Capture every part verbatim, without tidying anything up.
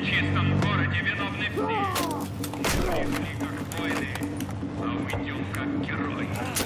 нечистом городе виновны все. Пришли как воины, а уйдем как герои.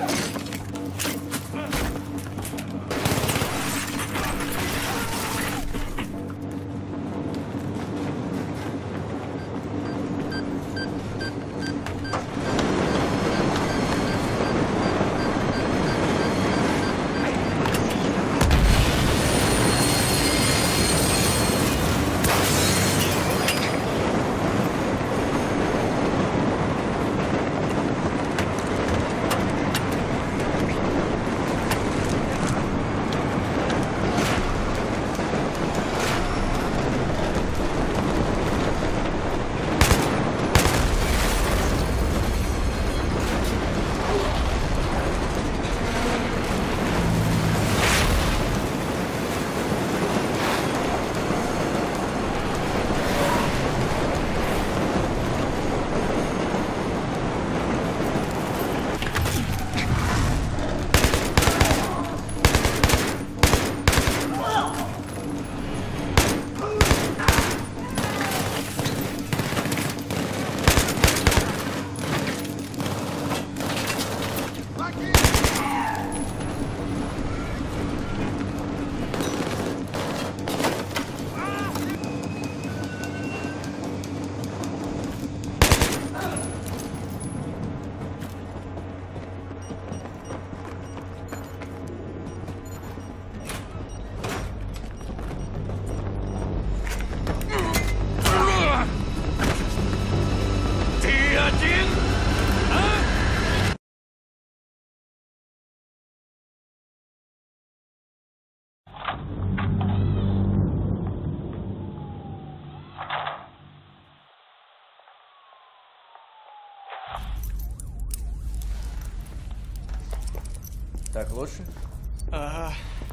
Так лучше? Ага.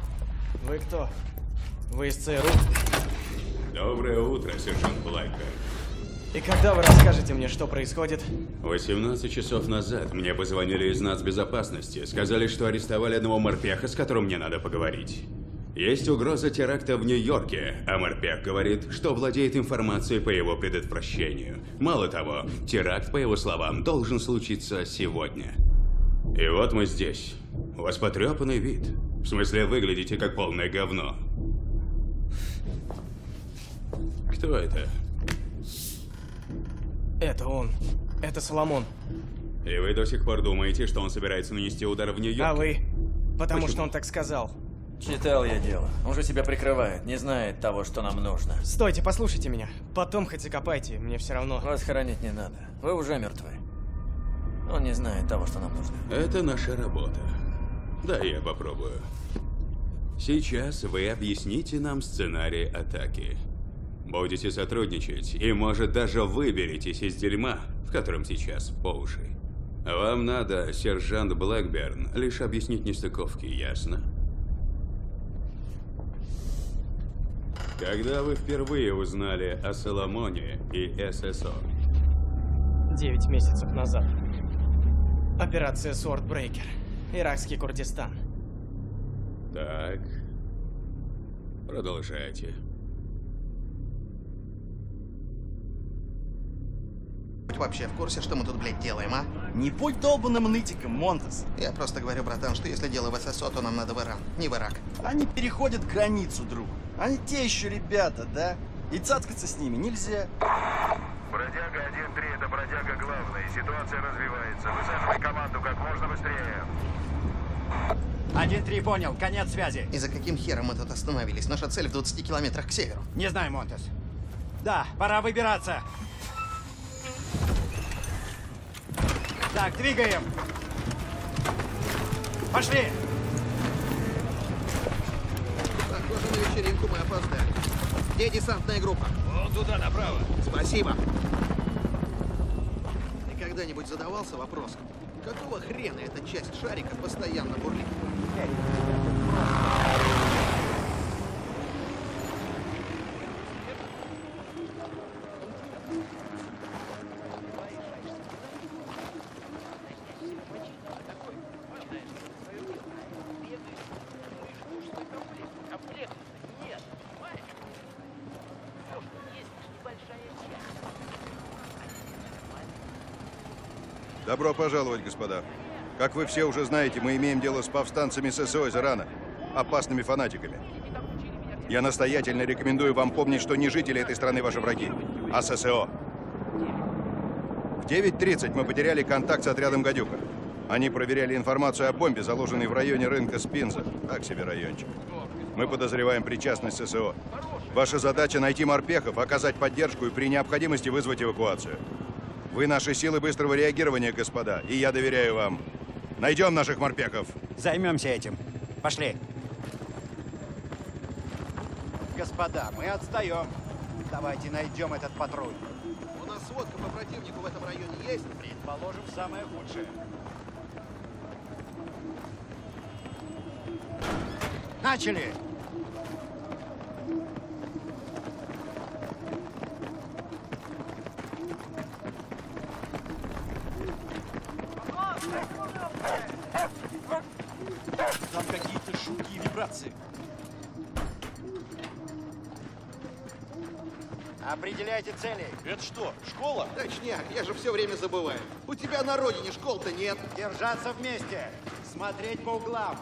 Вы кто? Вы из ЦРУ? Доброе утро, сержант Блэкберн. И когда вы расскажете мне, что происходит? восемнадцать часов назад мне позвонили из нацбезопасности. Сказали, что арестовали одного морпеха, с которым мне надо поговорить. Есть угроза теракта в Нью-Йорке, а морпех говорит, что владеет информацией по его предотвращению. Мало того, теракт, по его словам, должен случиться сегодня. И вот мы здесь. У вас потрепанный вид. В смысле, выглядите как полное говно. Кто это? Это он. Это Соломон. И вы до сих пор думаете, что он собирается нанести удар в Нью-Йорке? А вы? Потому Почему? что он так сказал. Читал я дело. Он же себя прикрывает, не знает того, что нам нужно. Стойте, послушайте меня. Потом хоть закопайте, мне все равно. Вас хоронить не надо. Вы уже мертвы. Он не знает того, что нам нужно. Это наша работа. Да, я попробую. Сейчас вы объясните нам сценарий атаки. Будете сотрудничать, и, может, даже выберетесь из дерьма, в котором сейчас по уши. Вам надо, сержант Блэкберн, лишь объяснить нестыковки, ясно? Когда вы впервые узнали о Соломоне и ССО? Девять месяцев назад. Операция Swordbreaker. Иракский Курдистан. Так. Продолжайте. Вообще в курсе, что мы тут, блядь, делаем, а? Не будь долбанным нытиком, Монтес. Я просто говорю, братан, что если дело в ССО, то нам надо в Иран, не в Ирак. Они переходят границу, друг. Они те еще ребята, да? И цацкаться с ними нельзя. Бродяга один три, это бродяга главный. Ситуация развивается. Высаживай команду как можно быстрее. один три понял, конец связи. И за каким хером мы тут остановились? Наша цель в двадцати километрах к северу. Не знаю, Монтес. Да, пора выбираться. Так, двигаем. Пошли. Похоже, на вечеринку мы опоздали. Где десантная группа? Вон туда, направо. Спасибо. Ты когда-нибудь задавался вопросом, какого хрена эта часть шарика постоянно бурлит? Комплект нет, понимаешь? Все, что есть, лишь небольшая Добро пожаловать, господа. Как вы все уже знаете, мы имеем дело с повстанцами ССО из Ирана, опасными фанатиками. Я настоятельно рекомендую вам помнить, что не жители этой страны ваши враги, а ССО. В девять тридцать мы потеряли контакт с отрядом «Гадюка». Они проверяли информацию о бомбе, заложенной в районе рынка Спинза. Так себе райончик. Мы подозреваем причастность ССО. Ваша задача — найти морпехов, оказать поддержку и при необходимости вызвать эвакуацию. Вы наши силы быстрого реагирования, господа, и я доверяю вам. Найдем наших морпехов. Займемся этим. Пошли. Господа, мы отстаем. Давайте найдем этот патруль. У нас сводка по противнику в этом районе есть? Предположим, самое худшее. Начали! Там какие-то шумки и вибрации. Определяйте цели. Это что, школа? Точняк, я же все время забываю. У тебя на родине школ-то нет. Держаться вместе. Смотреть по углам.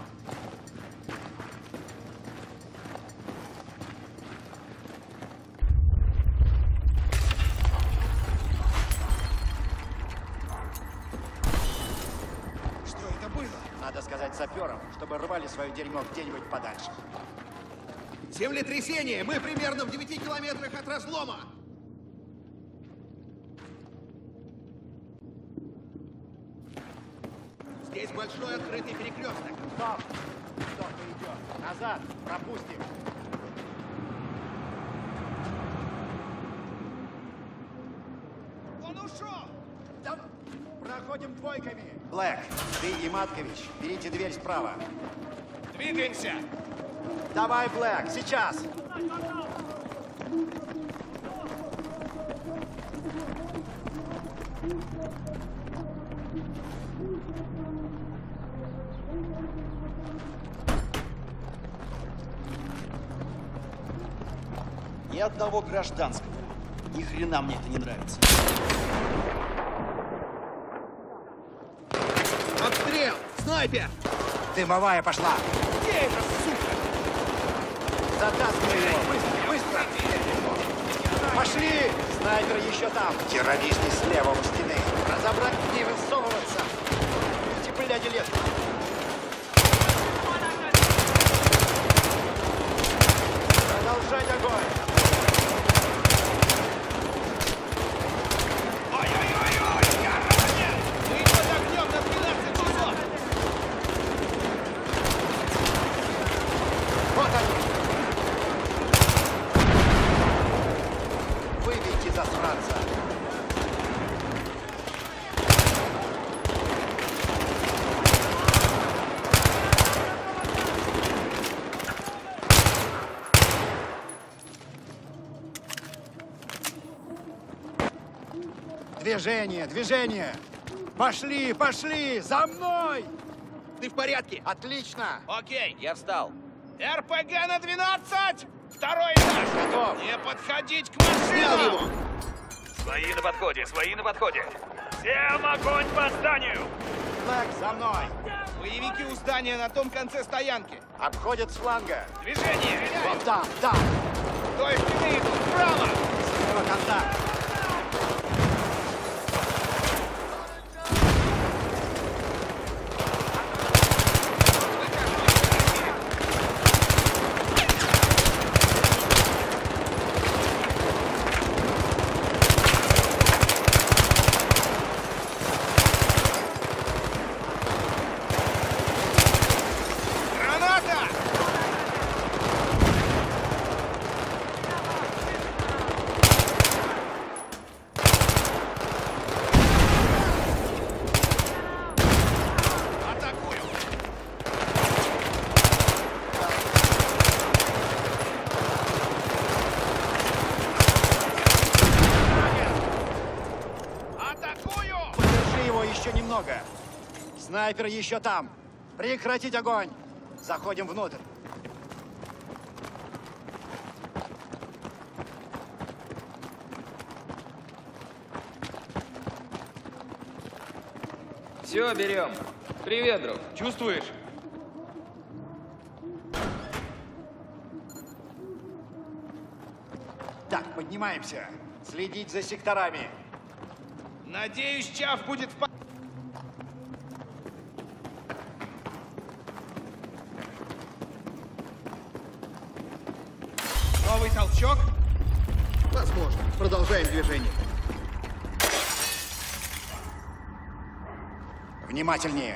Что это было? Надо сказать саперам, чтобы рвали свое дерьмо где-нибудь подальше. Землетрясение! Мы примерно в девяти километрах от разлома! Здесь большой открытый перекресток. Стоп! Кто-то идет. Назад! Пропустим! Он ушел! Да, проходим двойками. Блэк, ты и Маткович, берите дверь справа. Двигаемся! Давай, Блэк, сейчас! Ни одного гражданского. Ни хрена мне это не нравится. Обстрел! Снайпер! Дымовая пошла! Где эта сука? Затаскивай его! Быстро, быстро! Пошли! Снайпер еще там! Террористы слева у стены! Разобрать, не высовываться! Эти бляди лезут! Продолжать огонь! Ой-ой-ой-ой! Я ранен! Мы под огнем на двенадцать часов! Вот они! Выбейте засранца! Движение, движение! Пошли, пошли! За мной! Ты в порядке? Отлично! Окей. Я встал. РПГ на двенадцать! Второй этаж! Готов! Не подходить к машинам! Свои на подходе, свои на подходе. Всем огонь по зданию! Блэк, за мной! Боевики у здания на том конце стоянки. Обходят с фланга. Движение! Вот там, там! Вдоль стены идут вправо! Слева контакт! Граната! Атакую! Атакую! Подержи его еще немного. Снайпер еще там. Прекратить огонь. Заходим внутрь. Все, берем. Привет, друг. Чувствуешь? Так, поднимаемся. Следить за секторами. Надеюсь, Чав будет в... Новый толчок? Возможно. Продолжаем движение. Внимательнее.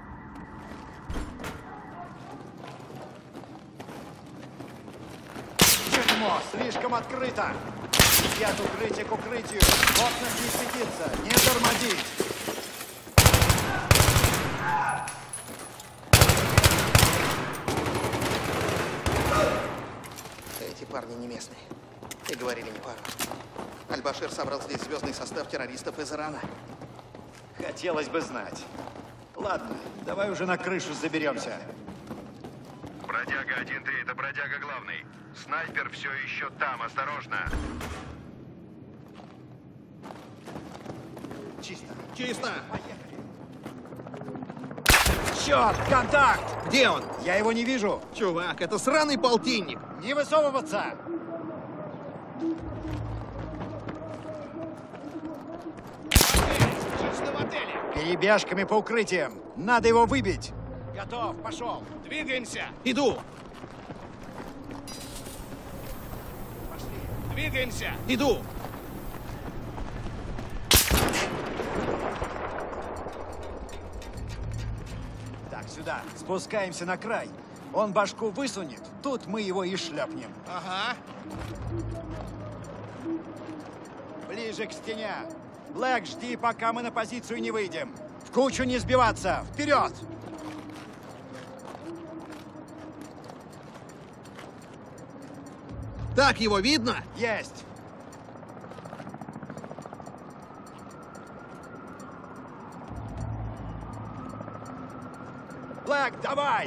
Дерьмо, слишком открыто. И от укрытия к укрытию. Плотность не светится. Не тормозить. Эти парни не местные. И говорили не по-русски. Аль-Башир собрал здесь звездный состав террористов из Ирана. Хотелось бы знать. Ладно, давай уже на крышу заберемся. Бродяга один три, это бродяга главный. Снайпер все еще там, осторожно. Чисто. Чисто! Черт, контакт! Где он? Я его не вижу. Чувак, это сраный полтинник! Не высовываться! Перебежками по укрытиям. Надо его выбить. Готов, пошел. Двигаемся. Иду! Двигаемся. Иду! Так, сюда. Спускаемся на край. Он башку высунет. Тут мы его и шлепнем. Ага. Ближе к стене. Блэк, жди, пока мы на позицию не выйдем. В кучу не сбиваться. Вперед! Так его видно? Есть! Блэк, давай!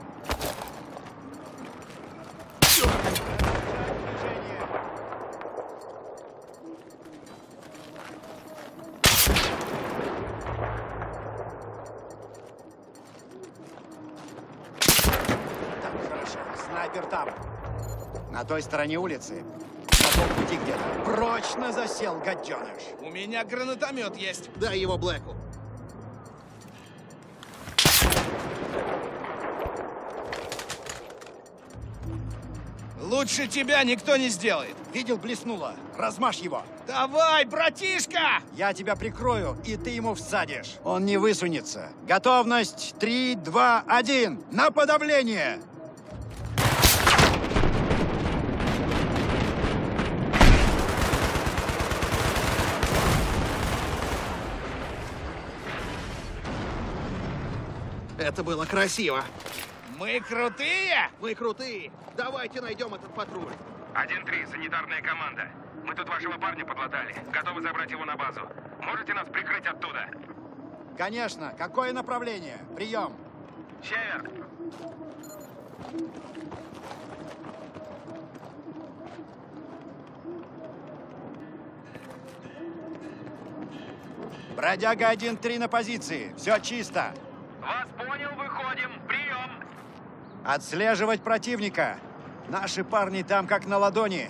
Снайпер там. На той стороне улицы. На полпути где-то. Прочно засел, гаденыш. У меня гранатомет есть. Дай его Блэку. Лучше тебя никто не сделает. Видел, блеснуло. Размажь его. Давай, братишка! Я тебя прикрою, и ты ему всадишь. Он не высунется. Готовность. Три, два, один. На подавление! Это было красиво. Мы крутые? Мы крутые. Давайте найдем этот патруль. один три, санитарная команда. Мы тут вашего парня подлатали. Готовы забрать его на базу. Можете нас прикрыть оттуда? Конечно. Какое направление? Прием. Север. Бродяга один три на позиции. Все чисто. Вас понял, выходим. Прием. Отслеживать противника. Наши парни там как на ладони.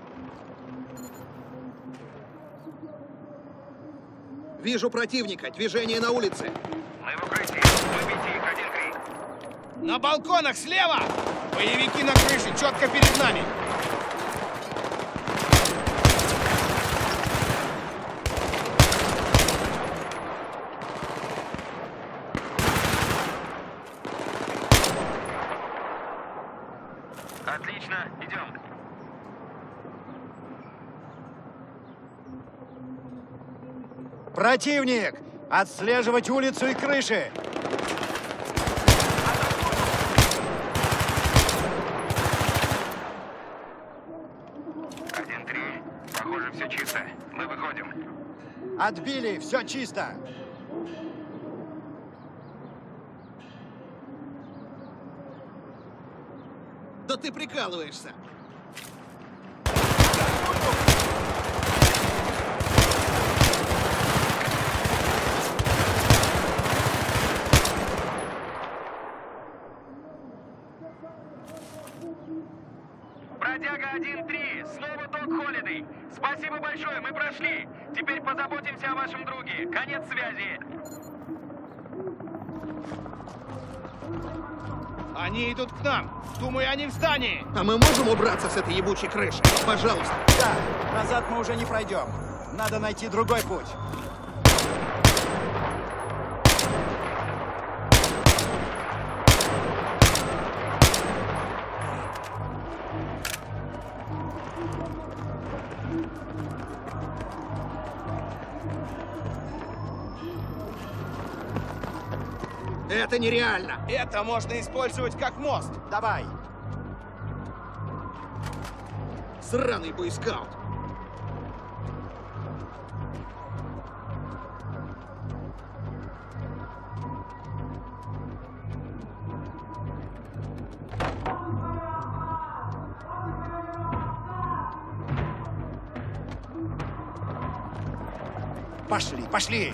Вижу противника. Движение на улице. Мы в укрытии. Выбейте их, один три. На балконах слева! Боевики на крыше, четко перед нами. Отлично, идем. Противник! Отслеживать улицу и крыши! один три. Похоже, все чисто. Мы выходим. Отбили! Все чисто! Да ты прикалываешься. Холидей. Спасибо большое, мы прошли. Теперь позаботимся о вашем друге. Конец связи. Они идут к нам. Думаю, они в здании. А мы можем убраться с этой ебучей крыши? Пожалуйста. Да, назад мы уже не пройдем. Надо найти другой путь. Это нереально. Это можно использовать как мост. Давай. Сраный бойскаут. Пошли, пошли.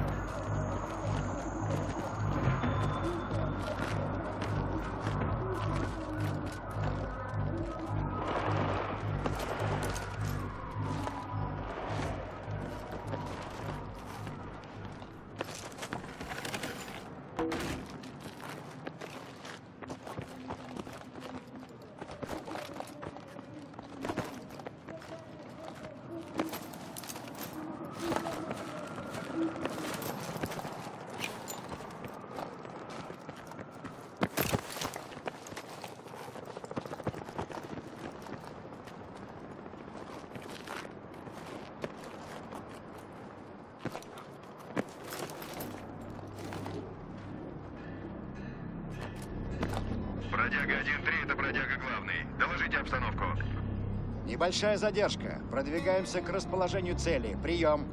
Бродяга один три, это бродяга главный. Доложите обстановку. Небольшая задержка. Продвигаемся к расположению цели. Прием.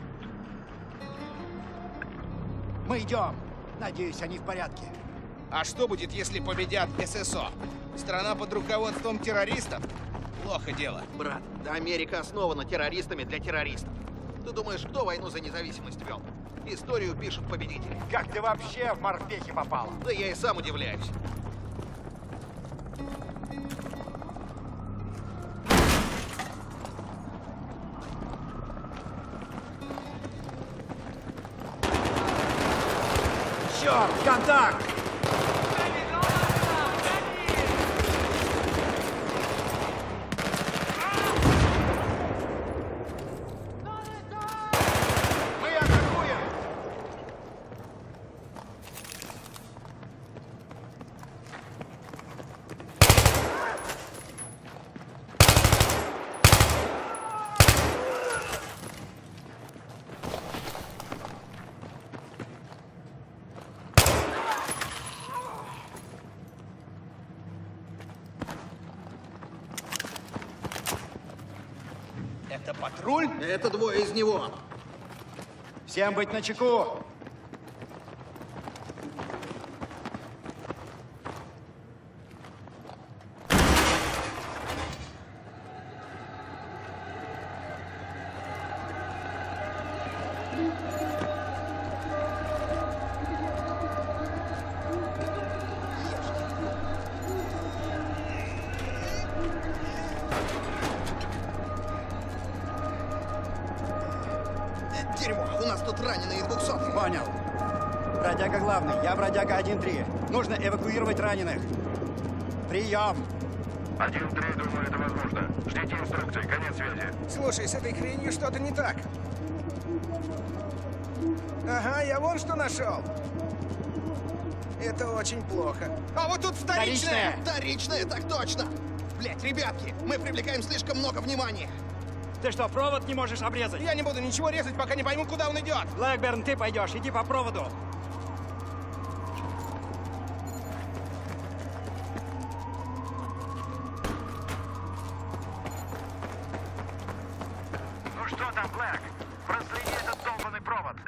Мы идем. Надеюсь, они в порядке. А что будет, если победят ССО? Страна под руководством террористов? Плохо дело. Брат, да Америка основана террористами для террористов. Ты думаешь, кто войну за независимость вел? Историю пишут победители. Как ты вообще в морпехи попала? Да я и сам удивляюсь. Черт, контакт! Мы атакуем! Это патруль? Это двое из него. Всем быть начеку! Дерьмо, у нас тут раненые двухсотые. Понял. Бродяга главный, я бродяга один три. Нужно эвакуировать раненых. Прием! один три, думаю, это возможно. Ждите инструкции, конец связи. Слушай, с этой хренью что-то не так. Ага, я вон что нашел. Это очень плохо. А вот тут вторичная! Вторичная, так точно! Блять, ребятки, мы привлекаем слишком много внимания. Ты что, провод не можешь обрезать? Я не буду ничего резать, пока не пойму, куда он идет. Блэкберн, ты пойдешь, иди по проводу. Ну что там, Блэк? Проследи этот долбанный провод.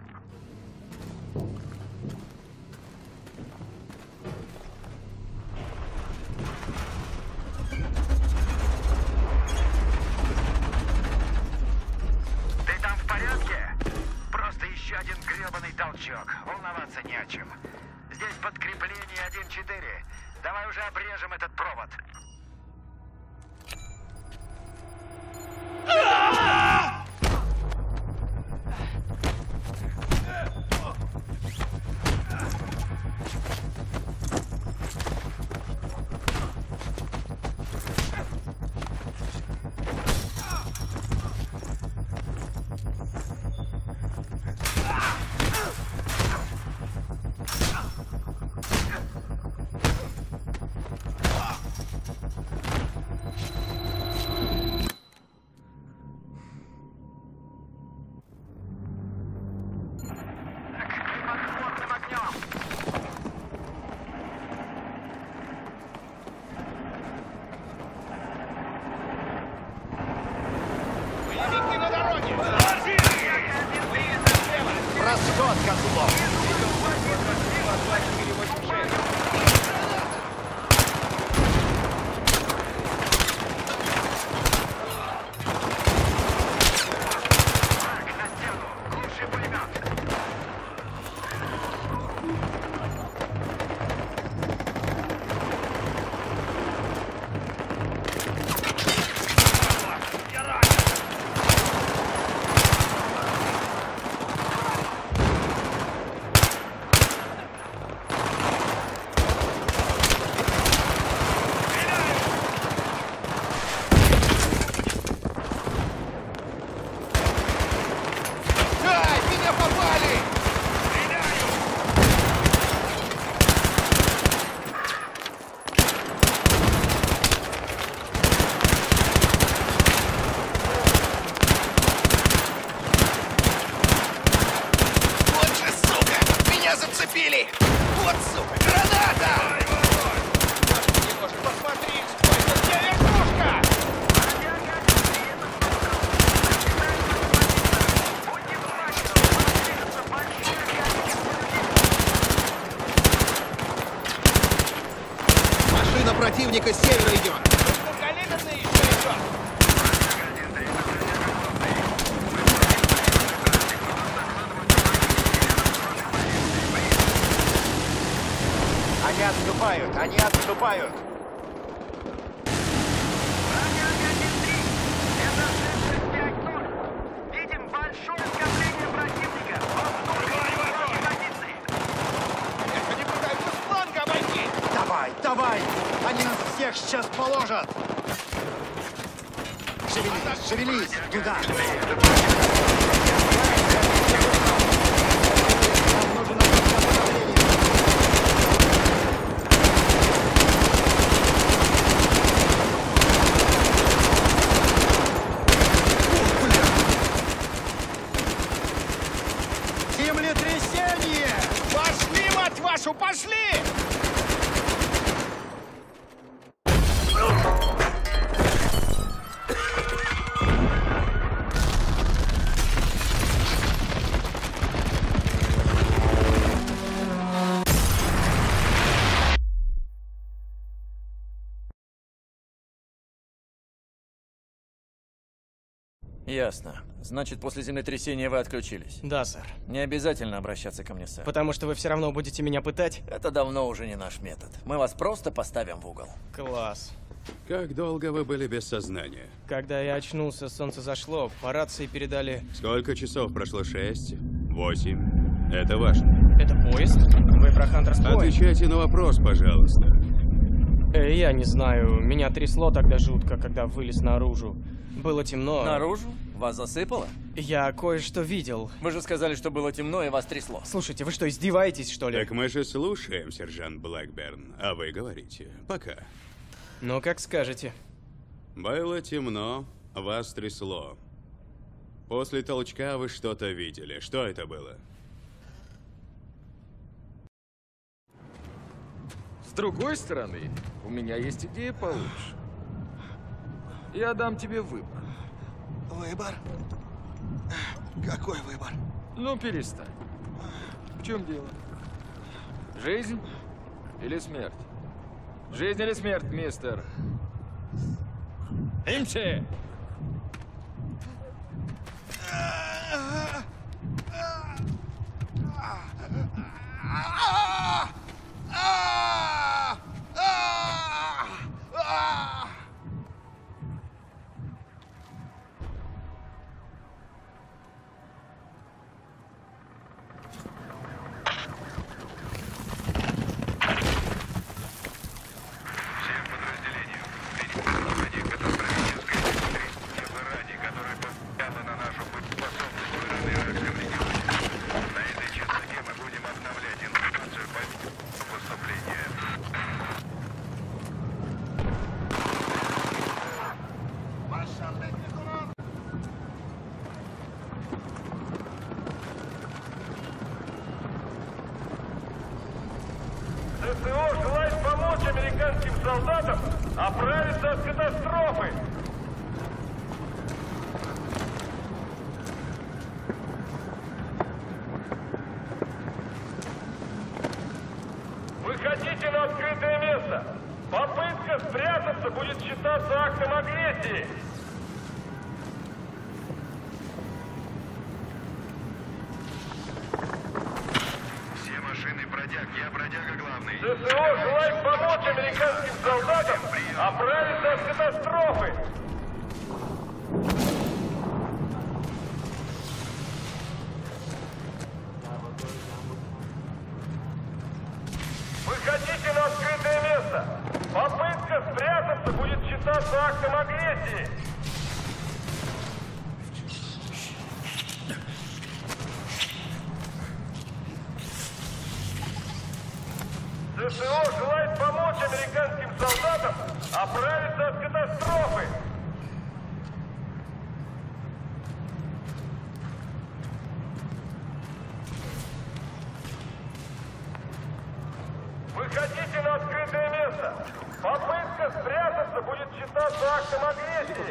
Ты там в порядке? Просто еще один гребаный толчок. Волноваться не о чем. Здесь подкрепление один четыре. Давай уже обрежем этот провод. Противники на дороге! Расход, козлов! Вот, сука, граната! Немножко посмотри, сколько где вертушка! Машина противника с севера идет. Калиберный еще идет. Они отступают, они отступают. Видим большое скопление противника. Обступили позиции. Они пытаются с фланга обойти. Давай, давай! Они нас всех сейчас положат! Шевелись, шевелись! Туда! Нам нужен направление. Землетрясение! Пошли, мать вашу, пошли! Ясно. Значит, после землетрясения вы отключились. Да, сэр. Не обязательно обращаться ко мне, сэр. Потому что вы все равно будете меня пытать? Это давно уже не наш метод. Мы вас просто поставим в угол. Класс. Как долго вы были без сознания? Когда я очнулся, солнце зашло, по рации передали... Сколько часов прошло? Шесть? Восемь? Это важно. Это поезд? Вы про Хантерс Пойнт? Отвечайте на вопрос, пожалуйста. Э, я не знаю, меня трясло тогда жутко, когда вылез наружу. Было темно. Наружу? Вас засыпало? Я кое-что видел. Вы же сказали, что было темно и вас трясло. Слушайте, вы что, издеваетесь, что ли? Так мы же слушаем, сержант Блэкберн, а вы говорите. Пока. Ну, как скажете. Было темно, вас трясло. После толчка вы что-то видели. Что это было? С другой стороны, у меня есть идея получше. Я дам тебе выбор. Выбор? Какой выбор? Ну, перестань. В чем дело? Жизнь или смерть? Жизнь или смерть, мистер? Имчи! ССО желает помочь американским солдатам оправиться от катастрофы. спрятаться будет считаться актом агрессии. Все машины бродяг, я бродяга главный. ССО желает помочь американским солдатам оправиться от катастрофы. Выходите на открытое место. Попытка спрятаться будет считаться актом агрессии. ССО желает помочь американским солдатам оправиться от катастрофы. Выходите на открытое место. Попытка спрятаться будет считаться актом агрессии.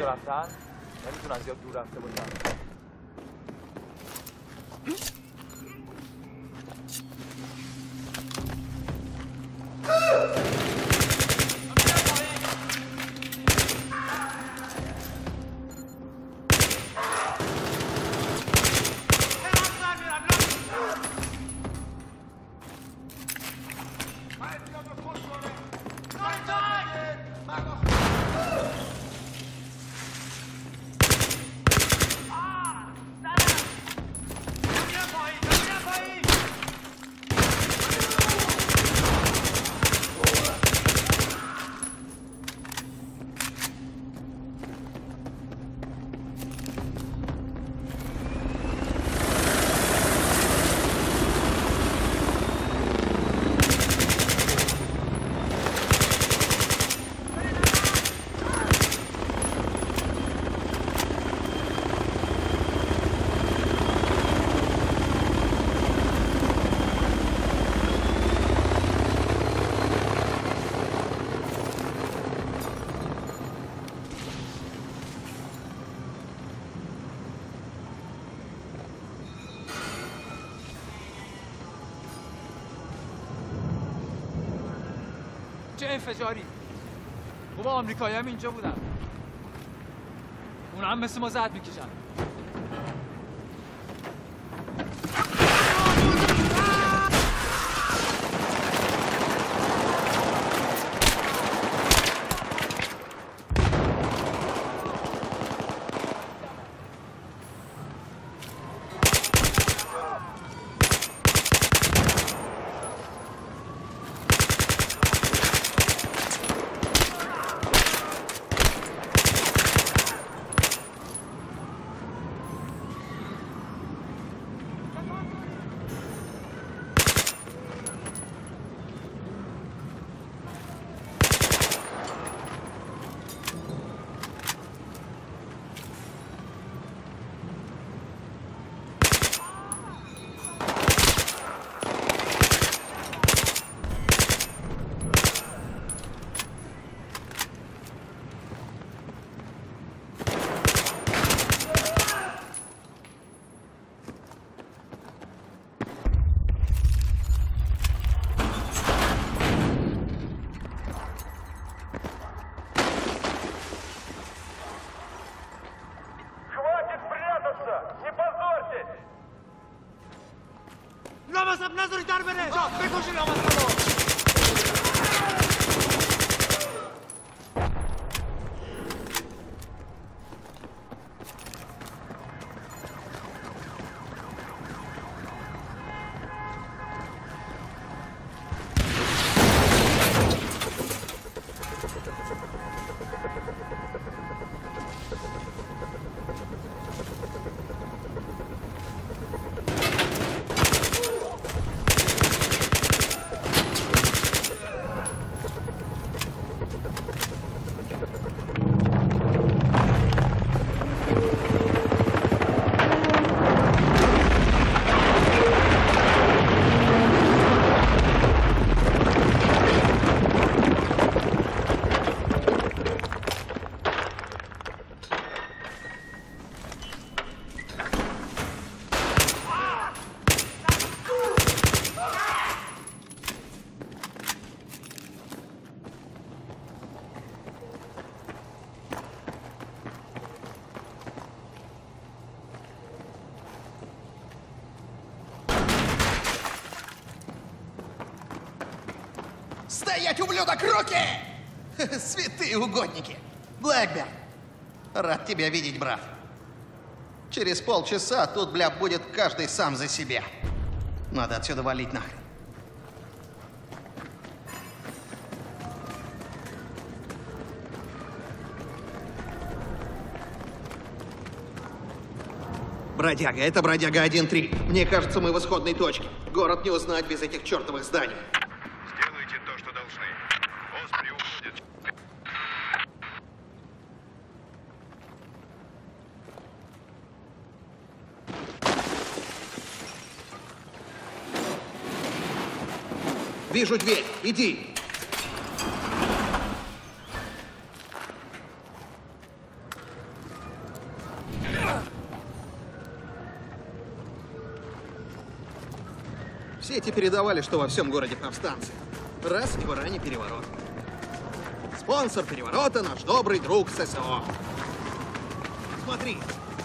چه انفجاری؟ بابا آمریکایی هم اینجا بودن. اونا هم مثل ما زد میکشن. لامصب نذاری در بره جا بکشی لامصب رو Стоять, ублюдок, руки! Святые угодники! Блэкберн, рад тебя видеть, брат. Через полчаса тут, бля, будет каждый сам за себя. Надо отсюда валить нахрен. Бродяга, это бродяга один три. Мне кажется, мы в исходной точке. Город не узнать без этих чертовых зданий. Сделайте то, что должны. Оспри уходит. Вижу дверь. Иди. Все эти передавали, что во всем городе повстанцы. Раз и в Иране переворот. Спонсор переворота — наш добрый друг ССО. Смотри.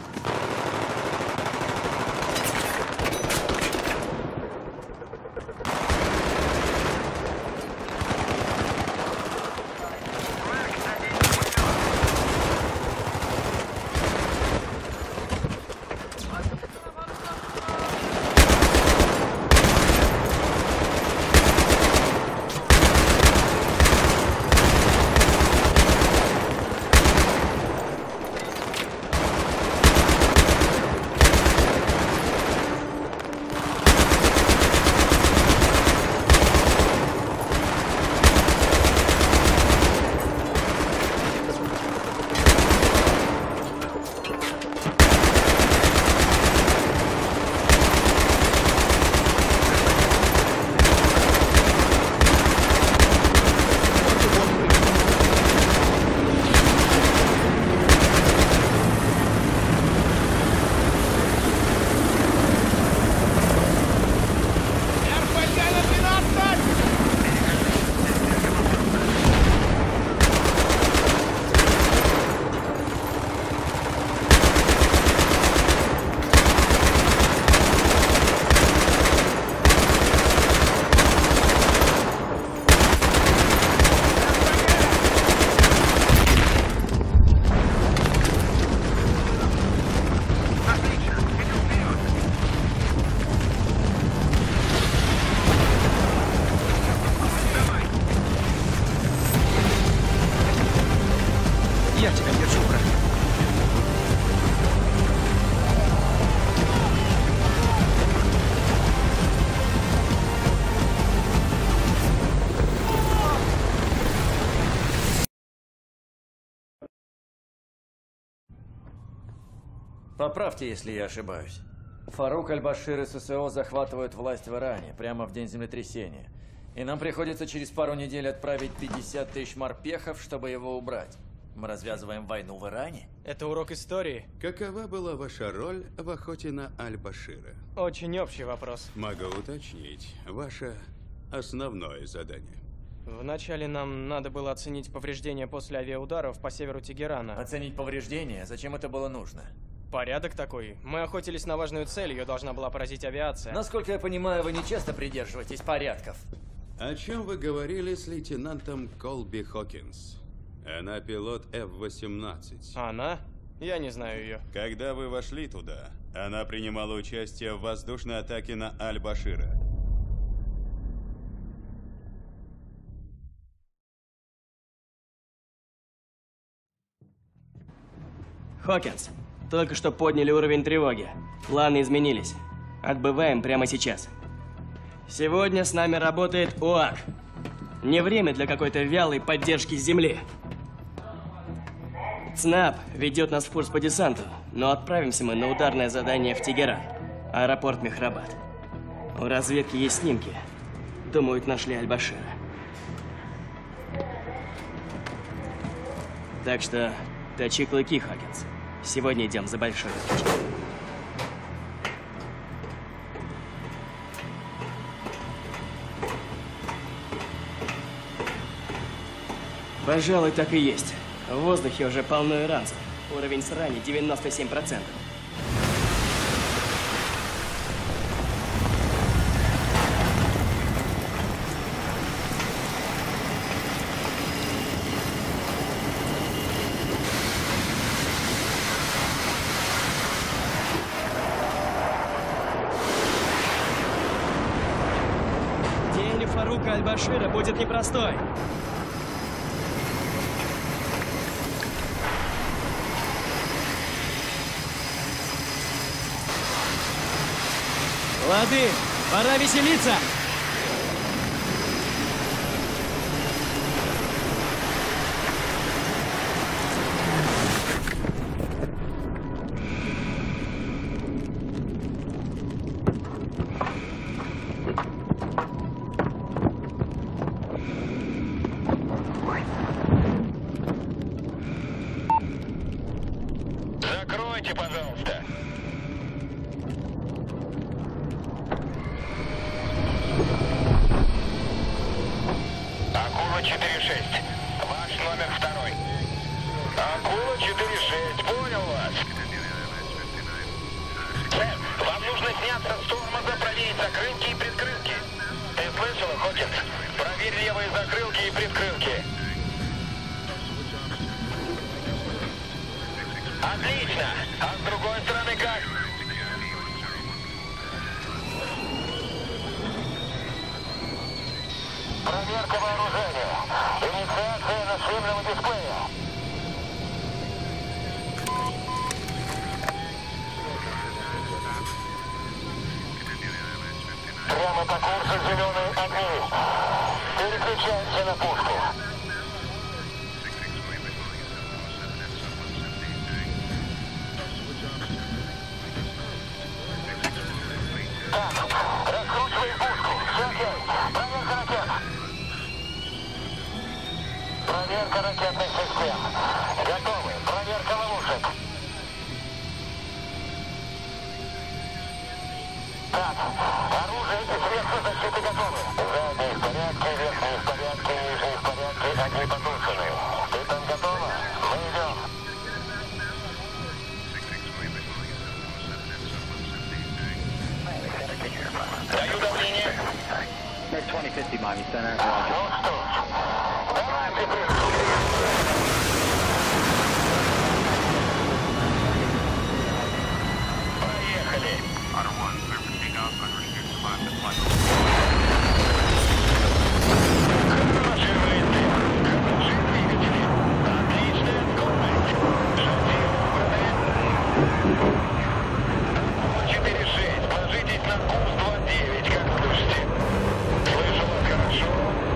Поправьте, если я ошибаюсь. Фарук Аль-Башир и ССО захватывают власть в Иране прямо в день землетрясения. И нам приходится через пару недель отправить пятьдесят тысяч морпехов, чтобы его убрать. Мы развязываем войну в Иране? Это урок истории. Какова была ваша роль в охоте на Аль-Башира? Очень общий вопрос. Могу уточнить. Ваше основное задание. Вначале нам надо было оценить повреждения после авиаударов по северу Тегерана. Оценить повреждения? Зачем это было нужно? Порядок такой. Мы охотились на важную цель, ее должна была поразить авиация. Насколько я понимаю, вы не часто придерживаетесь порядков. О чем вы говорили с лейтенантом Колби Хокинс? Она пилот эф восемнадцать. Она? Я не знаю ее. Когда вы вошли туда, она принимала участие в воздушной атаке на Аль-Башира. Хокинс, только что подняли уровень тревоги. Планы изменились. Отбываем прямо сейчас. Сегодня с нами работает ОАК. Не время для какой-то вялой поддержки с земли. ЦНАП ведет нас в курс по десанту, но отправимся мы на ударное задание в Тегеран, аэропорт Мехрабад. У разведки есть снимки. Думают, нашли Аль-Башира. Так что точи клыки, Хокинс. Сегодня идем за большой удачей. Пожалуй, так и есть. В воздухе уже полно иранцев. Уровень срани девяносто семь процентов. Фарука Аль-Башира будет непростой. Лады, пора веселиться! Закройте, пожалуйста. Акула четыре шесть. Ваш номер второй. Акула четыре шесть. Понял вас. Сэр, вам нужно сняться с тормоза, проверить закрылки и предкрылки. Ты слышала, Хокинс? Проверь левые закрылки и предкрылки. Отлично! А с другой стороны как? Проверка вооружения. Инициация нашивного дисплея. Прямо по курсу зеленые огни. Переключаемся на пушку. Так, раскручиваем пушку. Все окей. Проверка ракет. Проверка ракетных систем. Готовы. Проверка ловушек. Так, оружие и средства защиты готовы. Задние в порядке, верхние в порядке, нижние в порядке, огни потушены. Ты там готова? Мы идем. Даю давление. Ну что ж, давайте приступим. Поехали. Хороший рейд. Хорошие двигатели. Отличная скорость. четыре шесть. Ложитесь на курс два девять, как слышите. Слышу вас хорошо.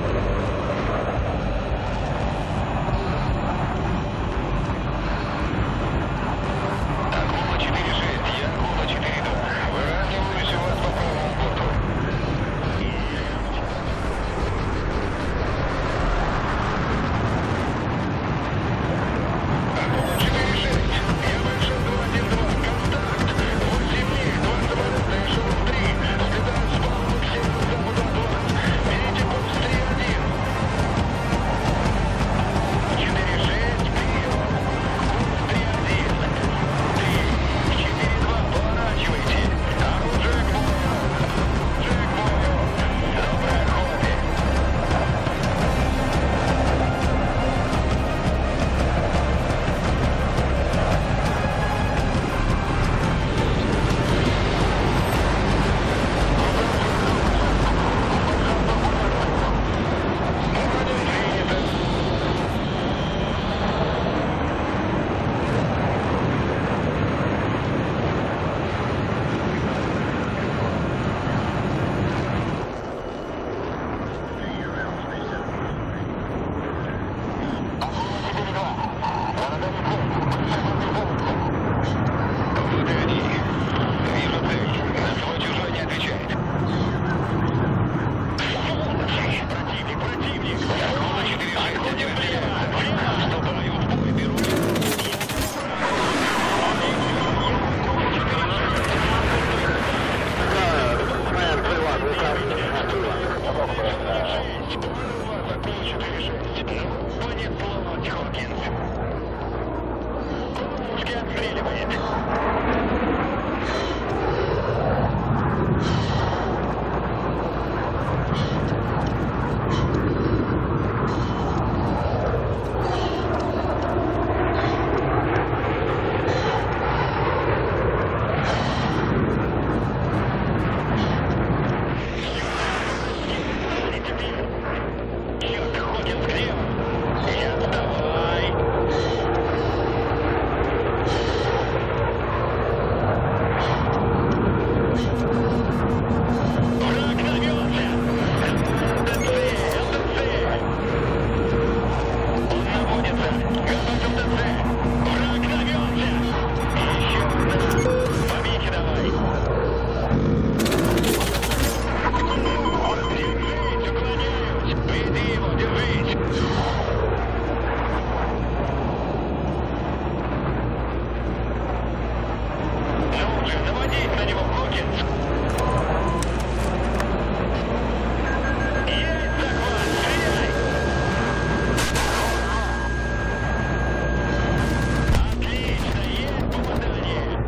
Акула четыре шесть, я Акула четыре два. Выравниваюсь у вас по правому борту. Акула четыре шесть, я большой два один два, контакт. восемь миль, два самолета, эшелон три. Слетаю с палубы к северо-западу от вас. Берите курс три один. четыре шесть, прием. Курс три один. три, четыре два, поворачивайте. Оружие к бою. Оружие к бою. Доброй охоты. Вижу цель. На свой чужой не отвечает. Противник, противник. Акула четыре шесть сопротивляется. Вступаю в бой, беру. Понеслось, Хокинс. Пушки отстреливает. Хокинс. Есть захват, стреляй! Отлично, есть попадание.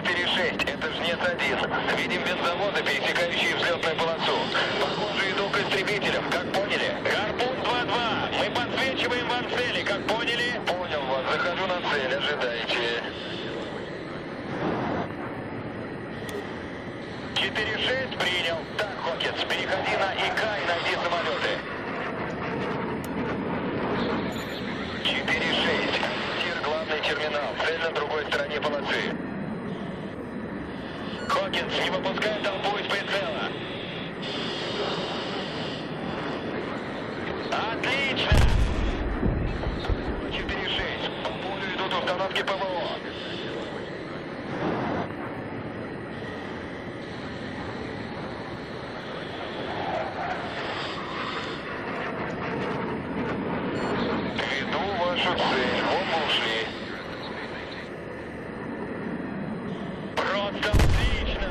четыре шесть, это Жнец один. Видим бензовозы, пересекающие взлетную полосу. Похоже, иду к истребителям, как поняли? Гарпун два-два, мы подсвечиваем вам цели, как поняли? Понял вас, захожу на цель, ожидайте. четыре шесть принял. Так, Хокинс, переходи на ИК и найди самолеты. четыре шесть. Тир, главный терминал. Цель на другой стороне полосы. Хокинс, не выпускай толпу из прицела. Отлично! четыре шесть. По полю идут установки ПВО. Веду вашу цель. Вон мы ушли. Просто отлично!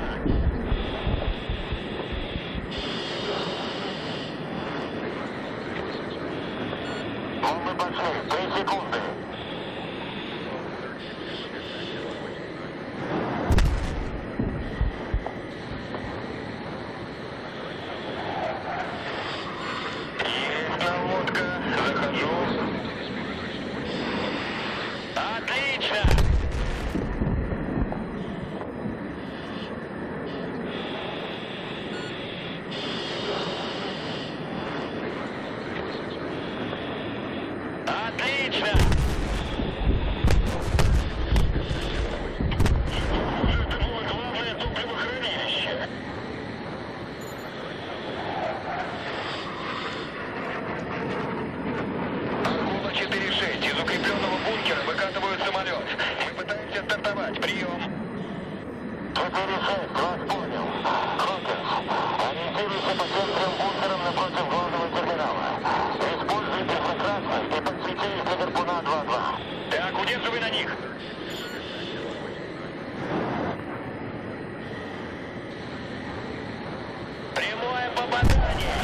Вон мы пошли. Три секунды. Есть наводка. Захожу. Отлично! Отлично! Это было главное топливохранилище. Акула четыре шесть. Из укрепленного бункера выкатывают самолет. Мы пытаемся стартовать. Прием. четыре шесть, вас понял. Хокинс, ориентируйся по всем трем бункерам напротив главного терминала. Используй инфракрасность и подсвети их для гарпуна два-два. Так, удерживай на них. Прямое попадание.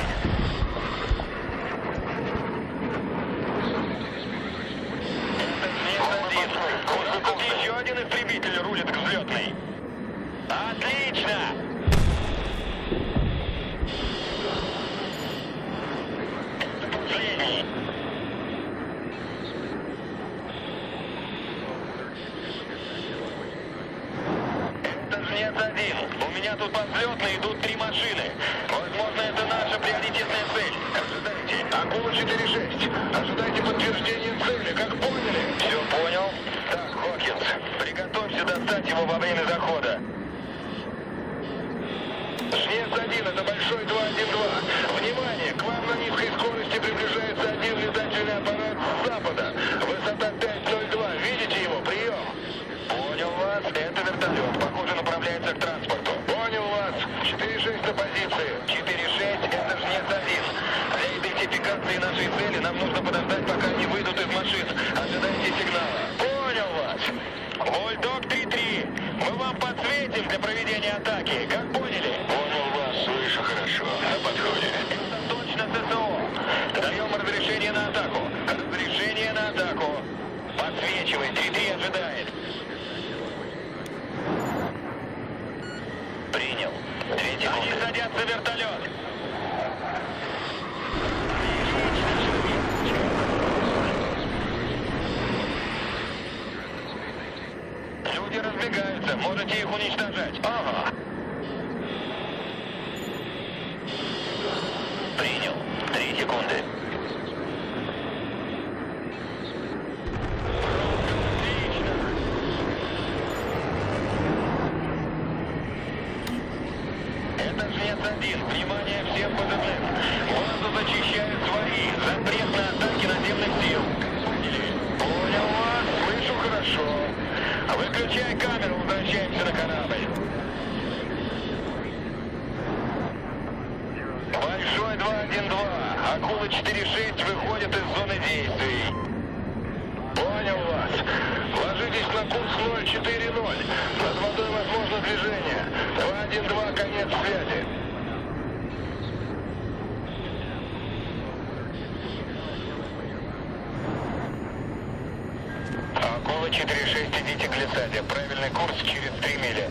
Это Жнец один. У нас тут еще один истребитель рулит к взлетной. Отлично! Это последний. Это Жнец один. У меня тут по взлетной идут три машины. Возможно, это наша приоритетная цель. Ожидайте. Акула четыре шесть. Ожидайте подтверждения цели. Как поняли? Все понял? Так, Хокинс, приготовься достать его во время захода. Жнец один, это большой два один два. Внимание, к вам на низкой скорости приближается один летательный аппарат с запада. Высота пять ноль два. Видите его? Прием. Понял вас. Это вертолет. Похоже, направляется к транспорту. Понял вас. четыре шесть на позиции. четыре шесть, это Жнец один. Для идентификации нашей цели нам нужно подождать, пока они выйдут из машин. Ожидайте сигнала. Понял вас. Вольдог три три. Мы вам подсветим для проведения атаки. Как поняли? Понял вас. Слышу хорошо. На подходе. Это точно ССО. Даем разрешение на атаку. Разрешение на атаку. Подсвечивай. три три ожидает. Принял. Две секунды. Они садятся в вертолет. Люди разбегаются. Можете их уничтожать. Ага. Принял. Три секунды. Это Жнец один. Внимание всем позывным. Базу зачищают свои. Запрет на атаки наземных сил. Поняли? Понял вас. Слышу хорошо. Выключай камеру. Возвращаемся на корабль. Большой два один два. Акула четыре шесть выходит из зоны действий. Понял вас. Ложитесь на курс ноль четыре ноль. Над водой возможно движение. два один два, конец связи. Акула четыре шесть, идите к глиссаде. Правильный курс через три мили.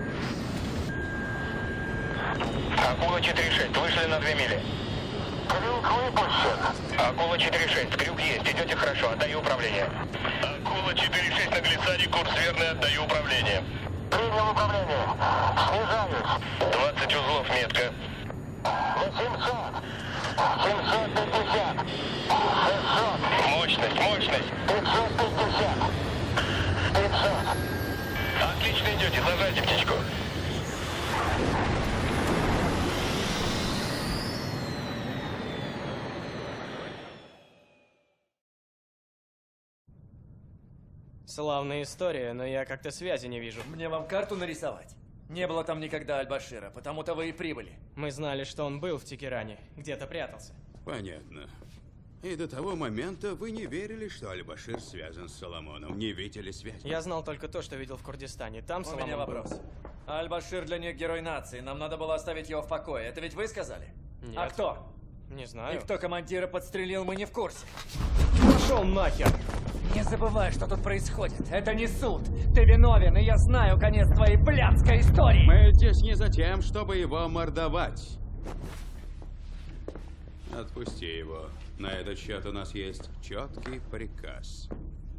Акула четыре шесть, вышли на две мили. Крюк выпущен. Акула четыре шесть, крюк есть, идете хорошо, отдаю управление. Акула четыре шесть на глиссаде, курс верный, отдаю управление. Принял управление. Снижаюсь. двадцать узлов, метка. восемьсот. семьсот пятьдесят. шестьсот. Мощность, мощность. пятьсот пятьдесят. пятьсот. Отлично идете, сажайте птичку. Славная история, но я как-то связи не вижу. Мне вам карту нарисовать? Не было там никогда Аль-Башира, потому-то вы и прибыли. Мы знали, что он был в Тегеране, где-то прятался. Понятно. И до того момента вы не верили, что Аль-Башир связан с Соломоном, не видели связи. Я знал только то, что видел в Курдистане. Там У Соломон меня был. вопрос. Аль-Башир для них герой нации, нам надо было оставить его в покое. Это ведь вы сказали? Нет. А кто? Не знаю. И кто командира подстрелил, мы не в курсе. Пошел нахер! Не забывай, что тут происходит. Это не суд. Ты виновен, и я знаю конец твоей блядской истории. Мы здесь не за тем, чтобы его мордовать. Отпусти его. На этот счет у нас есть четкий приказ.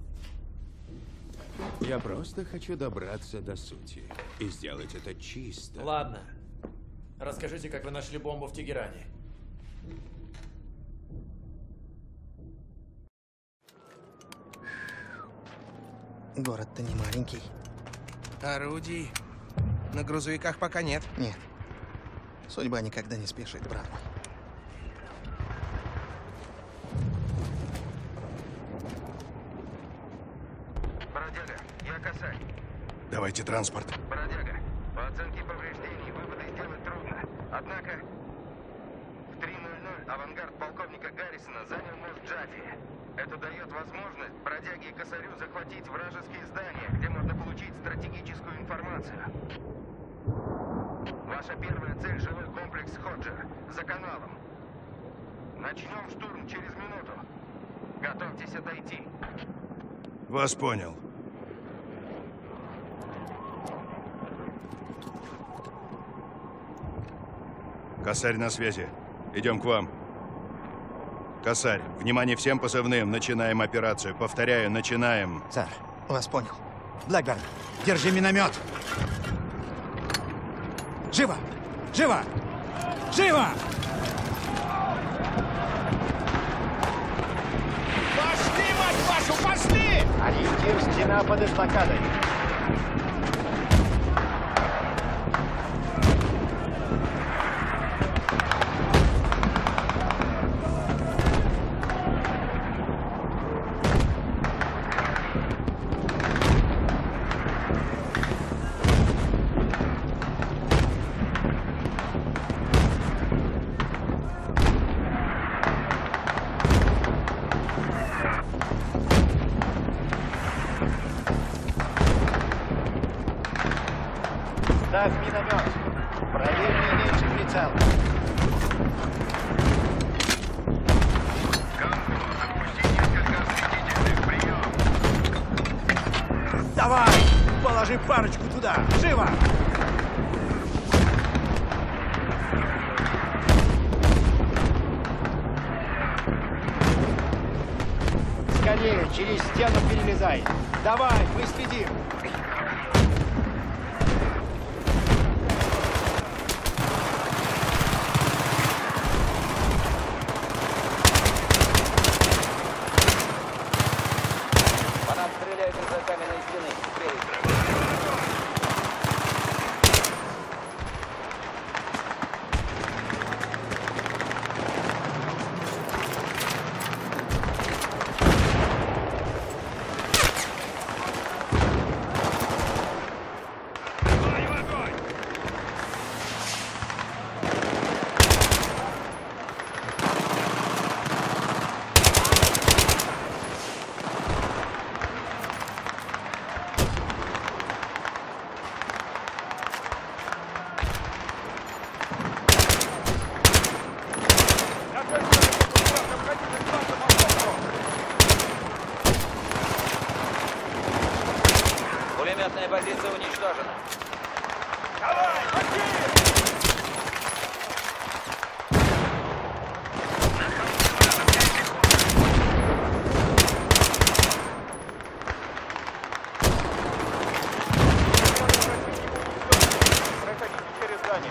Я просто хочу добраться до сути и сделать это чисто. Ладно. Расскажите, как вы нашли бомбу в Тегеране. Город-то не маленький. Орудий на грузовиках пока нет. Нет. Судьба никогда не спешит, брат мой. Бродяга, я косарь. Давайте транспорт. Бродяга, по оценке повреждений выводы сделать трудно. Однако в три ноль ноль авангард полковника Гаррисона занял мост Джафи. Это дает возможность бродяге и косарю захватить вражеские здания, где можно получить стратегическую информацию. Ваша первая цель — жилой комплекс Ходжер, за каналом. Начнем штурм через минуту. Готовьтесь отойти. Вас понял. Косарь на связи. Идем к вам. Косарь, внимание всем позывным. Начинаем операцию. Повторяю, начинаем. Сэр, вас понял. Блэкберн, держи миномет. Живо! Живо! Живо! Пошли, мать вашу, пошли! Ориентир стена под эстакадой. Ставь миномет. Проверь не меньше прицел. Давай! Положи парочку туда! Живо! Скорее, через стену перелезай. Давай, мы следим. Фанат стреляет из-за каменной стены. Спереди. задание.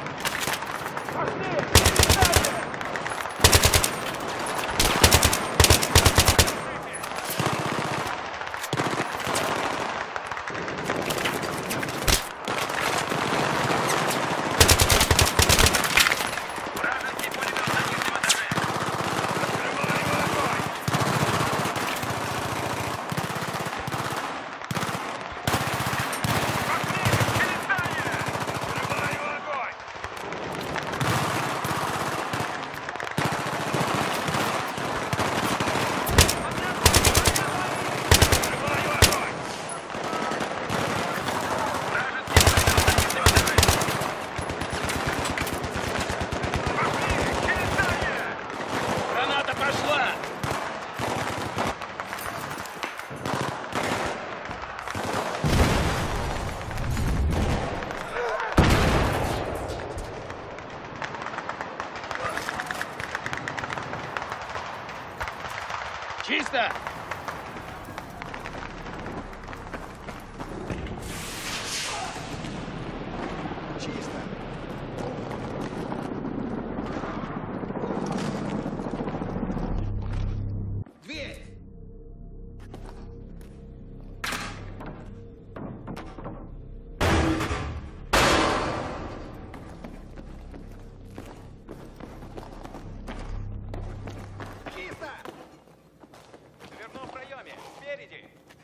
Чисто! Чисто. Дверь! Чисто! Дверном проеме, спереди!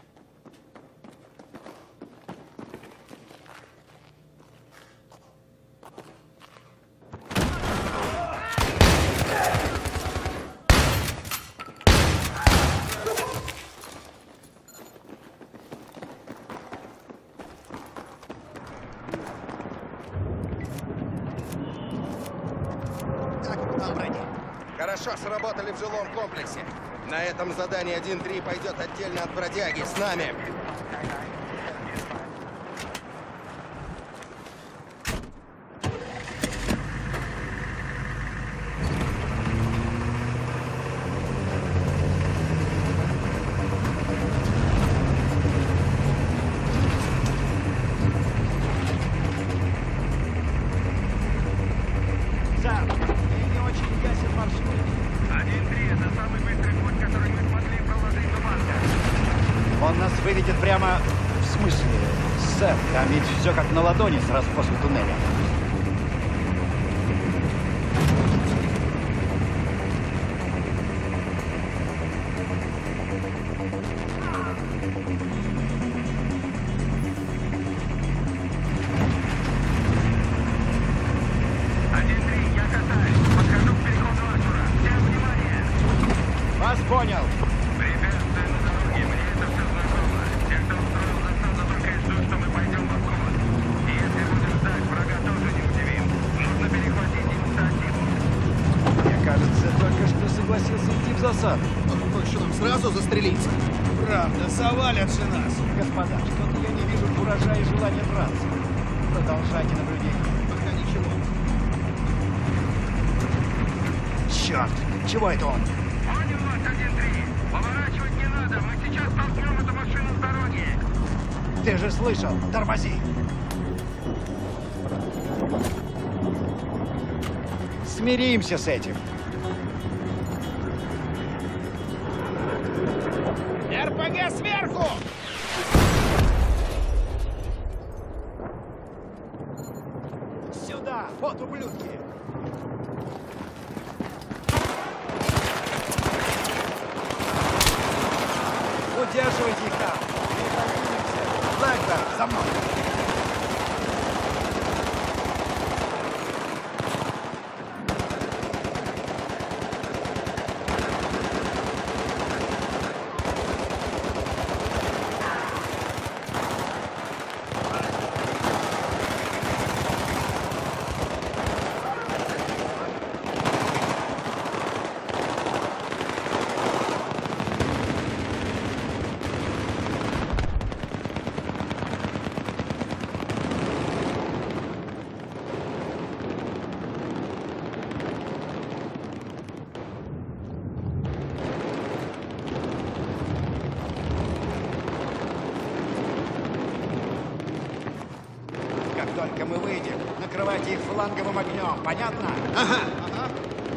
Как вы там, броня? Хорошо сработали в жилом комплексе. На этом задании один три пойдет отдельно от бродяги. С нами. Сам, ты не очень ясен маршрут. один три, это самый быстрый путь, который мы смогли проложить до банка. Он нас выведет прямо... В смысле, сэр, там ведь все как на ладони сразу после туннеля. один три, я катаюсь. Подхожу к переходу Ашура. Всем внимание! Вас понял. Препятствия на дороге, мне это все знакомо. Те, кто устроил засаду, только и ждут, что мы пойдем в обход. И если будем ждать, врага тоже не удивим. Нужно перехватить инициативу. Мне кажется, только что согласился идти в засаду. Что нам сразу застрелиться? Правда, завалят же нас. Господа, что-то я не вижу куража и желания драться. Продолжайте наблюдение. Пока ничего. Черт, чего это он? Понял вас, один три. Поворачивать не надо, мы сейчас толкнем эту машину с дороги. Ты же слышал, тормози. Смиримся с этим. РПГ сверху! Сюда, вот ублюдки. Удерживайте их там. Не поднимемся. Блэкберн, за мной. только мы выйдем, накрывайте их фланговым огнем. Понятно? Ага. Ага.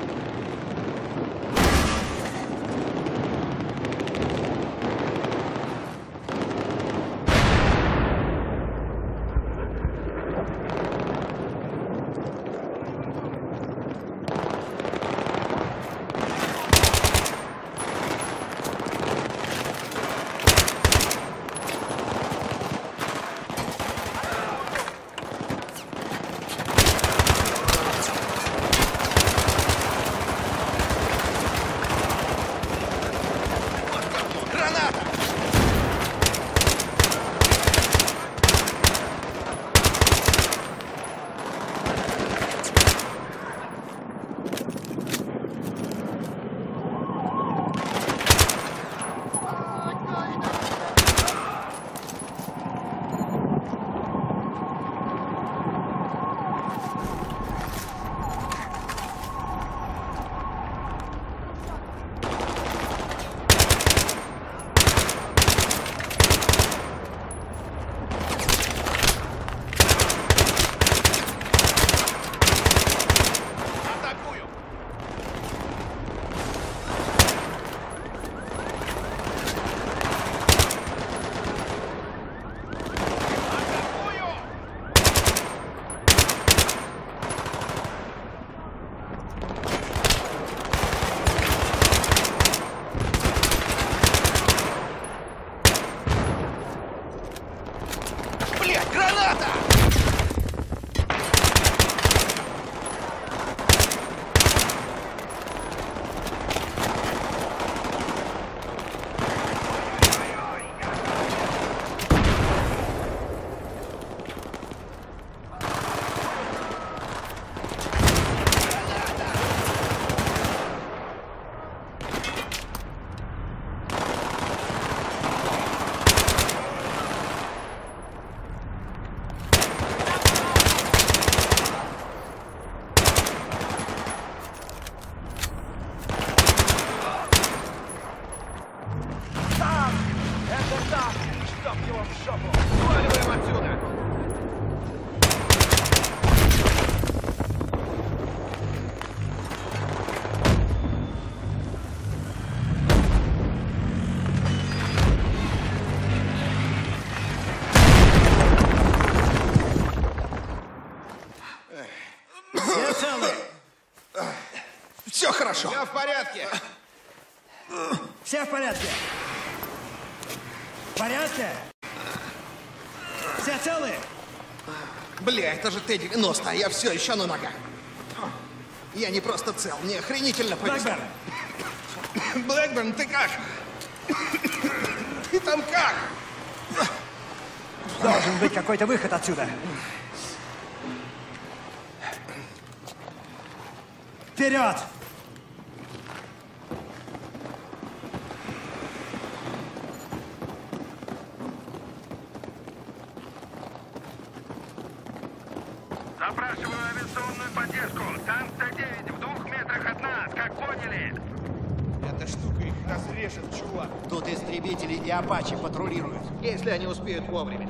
Все хорошо. Я в порядке. Все в порядке? В порядке? Все целы? Бля, это же Т девяносто, а я все еще на ногах. Я не просто цел, мне охренительно повезло. Блэкберн! Блэкберн, ты как? Ты там как? Должен быть какой-то выход отсюда. Вперед! Запрашиваю авиационную поддержку. Танк Т девять в двух метрах от нас, как поняли? Эта штука их разрежет, чувак. Тут истребители и апачи патрулируют. Если они успеют вовремя.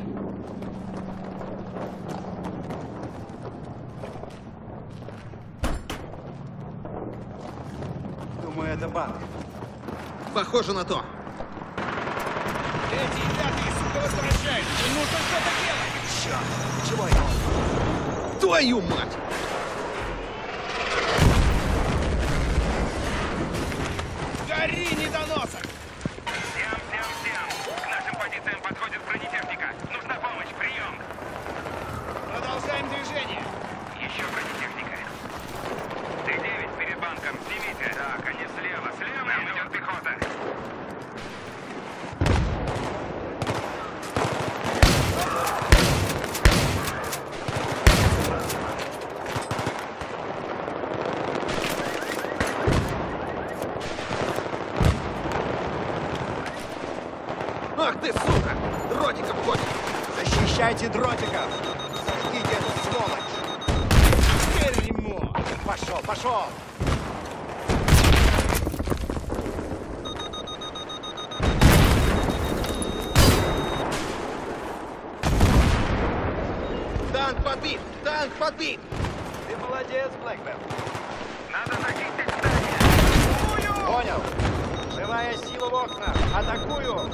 Думаю, это банк. Похоже на то. Эти пятые, сука, возвращаются. Нужно что-то делать. Черт, чего это? Твою мать! Гори, недоносок! Всем, всем, всем! К нашим позициям подходит бронетехника. Нужна помощь, прием! Продолжаем движение. Еще бронетехника. Т девять перед банком, снимите. Так, они слева, слева нам идет пехота. Ах ты, сука! Дротиком хочешь! Защищайте дротиков! Зажгите эту сволочь! Дерьмо! Пошел, пошел! Танк подбит! подбит! Танк подбит! Ты молодец, Блэкберн. Надо зачистить здание. Понял. Живая сила в окнах. Атакую.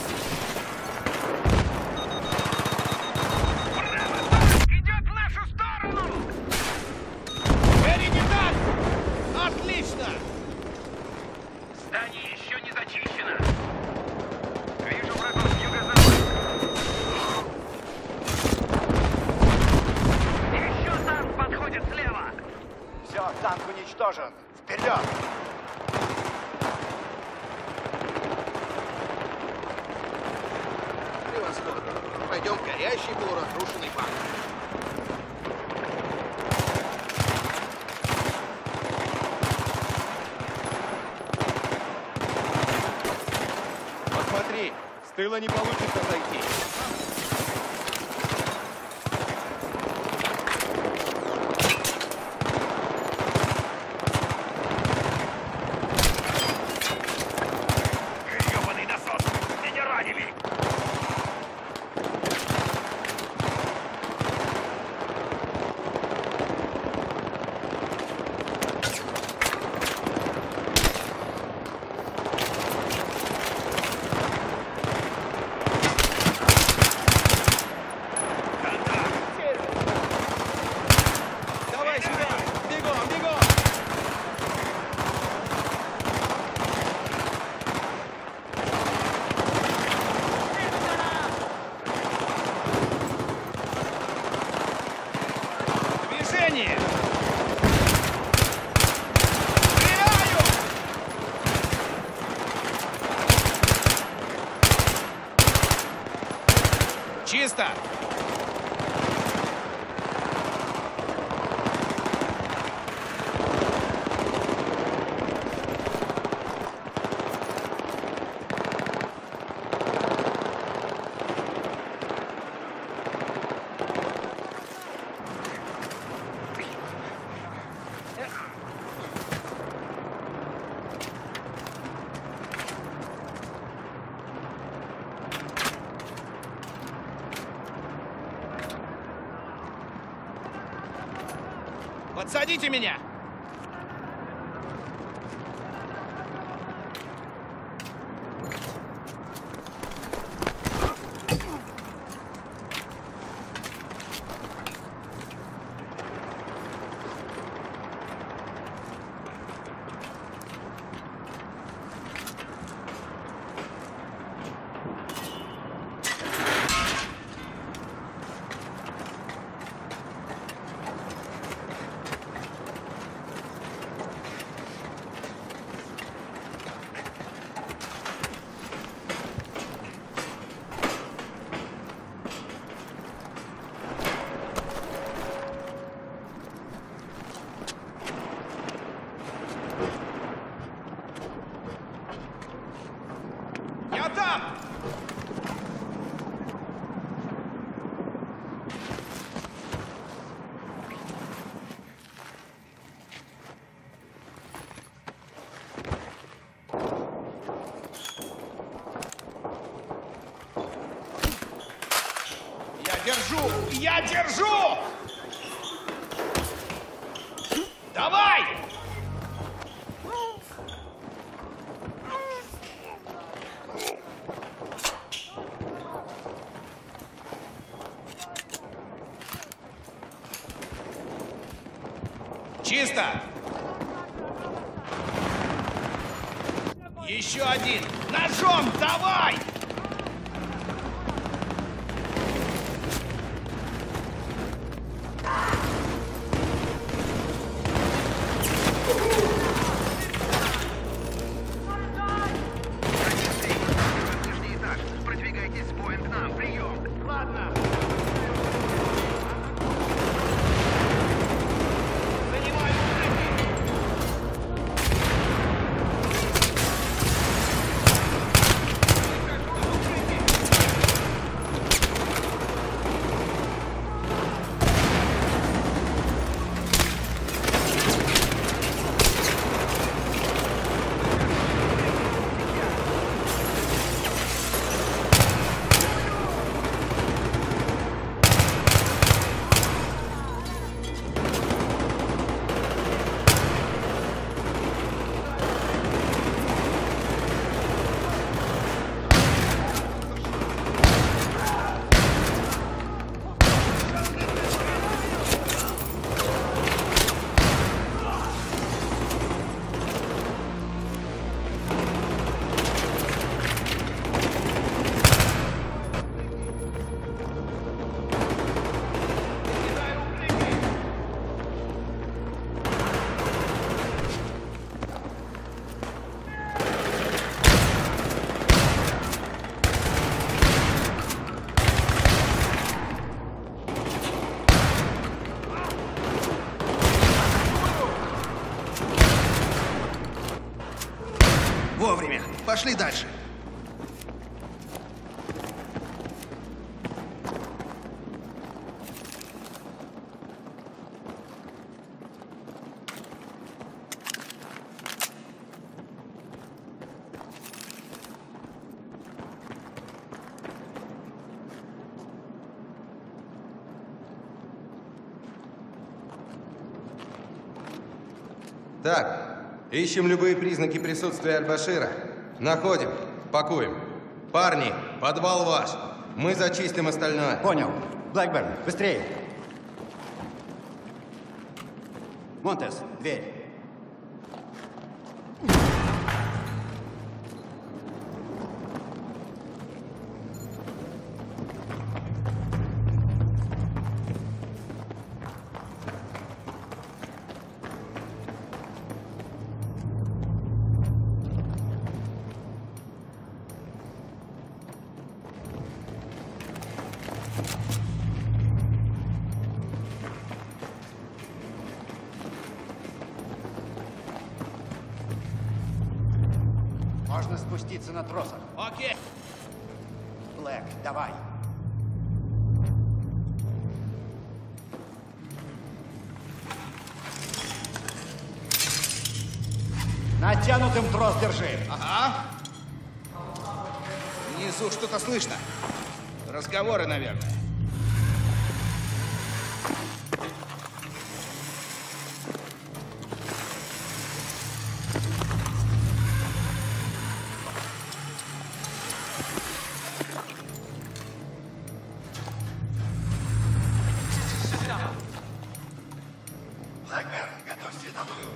Идет в нашу сторону! Эри, не так! Отлично! Здание еще не зачищено. Вижу врагов с юго-запада. Еще танк подходит слева. Все, танк уничтожен. Вперед! Превосходно. Пойдем в горящий полуразрушенный банк. Посмотри, с тыла не получится зайти. Ёбаный насос! Меня ранили! Давай сюда! Бегом, бегом! Движение! Чисто! Подсадите меня! Я там! Я держу! Я держу! Давай! Чисто! Еще один! Ножом давай! Нижний этаж. Продвигайтесь с боем к нам. Прием. Ладно. Занимаю позиции! Пошли дальше. Так, ищем любые признаки присутствия Аль-Башира. Находим, пакуем. Парни, подвал ваш. Мы зачистим остальное. Понял. Блэкберн, быстрее. Монтес, дверь. Можно спуститься на тросах. Окей. Блэк, давай. Натянутым трос держи. Ага. Внизу что-то слышно. Разговоры, наверное. Блэкберн, готовь световую.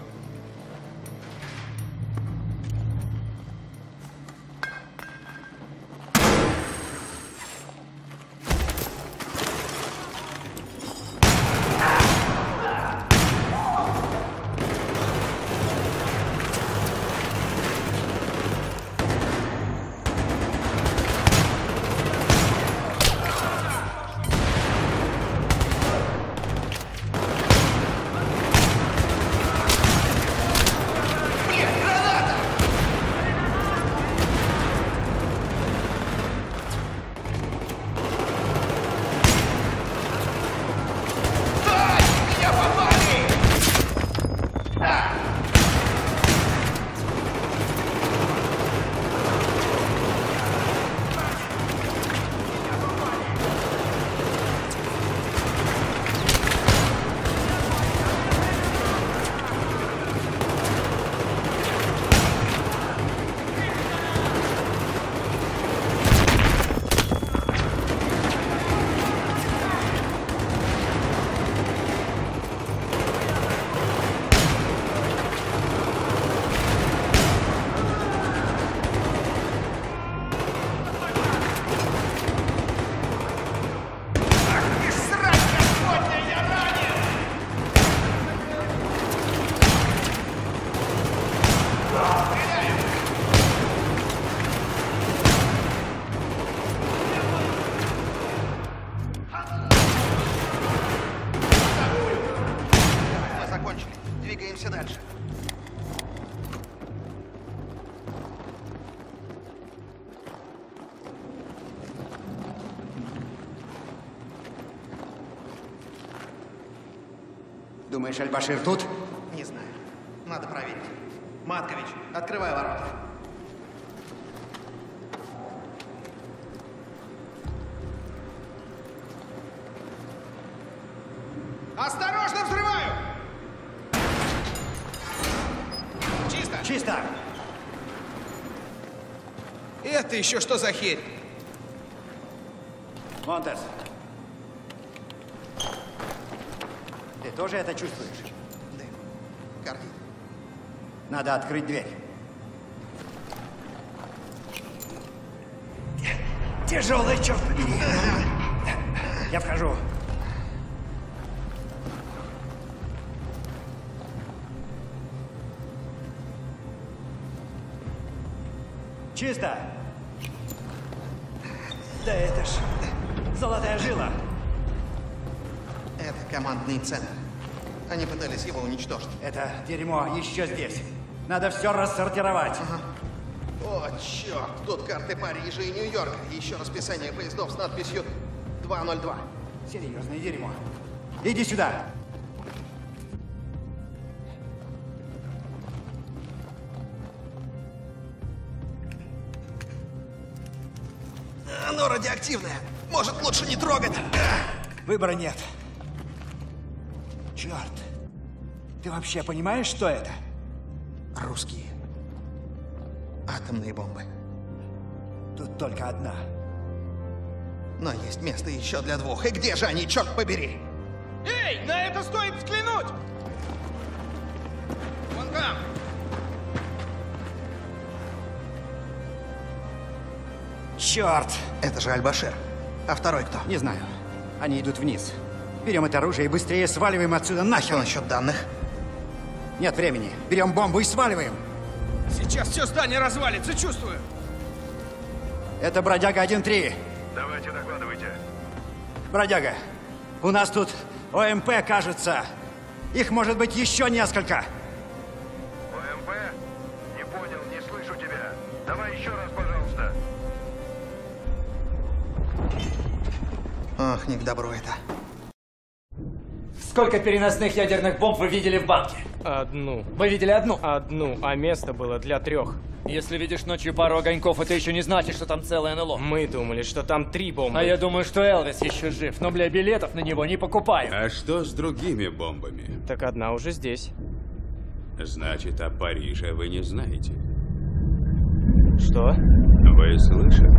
Двигаемся дальше. Думаешь, Аль-Башир тут? Не знаю. Надо проверить. Маткович, открывай ворота. Осторожно, взрываю! Чисто? Чисто! Это еще что за херь? Монтес. Ты тоже это чувствуешь? Да. Кардит. Надо открыть дверь. Тяжелый, черт побери. Я вхожу. Чисто. Да это ж золотая жила. Это командный центр. Они пытались его уничтожить. Это дерьмо еще здесь. Надо все рассортировать. Ага. О, черт, тут карты Парижа и Нью-Йорка. Еще расписание поездов с надписью два ноль два. Серьезное дерьмо. Иди сюда. Оно радиоактивное. Может, лучше не трогать? Выбора нет. Черт. Ты вообще понимаешь, что это? Русские. Атомные бомбы. Тут только одна. Но есть место еще для двух. И где же они, черт побери? Эй, на это стоит взглянуть! Вон там! Черт! Это же Аль-Башир. А второй кто? Не знаю. Они идут вниз. Берем это оружие и быстрее сваливаем отсюда нахер. Что насчет данных? Нет времени. Берем бомбу и сваливаем. Сейчас все здание развалится, чувствую. Это бродяга один три. Давайте, докладывайте. Бродяга, у нас тут ОМП, кажется. Их может быть еще несколько. ОМП? Не понял, не слышу тебя. Давай еще раз, пожалуйста. Ох, не к добру это. Сколько переносных ядерных бомб вы видели в банке? Одну. Вы видели одну? Одну, а место было для трех. Если видишь ночью пару огоньков, это еще не значит, что там целое НЛО. Мы думали, что там три бомбы. А я думаю, что Элвис еще жив, но, бля, билетов на него не покупаю. А что с другими бомбами? Так одна уже здесь. Значит, о Париже вы не знаете. Что? Вы слышали?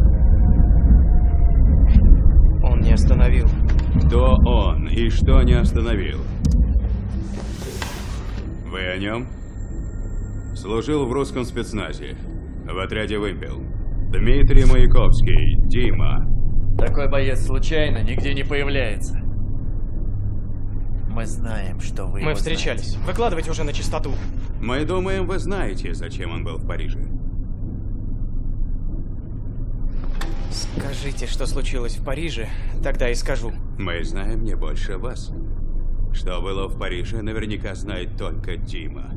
Он не остановил. Кто он и что не остановил? Вы о нем? Служил в русском спецназе. В отряде «Вымпел». Дмитрий Маяковский. Дима. Такой боец случайно нигде не появляется. Мы знаем, что вы Мы его встречались. знаете. Выкладывайте уже на чистоту. Мы думаем, вы знаете, зачем он был в Париже. Скажите, что случилось в Париже, тогда и скажу. Мы знаем не больше вас. Что было в Париже, наверняка знает только Дима.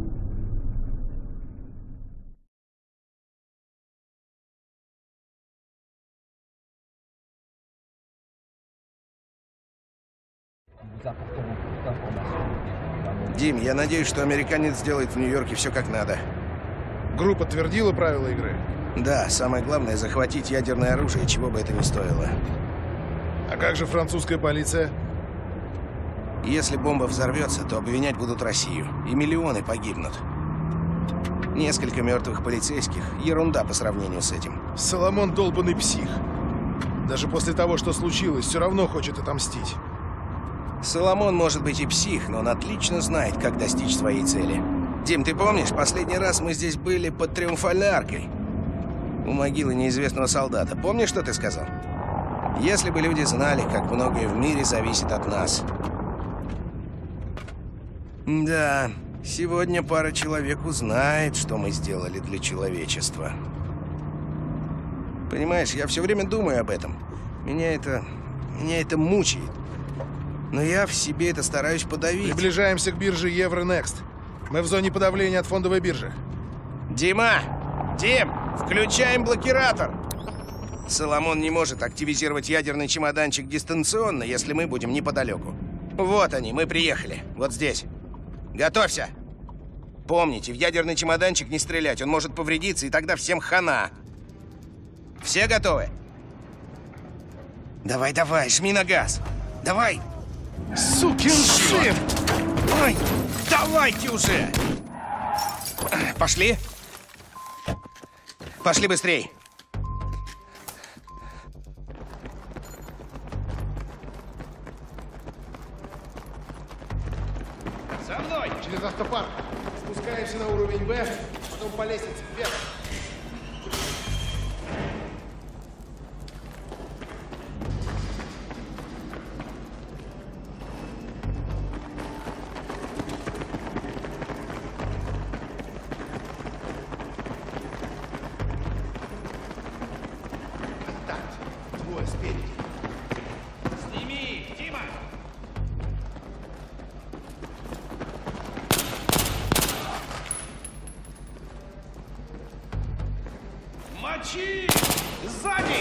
Дим, я надеюсь, что американец сделает в Нью-Йорке все как надо. Группа подтвердила правила игры? Да, самое главное — захватить ядерное оружие, чего бы это ни стоило. А как же французская полиция? Если бомба взорвется, то обвинять будут Россию, и миллионы погибнут. Несколько мертвых полицейских — ерунда по сравнению с этим. Соломон долбанный псих. Даже после того, что случилось, все равно хочет отомстить. Соломон может быть и псих, но он отлично знает, как достичь своей цели. Дим, ты помнишь, последний раз мы здесь были под Триумфальной аркой? У могилы неизвестного солдата. Помнишь, что ты сказал? Если бы люди знали, как многое в мире зависит от нас. Да, сегодня пара человек узнает, что мы сделали для человечества. Понимаешь, я все время думаю об этом. Меня это... меня это мучает. Но я в себе это стараюсь подавить. Приближаемся к бирже Евронекст. Мы в зоне подавления от фондовой биржи. Дима! Дим! Включаем блокиратор! Соломон не может активизировать ядерный чемоданчик дистанционно, если мы будем неподалеку. Вот они, мы приехали. Вот здесь. Готовься! Помните, в ядерный чемоданчик не стрелять, он может повредиться, и тогда всем хана. Все готовы? Давай, давай, жми на газ. Давай! Сукин сын! Ой, давайте уже! Пошли? Пошли быстрей! За мной! Через автопарк. Спускаемся на уровень Б, потом по лестнице вверх. Двое спереди. Сними их, Дима! Мочи! Сзади!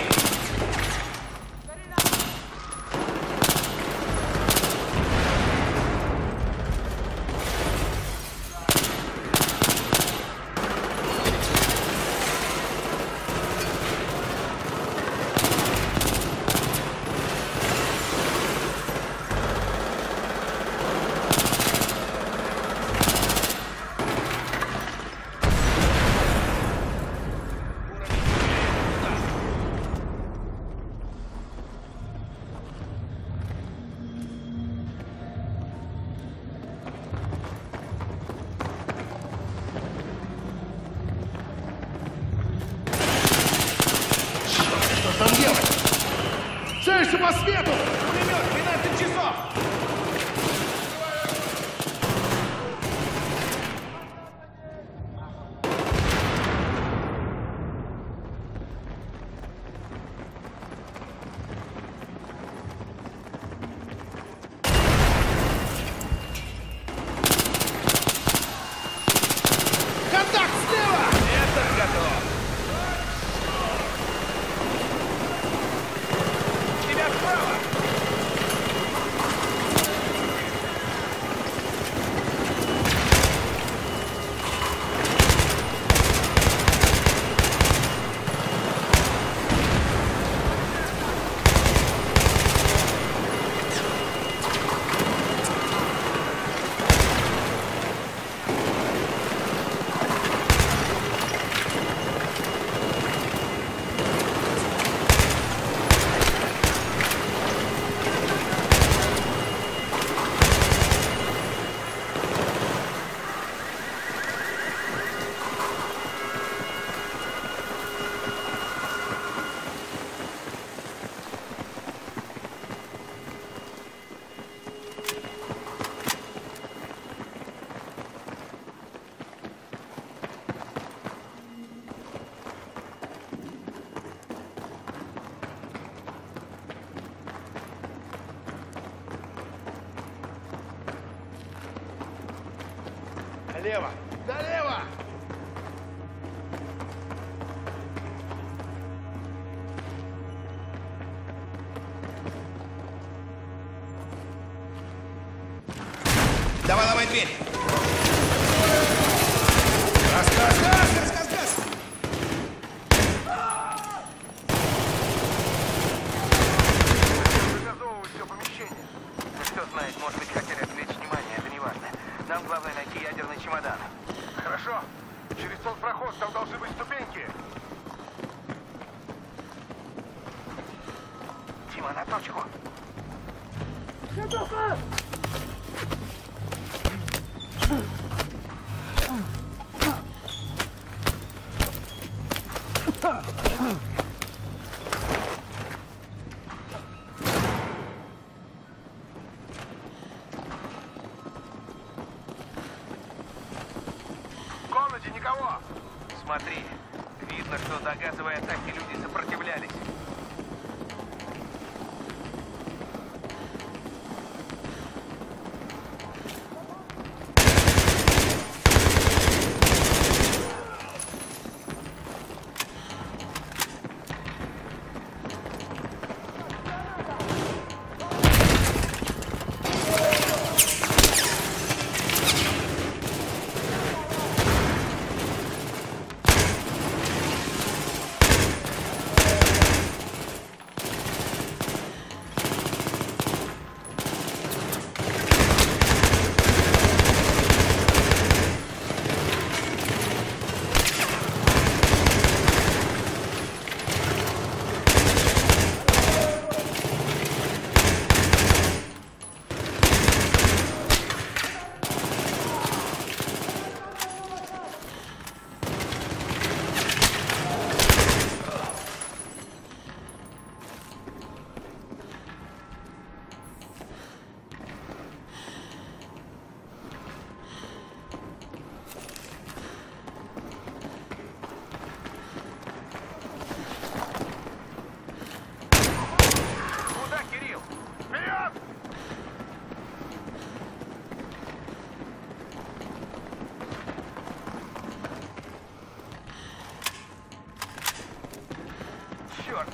Целься по свету! Пулемет, двенадцать часов! Контакт слева! Это готов! Тебя вправо! Налево! Налево! Давай, ломай дверь! Газ, газ, газ, газ, газ, газ! Загазовывать все помещение. Кто знает, может быть, хотели отвлечь внимание, это не важно. Нам главное найти ядерный чемодан. Хорошо. Через тот проход, там должны быть ступеньки. Дима, на точку. Готово! В комнате никого. Смотри, видно, что до газовой атаки люди сопротивлялись.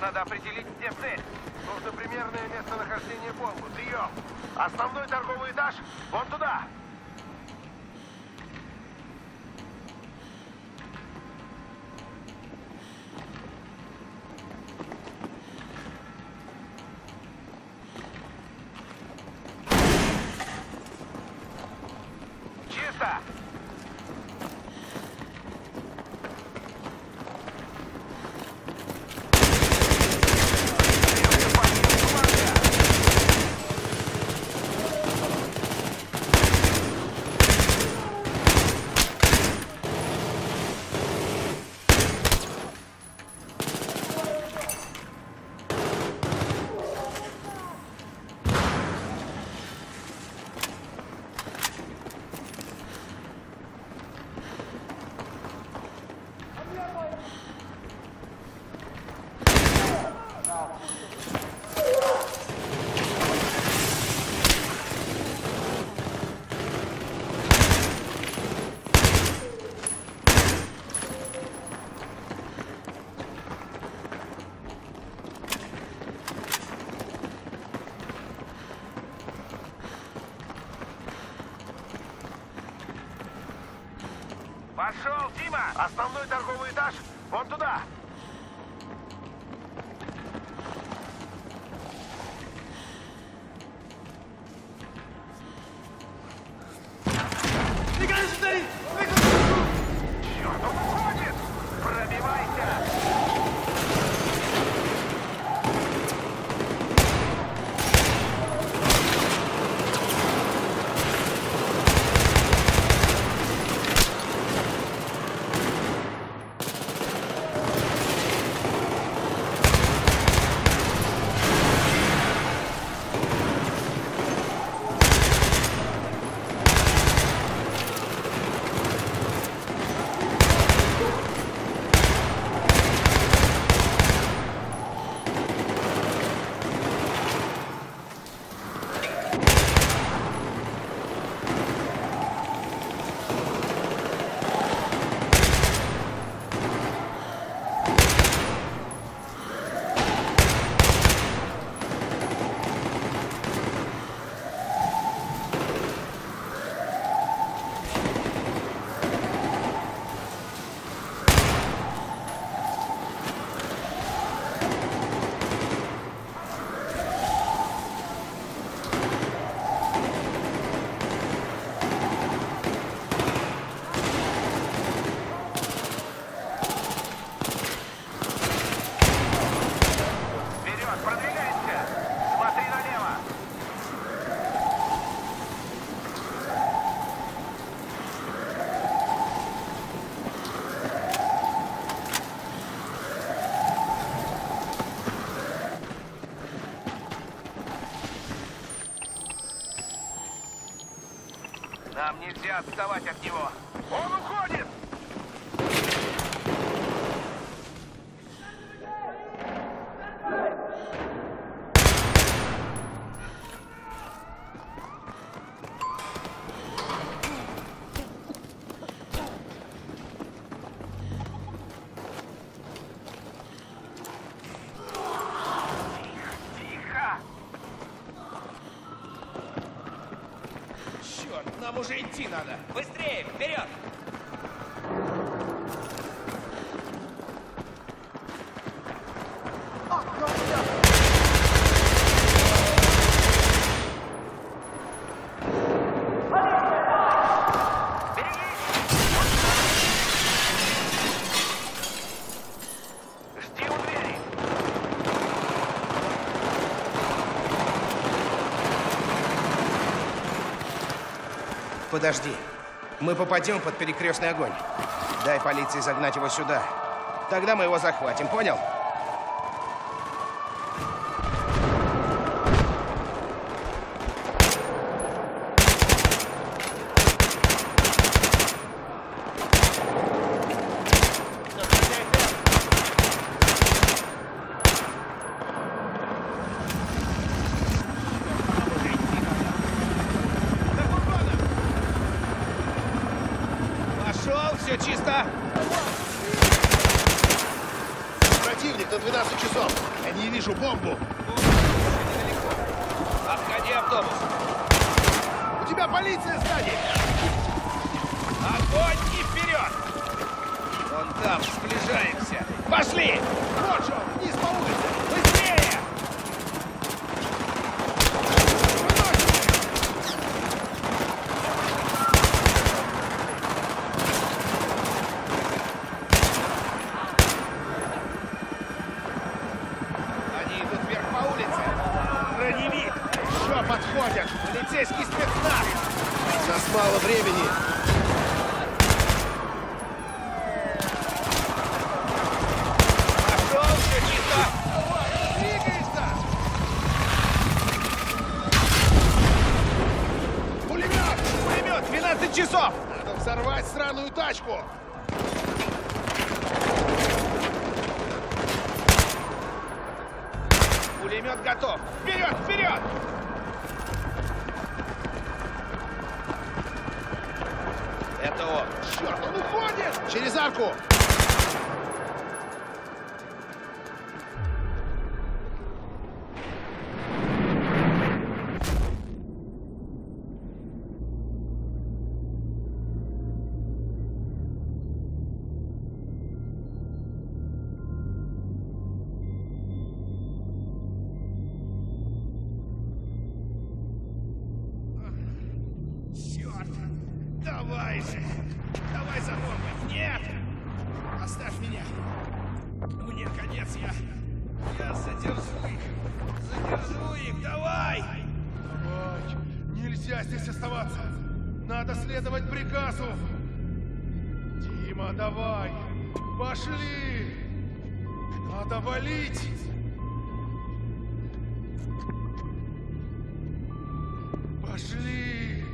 надо определить, где цель. Нужно примерное местонахождение бомбы. Прием. Основной торговый этаж вон туда. Чисто. Пошел, Дима! Основной торговый этаж вон туда! Черт, он уходит! Пробивайся! Нам нельзя отставать от него. Он уходит! Нам уже идти надо. Быстрее, вперед! Жди у двери. Подожди. Мы попадем под перекрестный огонь. Дай полиции загнать его сюда. Тогда мы его захватим, понял? Пошел, все чисто. Противник! противник на двенадцать часов. Я не вижу бомбу. Обходи автобус. У тебя полиция сзади. Огонь и вперед! Вон там, сближаемся. Пошли! Вот же он, вниз по улице. Быстрее! Они идут вверх по улице. Броневик. Еще подходят. Полицейский спецназ. Нас мало времени. Пошел, все чисто! Двигайся! Пулемет! Пулемет, двенадцать часов! Надо взорвать сраную тачку. Пулемет готов! Вперед, вперед! Это он. Черт, он уходит! Через арку! Черт! Давай же! Давай за бомбой! Нет! Оставь меня! Мне конец, я... Я задержу их! Задержу их! Давай! Давай! Нельзя здесь оставаться! Надо следовать приказу! Дима, давай! Пошли! Надо валить! Пошли!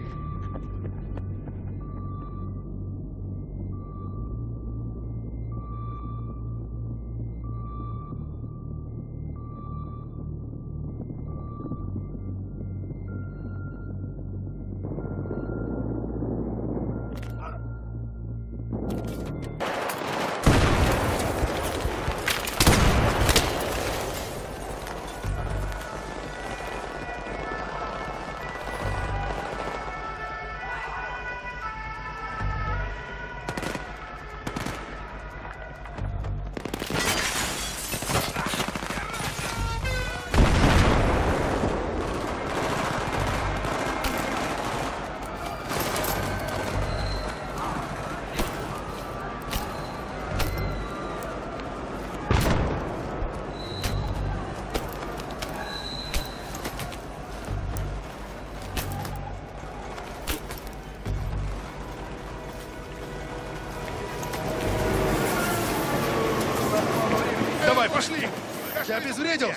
Давай, пошли! Я обезвредил!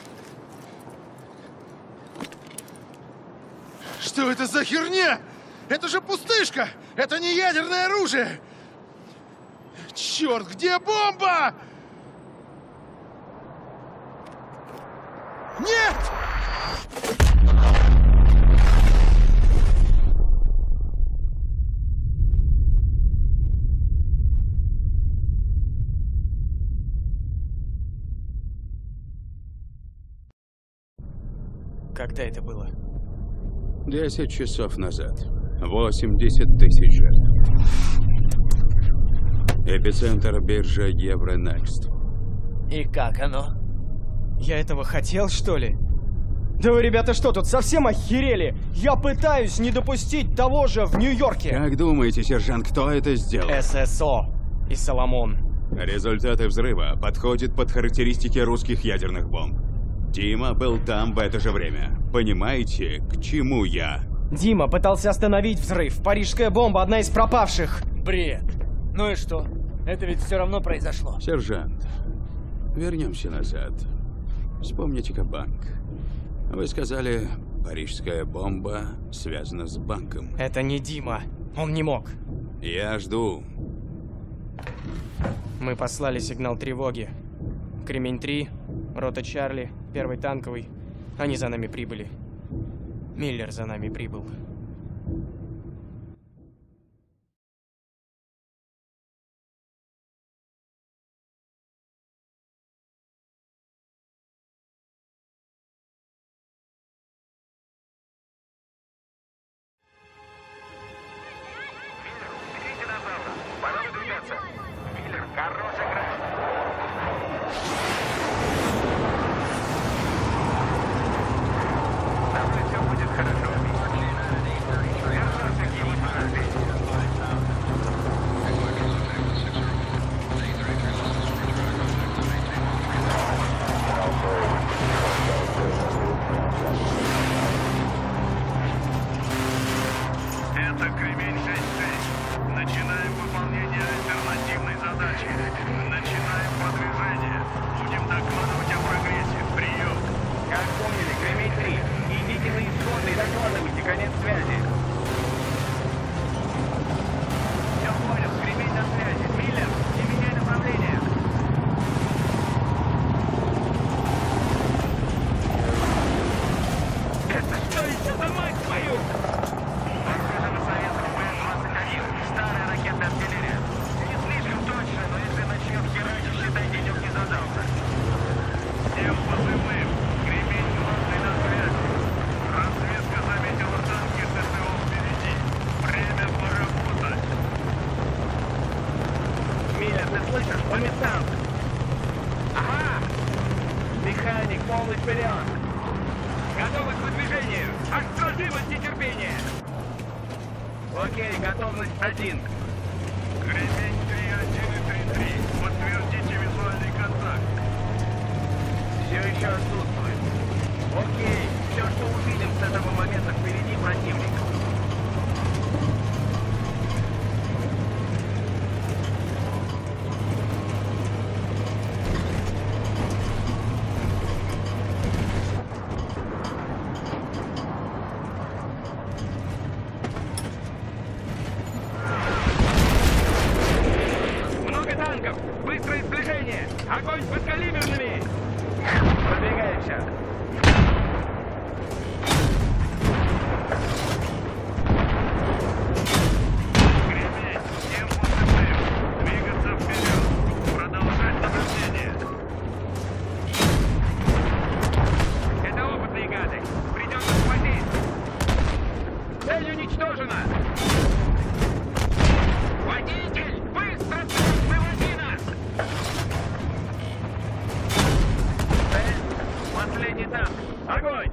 Что это за херня? Это же пустышка! Это не ядерное оружие! Черт, где бомба? Нет! Когда это было? Десять часов назад. восемьдесят тысяч жертв. Эпицентр биржа Евронекст. И как оно? Я этого хотел, что ли? Да вы, ребята, что, тут совсем охерели? Я пытаюсь не допустить того же в Нью-Йорке. Как думаете, сержант, кто это сделал? ССО и Соломон. Результаты взрыва подходят под характеристики русских ядерных бомб. Дима был там в это же время. Понимаете, к чему я? Дима пытался остановить взрыв. Парижская бомба — одна из пропавших. Бред. Ну и что? Это ведь все равно произошло. Сержант, вернемся назад. Вспомните-ка банк. Вы сказали, парижская бомба связана с банком. Это не Дима. Он не мог. Я жду. Мы послали сигнал тревоги. Кремень три, рота Чарли, первый танковый. Они за нами прибыли. Миллер за нами прибыл. Это Кремень шесть шесть. Начинаем выполнение альтернативной задачи. Начинаем продвижение. Будем докладывать о прогрессе. Прием. Как поняли, Кремень три. Идите на исходный, докладывайте. Конец связи. Все понял. Кремень на связи. Миллер, не меняй направление. Это что еще за мать твою? Похоже на советскую Бэ двадцать один. Старая ракетная артиллерия. Не слишком точно, но если начнем херачить, считай, денек не задался. Всем позывным. Кремень главный на связи. Разведка заметила танки ССО впереди. Время поработать. Миллер, ты слышишь? По местам. Ага! Механик, полный вперед! Готовы к выдвижению! Отстранивать нетерпение! Окей, готовность один. Кремень три один и три три. Подтвердите визуальный контакт. Все еще отсутствует. Окей, все, что увидим с этого момента впереди противник. Много танков! Быстрое сближение! Огонь подкалиберными! Продвигаемся! Кремень, всем позывным. Двигаться вперед. Продолжать наблюдение. Это опытные гады! Придется схватить! Цель уничтожена! Водитель! Быстро! Выводи нас! Цель! Последний танк! Огонь!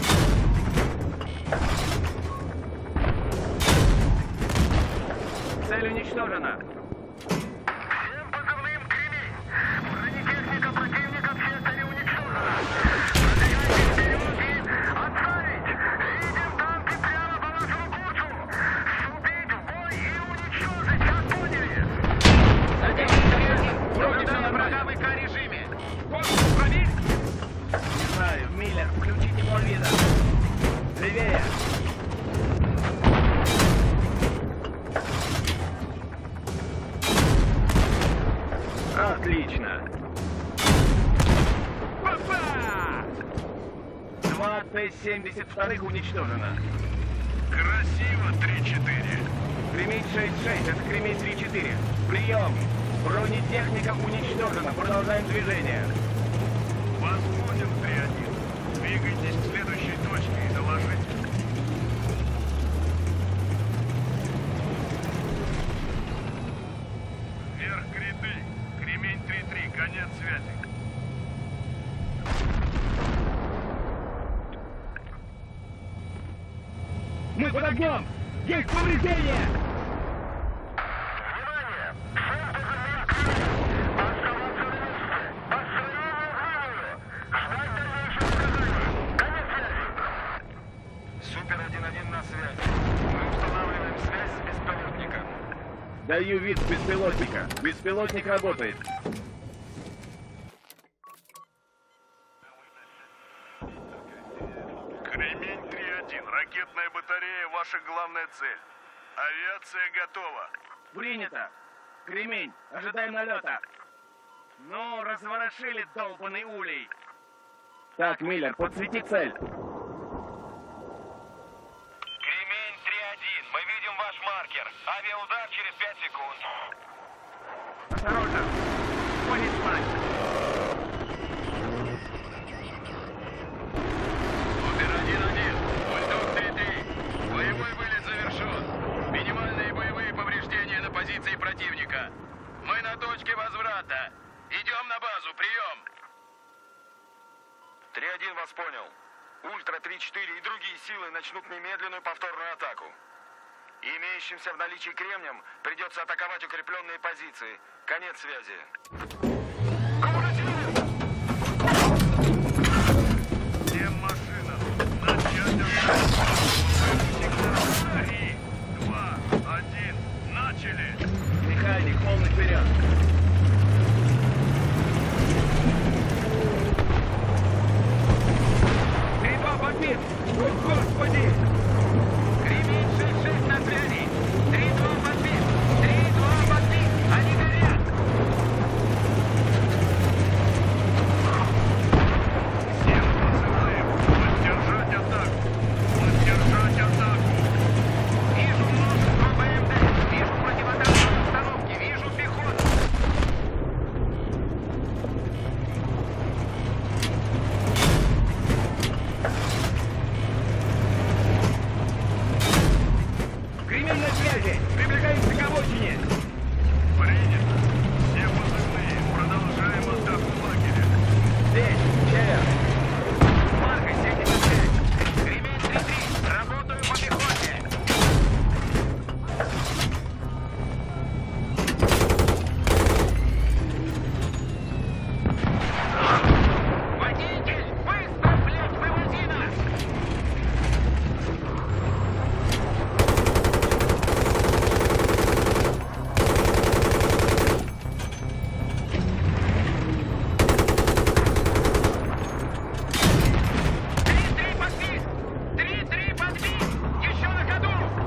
Цель уничтожена! Всем позывным Кремень. Бронетехника противника в секторе уничтожена. Продвигайтесь вперед и отставить! Видим танки прямо по нашему курсу! Вступить в бой и уничтожить, как поняли! Вроде все на правой К-режиме! Корпус пробит? Не знаю, Миллер, включите пол вида. Левее! Отлично! Папа! двадцать семьдесят вторых уничтожено. Красиво, три четыре. Кремень шесть шесть, это Кремень три четыре. Прием! Бронетехника уничтожена. Продолжаем движение. Вас понял, три один. Двигайтесь к следующей точке и доложите. Вверх гряды. Кремень три три. Конец связи. Мы под огнем! Есть повреждения! Супер один один на связи. Мы устанавливаем связь с беспилотником. Даю вид с беспилотника. Беспилотник работает. Кремень три один. Ракетная батарея — ваша главная цель. Авиация готова. Принято. Кремень, ожидаем налета. Ну, разворошили долбаный улей. Так, Миллер, подсвети цель. Кремень три один. Мы видим ваш маркер. Авиаудар через пять секунд. Осторожно. Понеслась. Супер один один. Бульдог три три. Боевой вылет завершен. Минимальные боевые повреждения на позиции противника. Мы на точке возврата. Идем на базу. Прием. три один вас понял. Ультра три четыре и другие силы начнут немедленную повторную атаку. Имеющимся в наличии кремнем придется атаковать укрепленные позиции. Конец связи. Всем машинам. Начать атаку. Три, два, связи! Приближаемся к обочине! Принято. Все позывные. Продолжаем атаку лагеря. Здесь, север. Марка семьдесят пять. Кремень три три. Работаю по пехоте. Водитель! Быстро, блядь, вывози нас! Три-три подбит! Три-три подбит! Еще на ходу!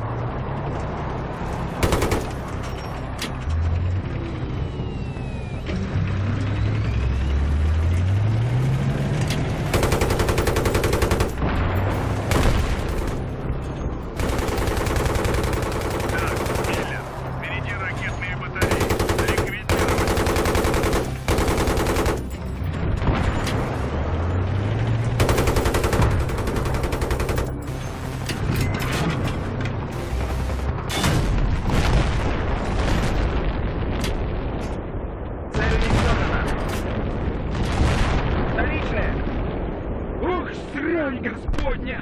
Так, Миллер, впереди ракетные батареи. Ликвидировать. Цель уничтожена! Столичная! Ух, срань господня!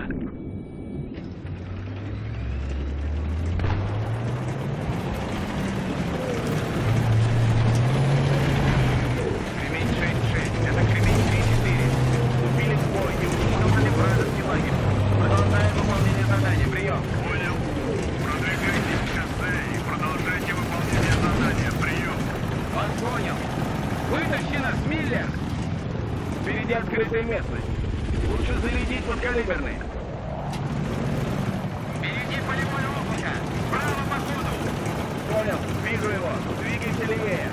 Кремень шесть шесть, это Кремень три четыре. Вступили в бой и уничтожили вражеский лагерь. Продолжаем выполнение задания. Прием. Понял. Продвигайтесь к шоссе и продолжайте выполнение задания. Прием. Вас понял. Вытащи нас, Миллер! Впереди открытая местность. Лучше зарядить подкалиберный. Впереди полевое облако. Право по ходу. Понял. Вижу его. Двигайся левее.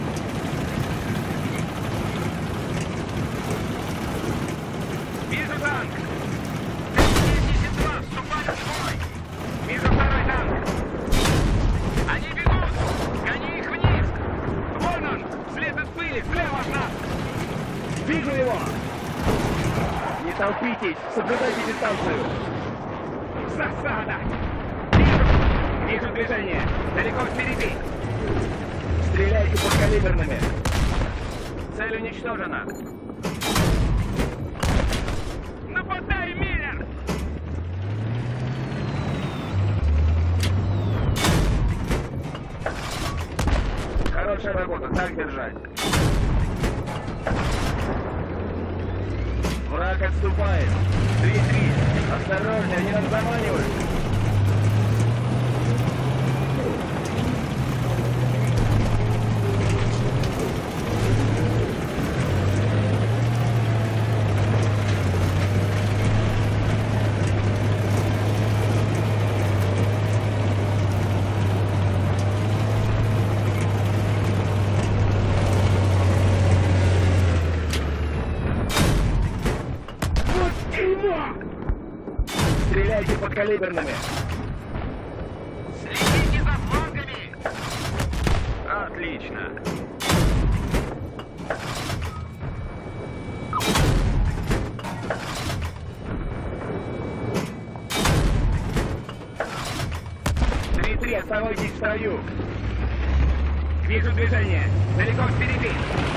Вижу танк. семьдесят два. Вступают в бой. Вижу второй танк. Они бегут. Гони их вниз. Вон он. След из пыли. Слева от нас. Вижу его. Не толпитесь. Соблюдайте дистанцию. Засада. Вижу. Вижу движение. Далеко впереди. Стреляйте подкалиберными. Цель уничтожена. Нападай, Миллер! Хорошая работа, так держать. Враг отступает. Три-три. Осторожнее, они нас заманивают. Стреляйте подкалиберными. Следите за флангами. Отлично. Три-три, оставайтесь в строю. Вижу движение. Далеко впереди.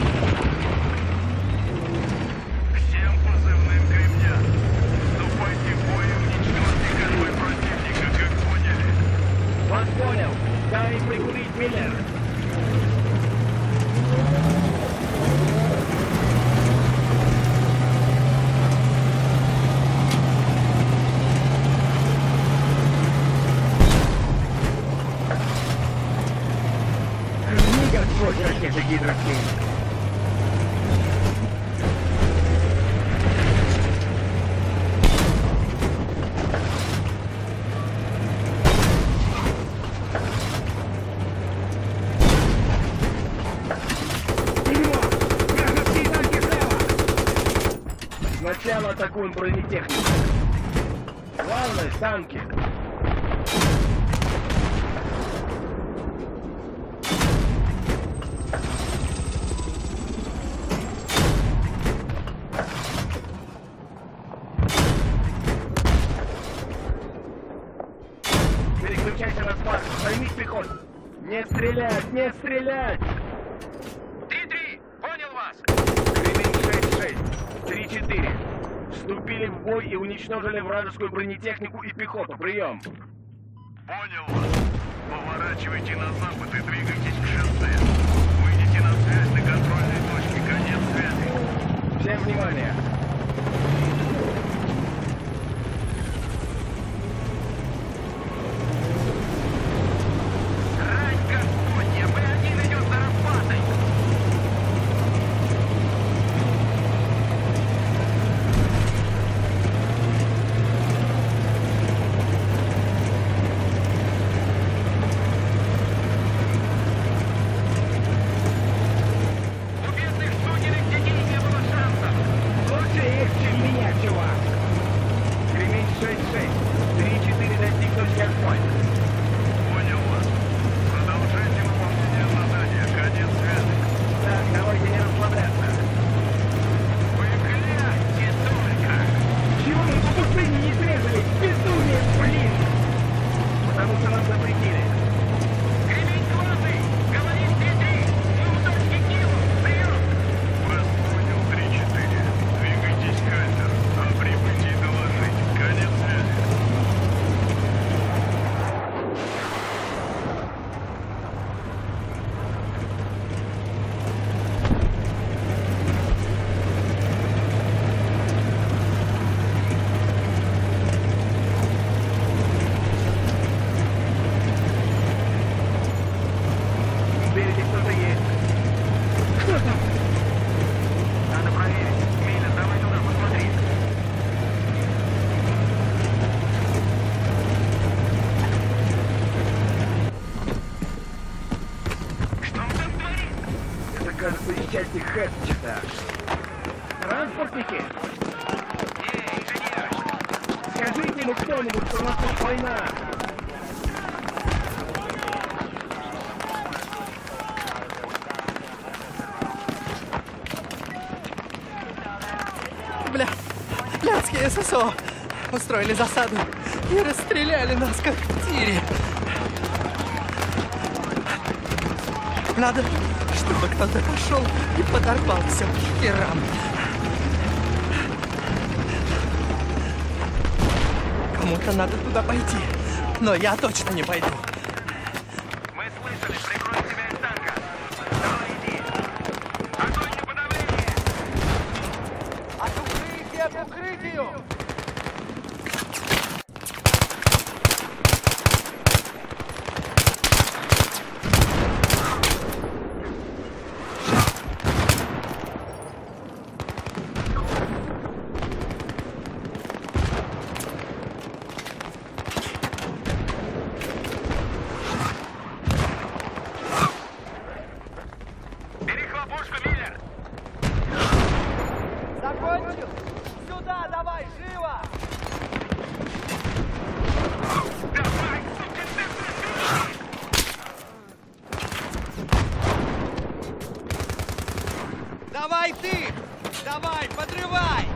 Всем позывным Кремня. Вступайте в бой и уничтожьте конвой противника, как поняли. Вас понял. Дай прикурить, Миллер. Не Господь, ракеты гидроклин. Сначала атакуем бронетехнику. Главное — танки. переключайся на спад. Займись пехоту. Не стрелять, не стрелять! три-три, понял вас. Кремень шесть шесть, три-четыре. Вступили в бой и уничтожили вражескую бронетехнику и пехоту. Прием. Понял вас. Поворачивайте на запад и двигайтесь к шоссе. Выйдите на связь на контрольной точке. Конец связи. Всем внимание. Части Хэтчета. Транспортники? Эй, инженер! Скажите ему кто-нибудь, что у нас тут война! Бля, блядские ССО устроили засаду и расстреляли нас, как в тире. Надо, чтобы кто-то пошел и подорвал все к херам. Кому-то надо туда пойти, но я точно не пойду. Мы слышали, прикрой тебя из танка. Давай иди. Огонь на подавление. От укрытия к укрытию! Давай ты! Давай, подрывай!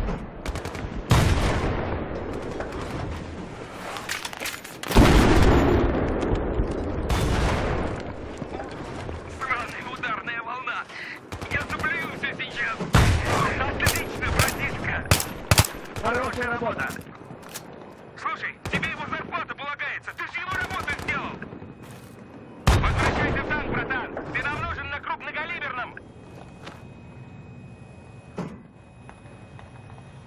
Странная ударная волна. Я заплююсь сейчас. Отлично, братишка. Хорошая работа. Слушай, тебе его зарплата полагается. Ты же его работу сделал. Возвращайся в танк, братан. Ты нам нужен на крупнокалиберном.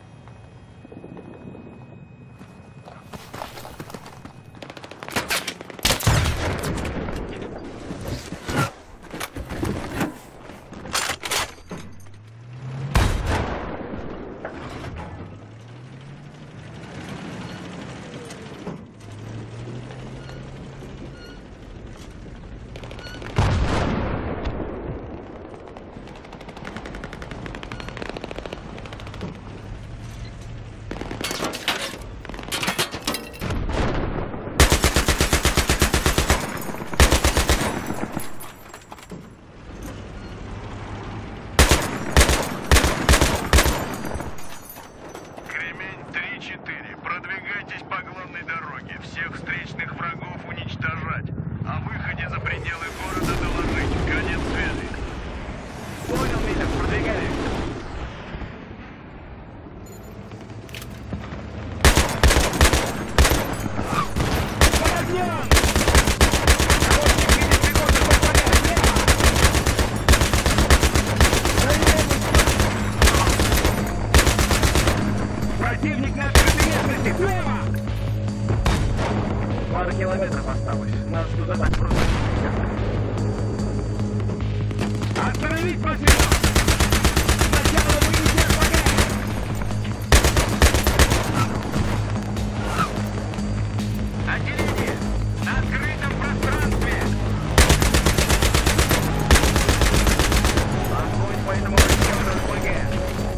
гражданскую задачу просто не остановить машину! Сначала выйдите от ПГ! Отделение! На открытом пространстве! Огонь по этому району ПГ!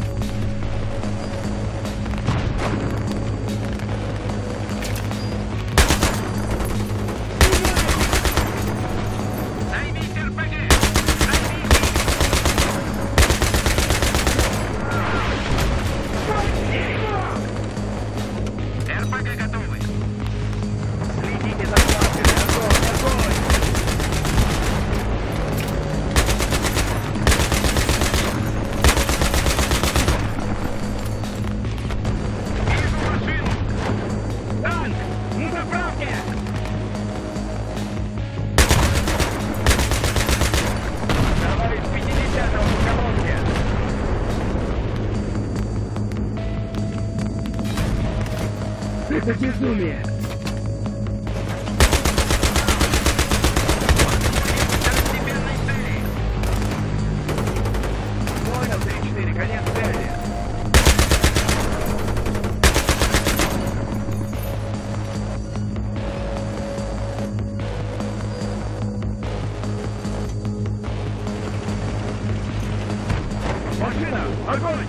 Это безумие! Понял, три четыре, конец связи. Машина! Огонь!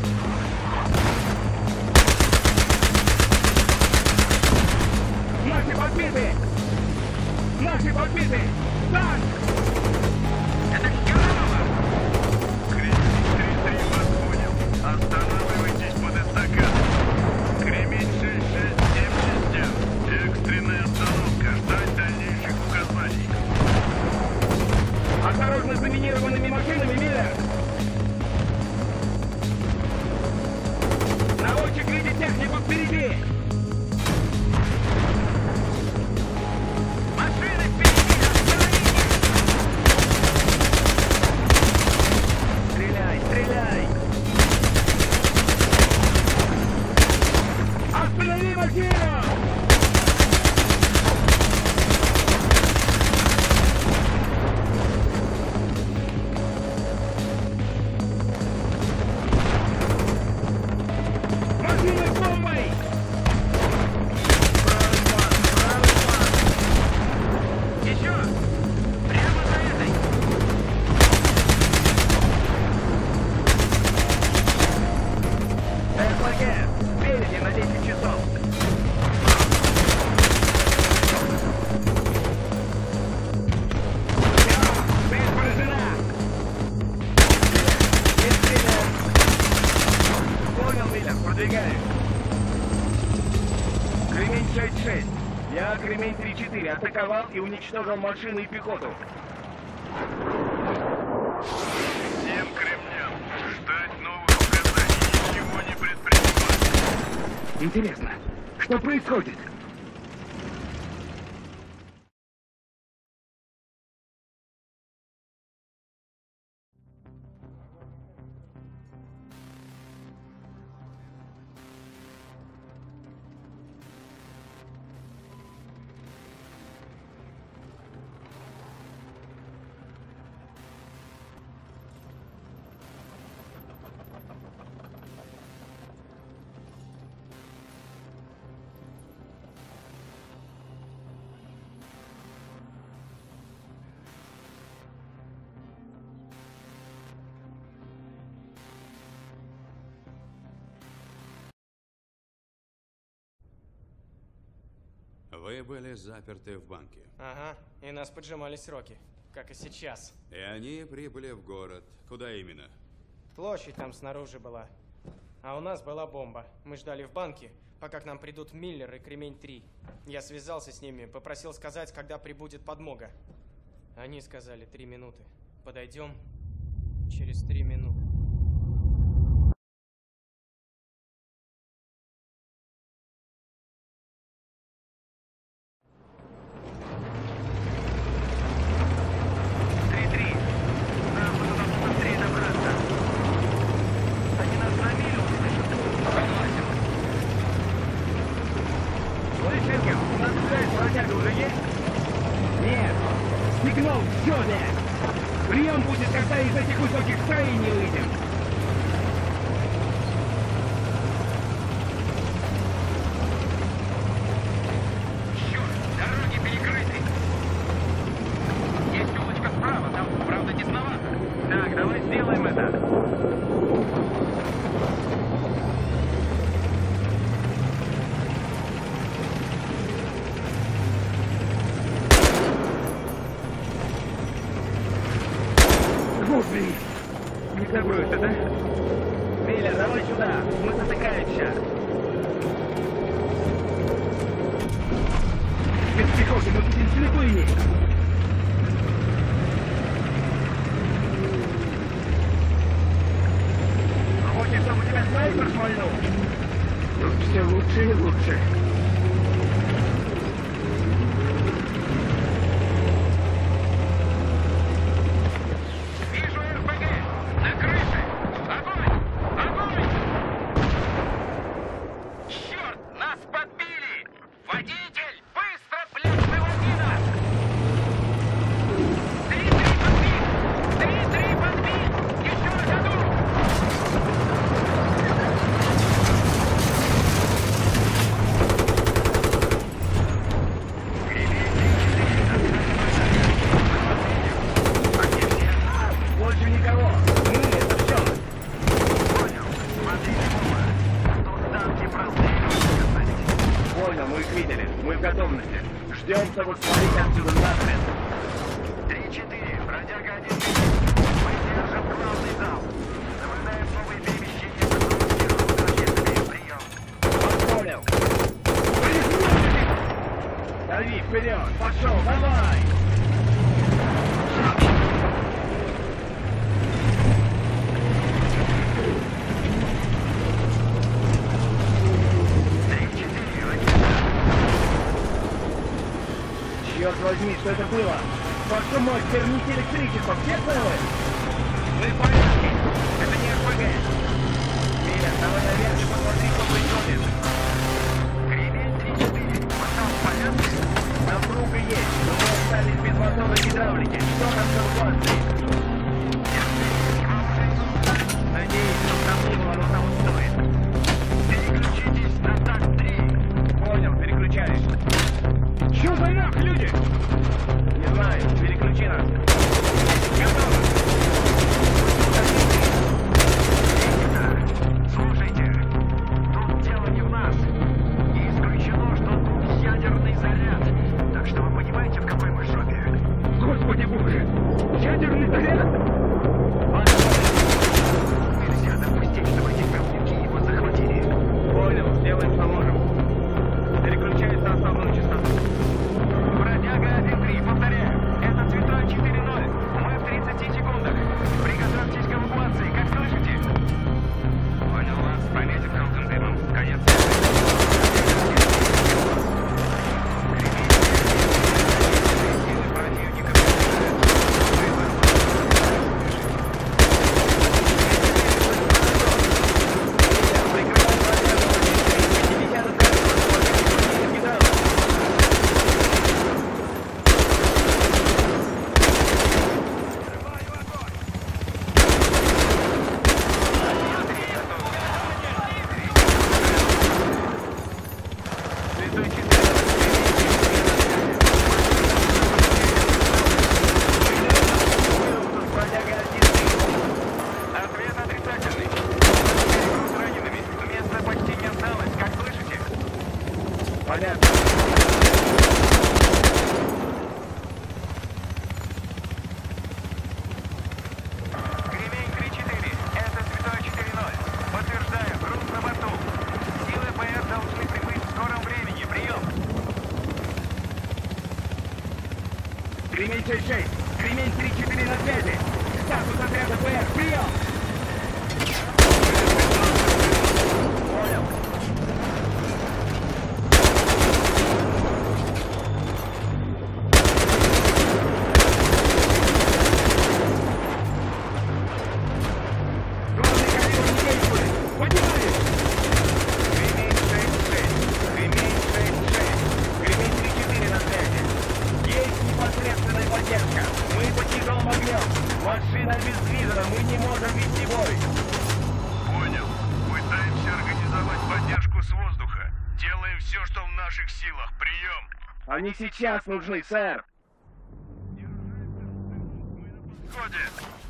Наши подбиты! Наши подбиты! Танк! Это херово! Кремень три три вас понял. Останавливайтесь под эстакадой. Кремень шесть шесть семь шестьдесят. Экстренная остановка. Ждать дальнейших указаний. Осторожно с заминированными машинами, Миллер! Наводчик видит технику впереди! Стреляй! Останови машину! Машина с бомбой! Правый план, правый план! Еще! Прямо за этой! СПГ! Спереди на десять часов! Цель поражена! Не стреляй! Понял, Миллер, продвигаюсь! Кремень шесть шесть. Я Кремень три четыре. Атаковал и уничтожил машины и пехоту. Всем кремням ждать новых указаний, ничего не предпринимать. Интересно, что происходит? Вы были заперты в банке. Ага, и нас поджимали сроки, как и сейчас. И они прибыли в город. Куда именно? Площадь там снаружи была. А у нас была бомба. Мы ждали в банке, пока к нам придут Миллер и Кремень три. Я связался с ними, попросил сказать, когда прибудет подмога. Они сказали три минуты. Подойдем через три минуты. сигнал, Джоди! Прием будет, когда из этих высоких строений выйдем. Черт, дороги перекрыты. Есть улочка справа, там, правда, тесновато. Так, давай сделаем это. Не забросься, да? Миллер, давай сюда, мы затыкаемся. Без пехоты мы будем слепые. Хочешь, чтобы тебя снайпер шмальнул? Тут все лучше и лучше. Черт возьми, что это было? Вашу мать, верните электричество, все целы? Мы в порядке. Это не эр пэ гэ. Миля, давай наверх и посмотри, что происходит. Кремень три четыре. Пошел в порядке? Напруга есть, но мы остались без мотора гидравлики. Что там с эвакуацией? Надеюсь, что там не было, но того стоит. Переключитесь на такт три. Понял, переключаюсь. Чё за нах, люди? Не знаю, переключи нас. Готово. Слушайте, тут дело не в нас. Не исключено, что тут ядерный заряд. Так что вы понимаете, в какой мы жопе? Господи боже! Ядерный заряд? Нельзя допустить, чтобы эти говнюки его захватили. Понял, сделаем, что можем. Переключаюсь на основную частоту. Бродяга один три, повторяю. Это цветной четыре ноль. Мы в тридцати секундах. Приготовьтесь к эвакуации, как слышите? Понял вас. Пометим желтым дымом. Конец. Кремень шесть шесть, Кремень три четыре на связи. Статус отряда пэ эр, прием! Понял. Главный коридор не действует. Поднимаюсь! Кремень шесть шесть, Кремень шесть шесть, Кремень три четыре на связи. Есть непосредственный задержка. Мы под тяжелым огнем. Машина обездвижена, мы не можем вести бой. Понял. Пытаемся организовать поддержку с воздуха. Делаем все, что в наших силах. Прием. Они сейчас нужны, сэр. Входит.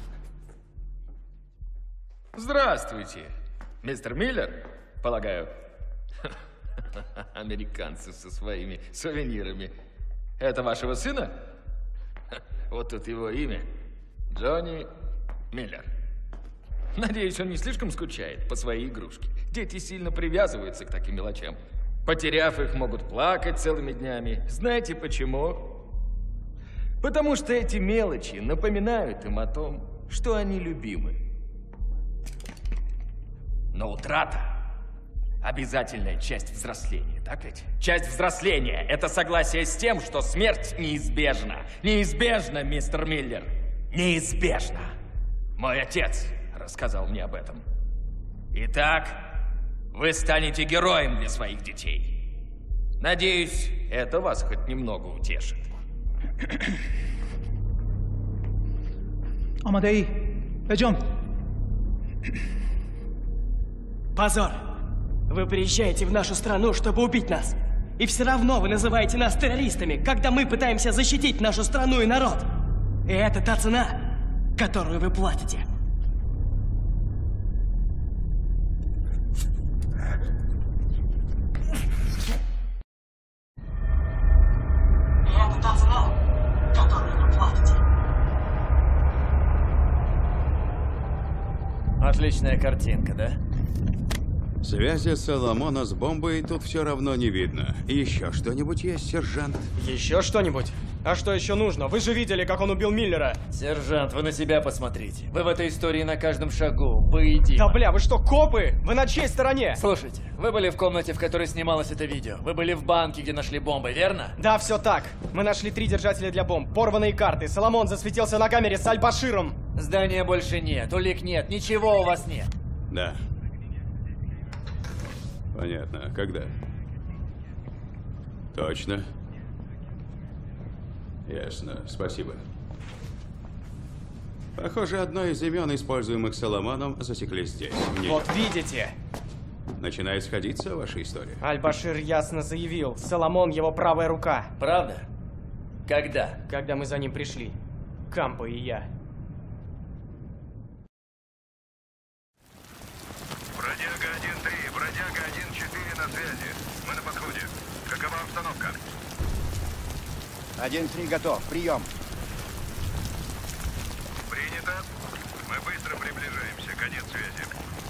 Здравствуйте, мистер Миллер, полагаю. Американцы со своими сувенирами. Это вашего сына? Вот тут его имя. Джонни Миллер. Надеюсь, он не слишком скучает по своей игрушке. Дети сильно привязываются к таким мелочам. Потеряв их, могут плакать целыми днями. Знаете почему? Потому что эти мелочи напоминают им о том, что они любимы. Но утрата – обязательная часть взросления, так ведь? Часть взросления – это согласие с тем, что смерть неизбежна. Неизбежна, мистер Миллер. Неизбежна. Мой отец рассказал мне об этом. Итак, вы станете героем для своих детей. Надеюсь, это вас хоть немного утешит. Амадей, идем. Позор! Вы приезжаете в нашу страну, чтобы убить нас. И все равно вы называете нас террористами, когда мы пытаемся защитить нашу страну и народ. И это та цена, которую вы платите. И это та цена, которую вы платите. Отличная картинка, да? Связи Соломона с бомбой тут все равно не видно. Еще что-нибудь есть, сержант? Еще что-нибудь? А что еще нужно? Вы же видели, как он убил Миллера. Сержант, вы на себя посмотрите. Вы в этой истории на каждом шагу. Боедим. Да бля, вы что, копы? Вы на чьей стороне? Слушайте, вы были в комнате, в которой снималось это видео. Вы были в банке, где нашли бомбы, верно? Да, все так. Мы нашли три держателя для бомб, порванные карты. Соломон засветился на камере с Аль-Баширом. Здания больше нет, улик нет, ничего у вас нет. Да. Понятно. Когда? Точно? Ясно. Спасибо. Похоже, одно из имен, используемых Соломоном, засекли здесь. Мне... Вот видите? Начинает сходиться ваша история. Аль-Башир ясно заявил, Соломон его правая рука. Правда? Когда? Когда мы за ним пришли. Кампо и я. Бродяга один три, бродяга один четыре на связи. Мы на подходе. Какова обстановка? один три готов. Прием. Принято. Мы быстро приближаемся. Конец связи.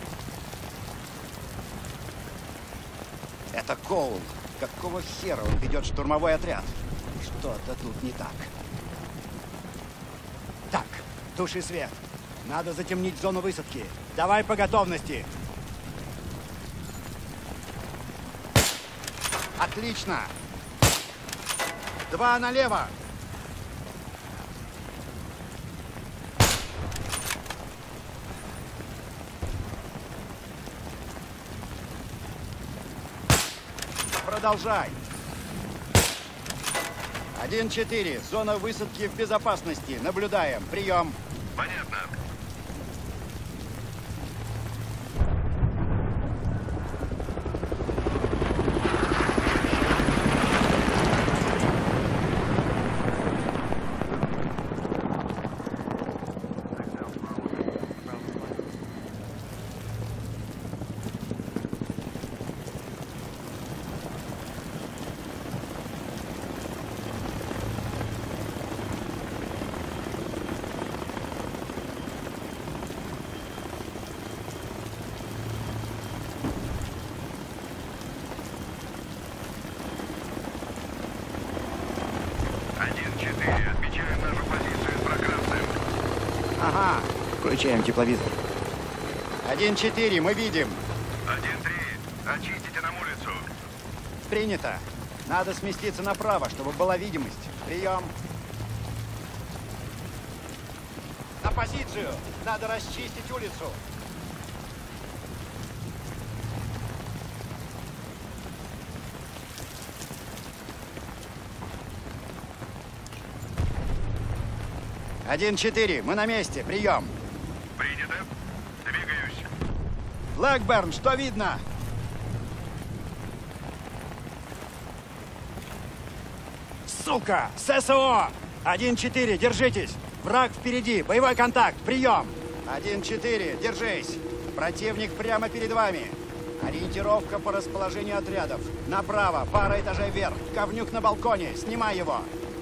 Это Коул. Какого хера он ведет штурмовой отряд? Что-то тут не так. Так, туши свет. Надо затемнить зону высадки. Давай по готовности. Отлично. Два налево. Продолжай. один четыре. Зона высадки в безопасности. Наблюдаем. Прием. Понятно. Ага, включаем тепловизор. один четыре, мы видим. один три, очистите нам улицу. Принято. Надо сместиться направо, чтобы была видимость. Прием. На позицию. Надо расчистить улицу. один четыре, мы на месте, прием. Принято. Двигаюсь. Блэкберн, что видно? Сука! ССО! один четыре, держитесь! Враг впереди, боевой контакт, прием! один четыре, держись! Противник прямо перед вами. Ориентировка по расположению отрядов. Направо, пара этажей вверх. Говнюк на балконе, снимай его.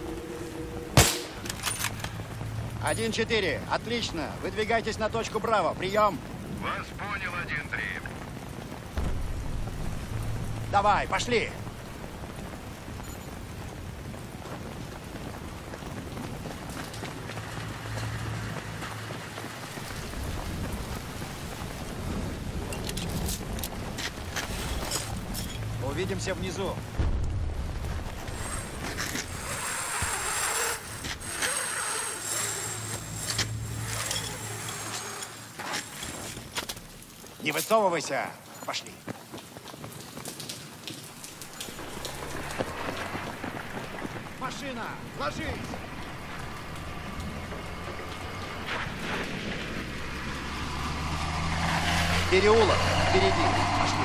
один четыре, отлично. Выдвигайтесь на точку Браво, прием. Вас понял, один три. Давай, пошли! Увидимся внизу. Не высовывайся. Пошли. Машина, ложись! Переулок впереди. Пошли.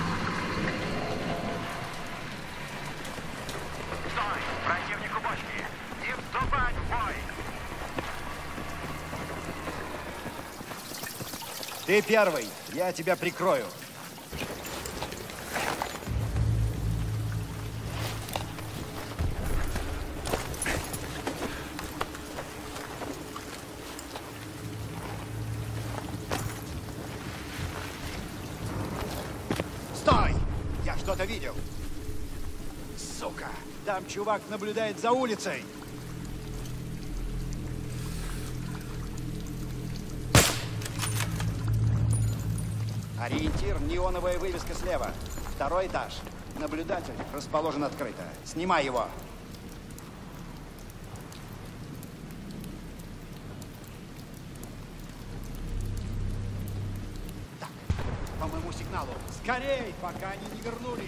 Стой! Противник у бочки! Не вступать в бой! Ты первый. Я тебя прикрою. Стой! Я что-то видел. Сука! Там чувак наблюдает за улицей. Ориентир — неоновая вывеска слева. Второй этаж. Наблюдатель расположен открыто. Снимай его. Так, по моему сигналу. Скорей, пока они не вернулись.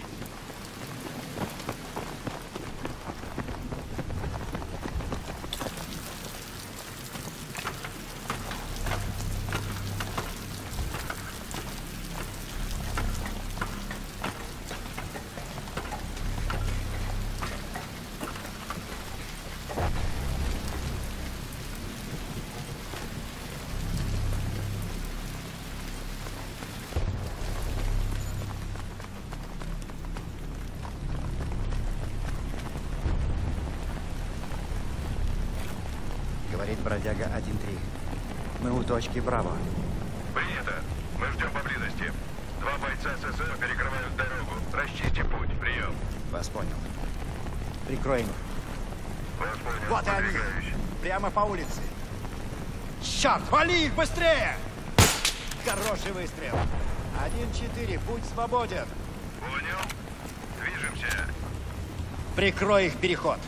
Говорит бродяга один три. Мы у точки Браво. Принято. Мы ждем поблизости. Два бойца ССО перекрывают дорогу. Расчисти путь. Прием. Вас понял. Прикроем. Вас понял. Вот и они. Прямо по улице. Черт, вали их быстрее! Хороший выстрел. один четыре, путь свободен. Понял. Движемся. Прикрой их переход.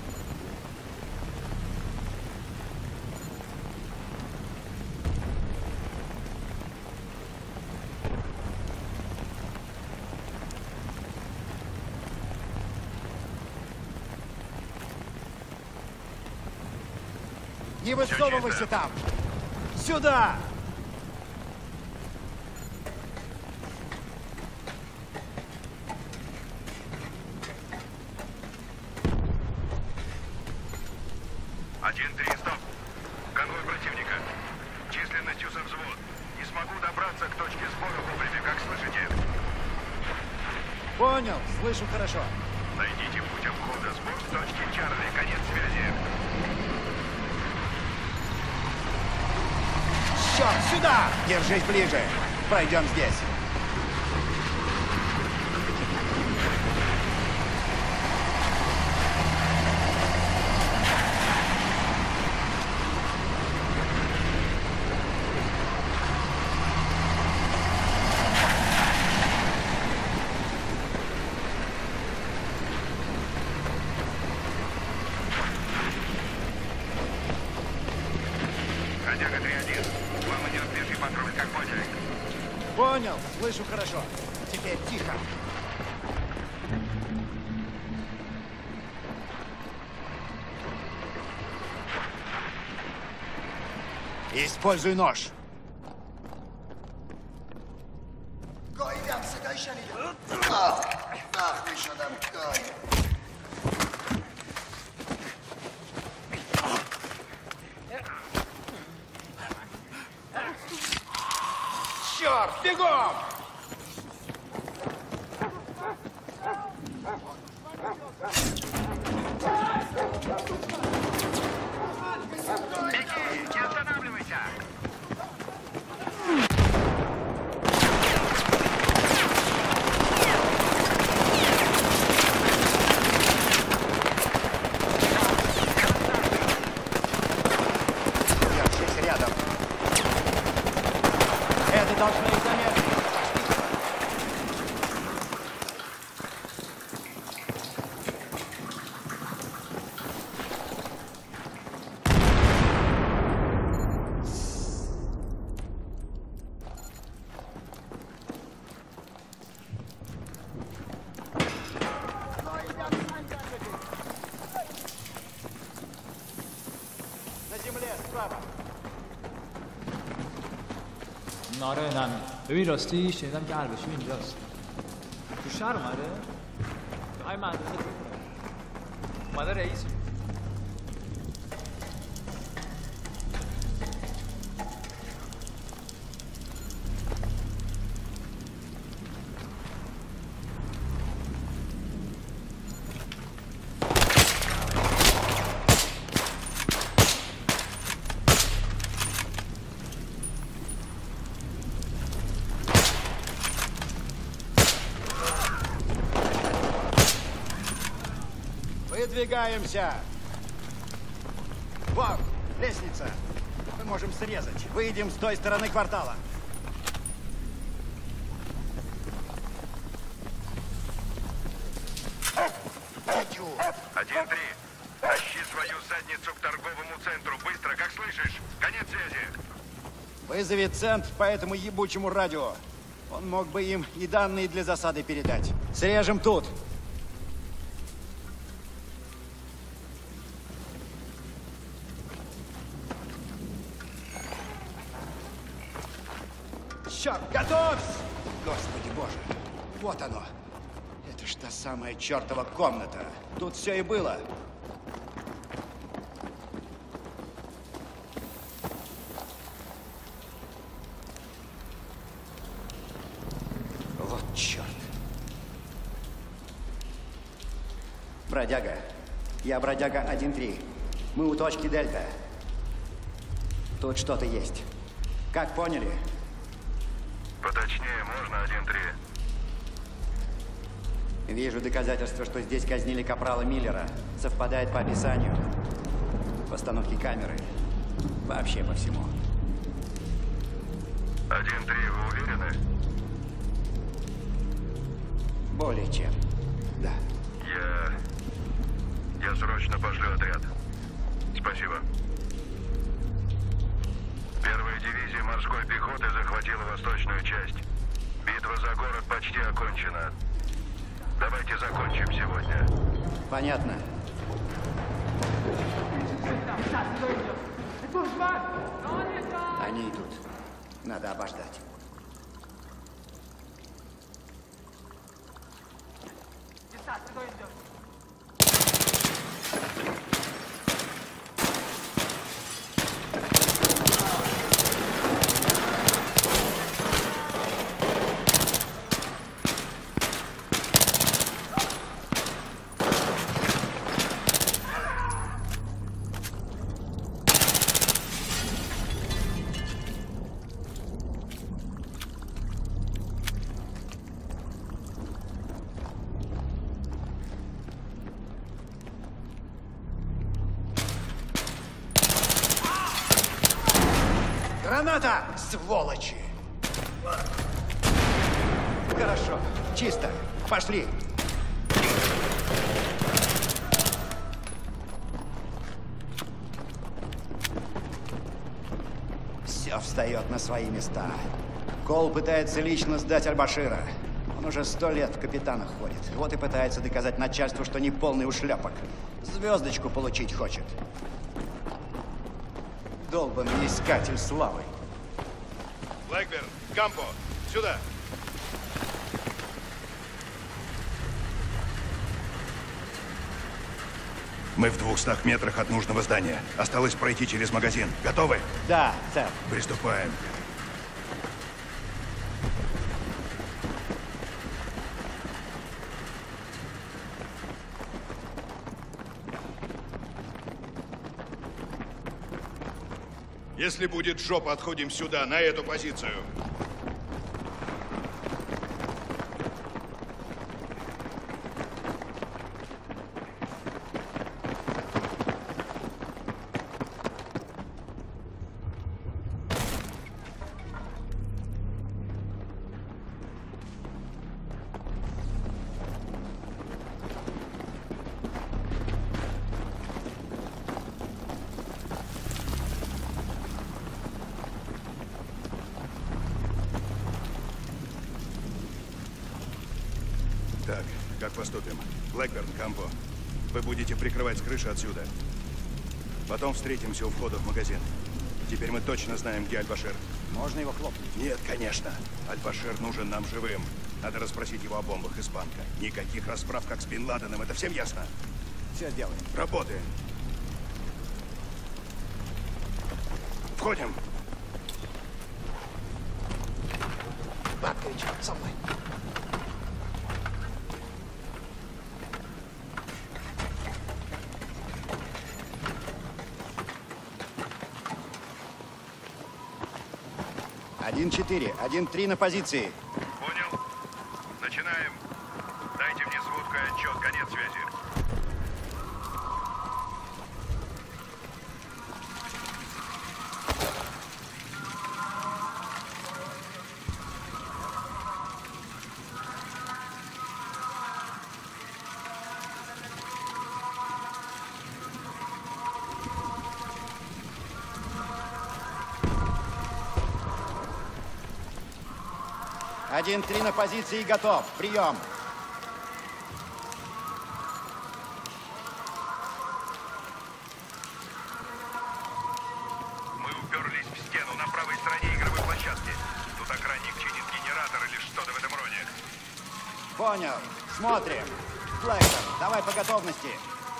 Не высовывайся там! Сюда! один три, стоп. Конвой противника. Численностью со взвод. Не смогу добраться к точке сбора вовремя, как слышите? Понял, слышу хорошо. Найдите путь обхода сбор с точки Чарли. Конец связи. Черт, сюда! Держись ближе. Пройдем здесь. Бродяга три один. Вам идет пеший патруль, как поняли? Понял, слышу хорошо. Теперь тихо. И используй нож. Koyacağım sıkı işini. Ah, ah iş adam koy. Черт, бегом! Беги, не останавливайся! Держись рядом. Это должно их замедлить. На земле, справа. آره نه ببین راستی شنیدم که اربشی اینجاست تو شهر اومده؟ های مدرسه تو اومده رئیس Выдвигаемся! Вон, лестница. Мы можем срезать. Выйдем с той стороны квартала. один-три. Тащи свою задницу к торговому центру. Быстро, как слышишь? Конец связи. Вызови центр по этому ебучему радио. Он мог бы им и данные для засады передать. Срежем тут. Черт, готовься! Господи боже, вот оно. Это ж та самая чертова комната. Тут все и было. Вот черт. Бродяга. Я бродяга один-три. Мы у точки Дельта. Тут что-то есть. Как поняли? Поточнее можно, один-три. Вижу доказательства, что здесь казнили капрала Миллера. Совпадает по описанию. Постановки камеры. Вообще по всему. один-три, вы уверены? Более чем. Да. Я... Я срочно пошлю отряд. Спасибо. Первая дивизия морской пехоты захватила восточную часть. Битва за город почти окончена. Давайте закончим сегодня. Понятно. Они идут. Надо обождать. Граната, сволочи! Хорошо, чисто. Пошли. Все встает на свои места. Кол пытается лично сдать Аль-Башира. Он уже сто лет в капитанах ходит. Вот и пытается доказать начальству, что не полный ушлепок. Звездочку получить хочет. Долбанный искатель славы. Блэкберн, Кампо, сюда! Мы в двухстах метрах от нужного здания. Осталось пройти через магазин. Готовы? Да, сэр. Приступаем. Если будет жопа, отходим сюда, на эту позицию. Так, как поступим? Блэкберн, Кампо, вы будете прикрывать с крыши отсюда. Потом встретимся у входа в магазин. Теперь мы точно знаем, где Аль-Башир. Можно его хлопнуть? Нет, конечно. Аль-Башир нужен нам живым. Надо расспросить его о бомбах из банка. Никаких расправ, как с Бин Ладеном. Это всем ясно? Все сделаем. Работаем. Входим. Баткович, со мной. Один четыре, один три на позиции. Понял. Начинаем. Дайте мне сводку и отчет. Конец связи. Один три на позиции, готов. Прием. Мы уперлись в стену на правой стороне игровой площадки. Тут охранник чинит генератор или что-то в этом роде. Понял. Смотрим. Блэкберн, давай по готовности.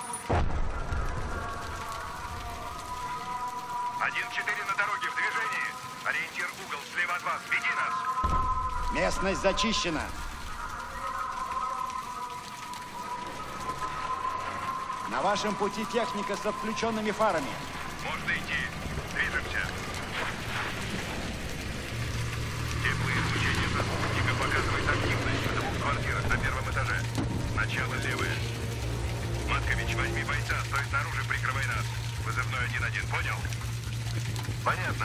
один четыре на дороге в движении. Ориентир угол слева от вас. Веди нас. Местность зачищена. На вашем пути техника с отключенными фарами. Можно идти. Движемся. Теплое излучение со спутника показывает активность в двух квартирах на первом этаже. Начало левое. Маткович, возьми бойца, стой снаружи, прикрывай нас. Вызывной один один, понял? Понятно.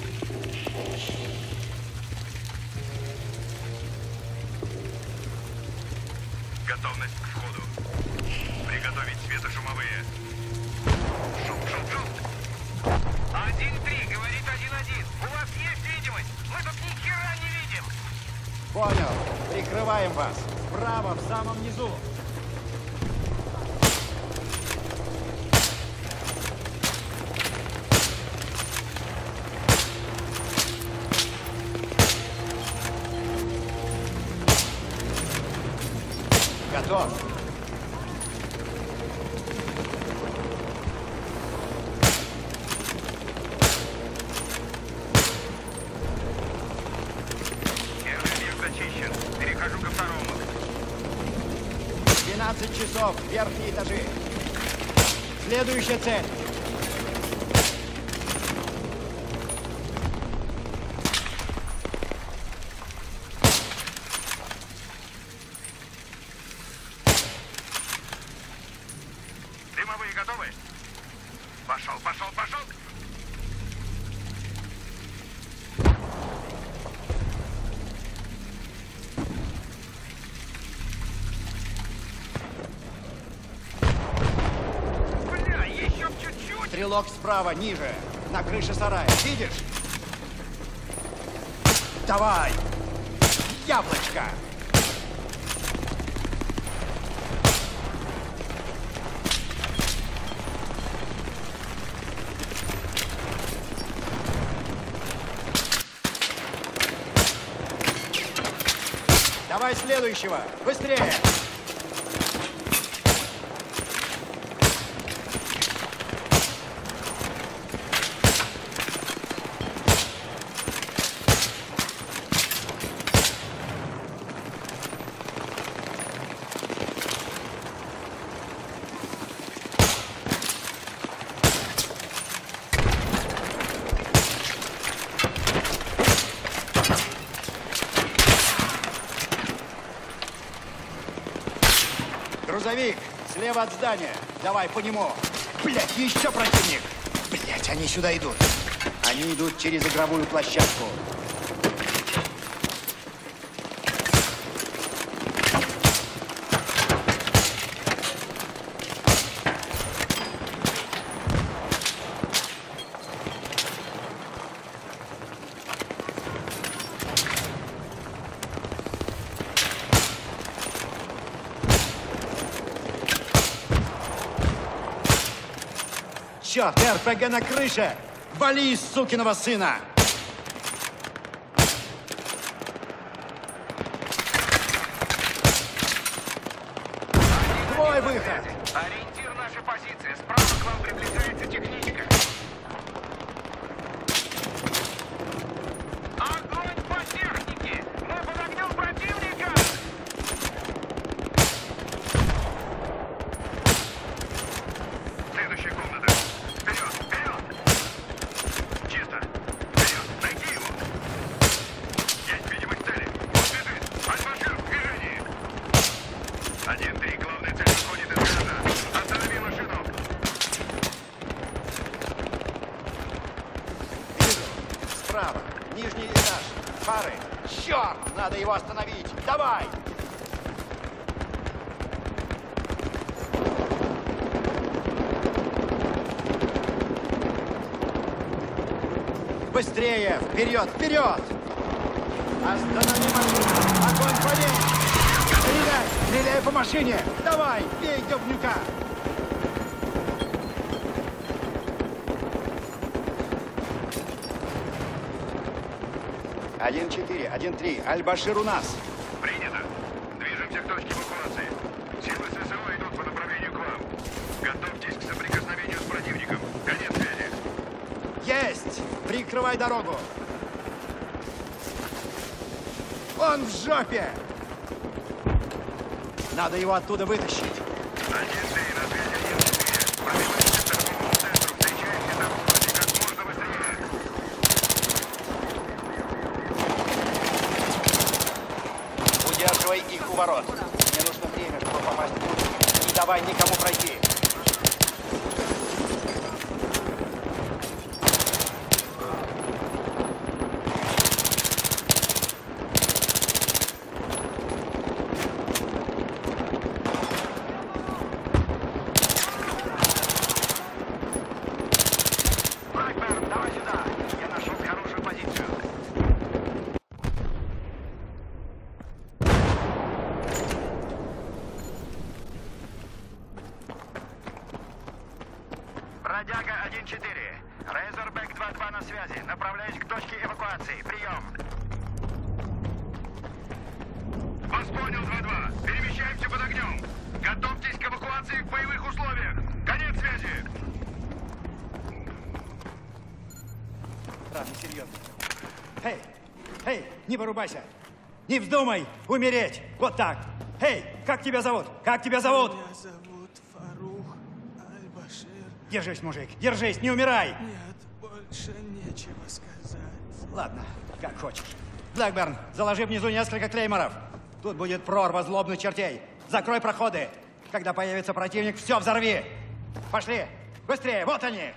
Готовность к входу. Приготовить светошумовые. Шум, шум, шум. один три, говорит один один. У вас есть видимость? Мы тут ни хера не видим. Понял. Прикрываем вас. Справа, в самом низу. Готов. Первый мир зачищен. Перехожу ко второму. двенадцать часов. Верхние этажи. Следующая цель. Дымовые готовы? Пошел, пошел, пошел! Бля, еще б чуть-чуть. Стрелок справа, ниже. На крыше сарая. Видишь? Давай! Яблочко! Давай следующего! Быстрее! Грузовик, слева от здания. Давай по нему. Блять, еще противник. Блять, они сюда идут. Они идут через игровую площадку. Черт, эр пэ гэ на крыше! Вали, сукиного сына! Твой выход! Ориентир нашей позиции. Справа к вам приближается техничка. Огонь по технике! Мы под огнем противника! Следующая комната. Вперед! Вперед! Чисто! Вперед! Найди его! Есть видимость цели! Он бежит! Альфа-Шир в движении! Один-три, главная цель выходит из города. Останови машину! Вижу. Справа. Нижний этаж. Фары. Черт! Надо его остановить! Давай! Быстрее! Вперед! Вперед! Останови машину! Огонь по ней! Стреляй! Стреляй по машине! Давай! Бей говнюка! Один четыре, один три. Аль-Башир у нас. Принято. Движемся к точке эвакуации. Силы эс эс о идут по направлению к вам. Готовьтесь к соприкосновению с противником. Конец связи. Есть! Прикрывай дорогу! Он в жопе! Надо его оттуда вытащить. Один-три, на связи один-четыре. Пробиваемся к торговому центру. Встречаемся там в городе как можно быстрее. Удерживай их у ворот. Мне нужно время, чтобы попасть внутрь. Не давай никому пройти. Блэкберн, давай сюда. Я нашел хорошую позицию. Бродяга один четыре. Рейзербэк два два на связи. Направляюсь к точке эвакуации. Прием. Вас понял, два два. Перемещаемся под огнем. Готовьтесь к эвакуации в боевых условиях. Конец связи. Ладно, серьезно. Эй, эй, не вырубайся. Не вздумай умереть. Вот так. Эй, как тебя зовут? Как тебя зовут? Меня зовут Фарух Аль-Башир. Держись, мужик, держись, не умирай. Нет, больше нечего сказать. Ладно, как хочешь. Блэкберн, заложи внизу несколько клейморов. Тут будет прорва злобных чертей. Закрой проходы. Когда появится противник, все взорви. Пошли, быстрее, вот они.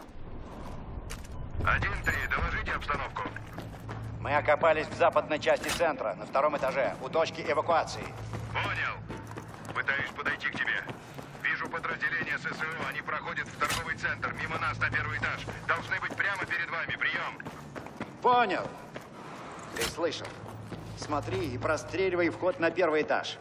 один-три, доложите обстановку. Мы окопались в западной части центра, на втором этаже, у точки эвакуации. Понял. Пытаюсь подойти к тебе. Вижу подразделение эс эс о, они проходят в торговый центр, мимо нас на первый этаж. Должны быть прямо перед вами, прием. Понял. Ты слышал. Смотри и простреливай вход на первый этаж.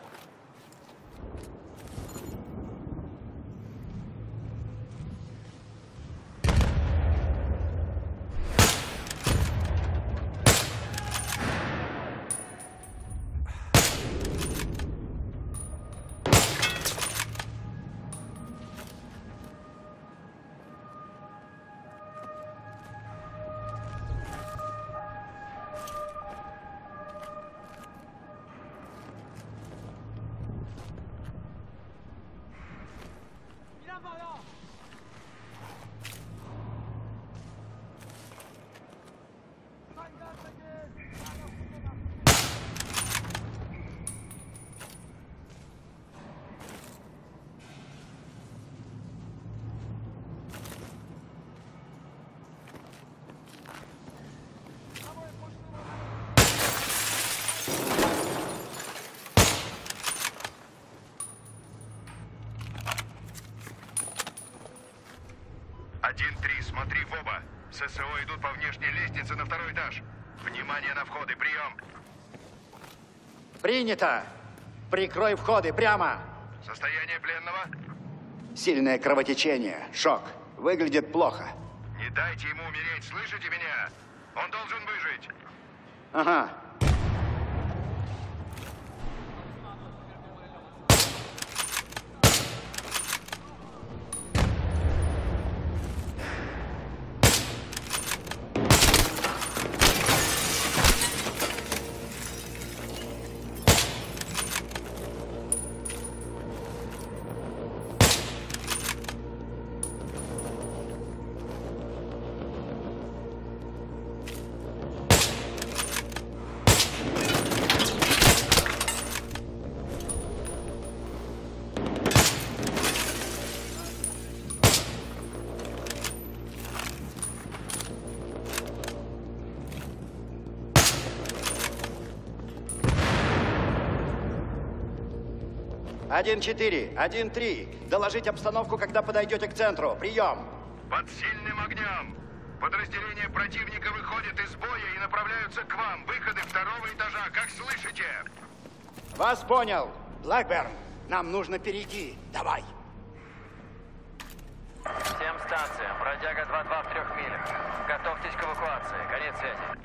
один-три, смотри в оба. ССО идут по внешней лестнице на второй этаж. Внимание на входы, прием. Принято. Прикрой входы прямо. Состояние пленного? Сильное кровотечение, шок. Выглядит плохо. Не дайте ему умереть, слышите меня? Он должен выжить. Ага. один-четыре, один-три. Доложить обстановку, когда подойдете к центру. Прием. Под сильным огнем. Подразделения противника выходят из боя и направляются к вам. Выходы второго этажа, как слышите? Вас понял. Блэкберн, нам нужно перейти. Давай. Всем станциям. Бродяга два-два в трех милях. Готовьтесь к эвакуации. Конец связи.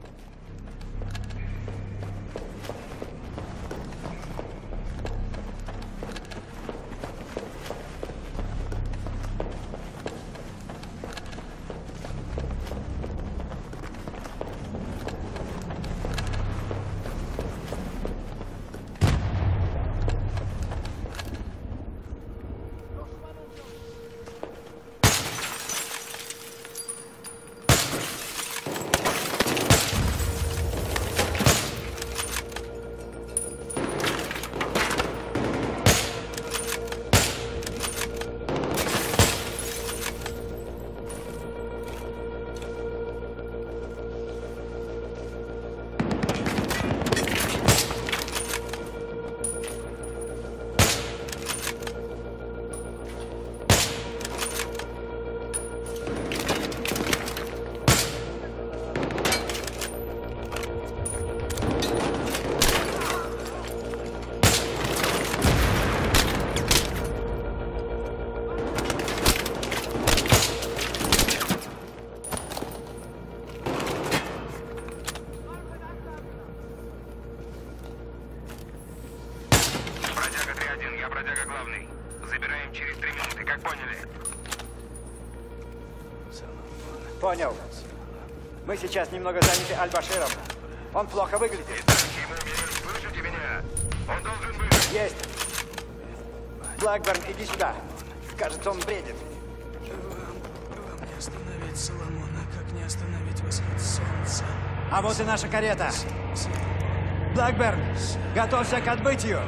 Понял. Мы сейчас немного заняты Аль-Баширом. Он плохо выглядит. Слышите меня? Он должен выжить. Есть. Блэкберн, иди сюда. Кажется, он бредит. Вам не остановить Соломона, как не остановить восход солнца. А вот и наша карета. Блэкберн, готовься к отбытию.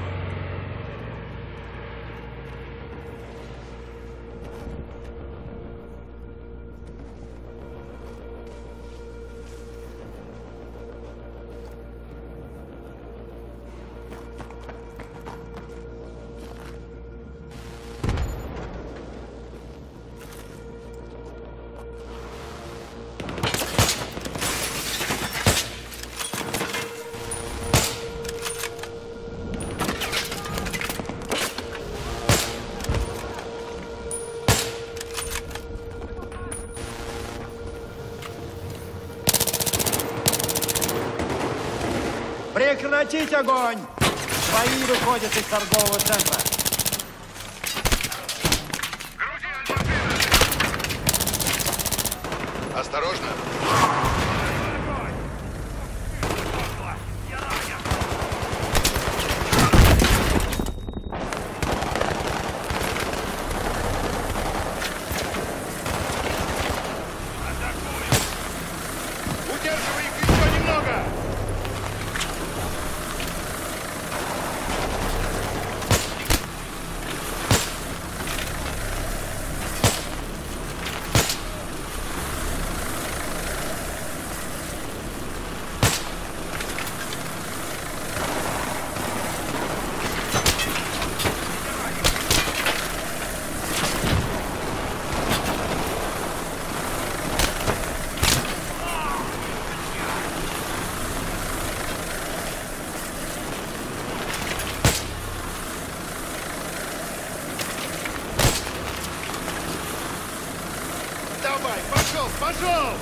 Прекратить огонь! Свои выходят из торгового центра. Осторожно! Пошел!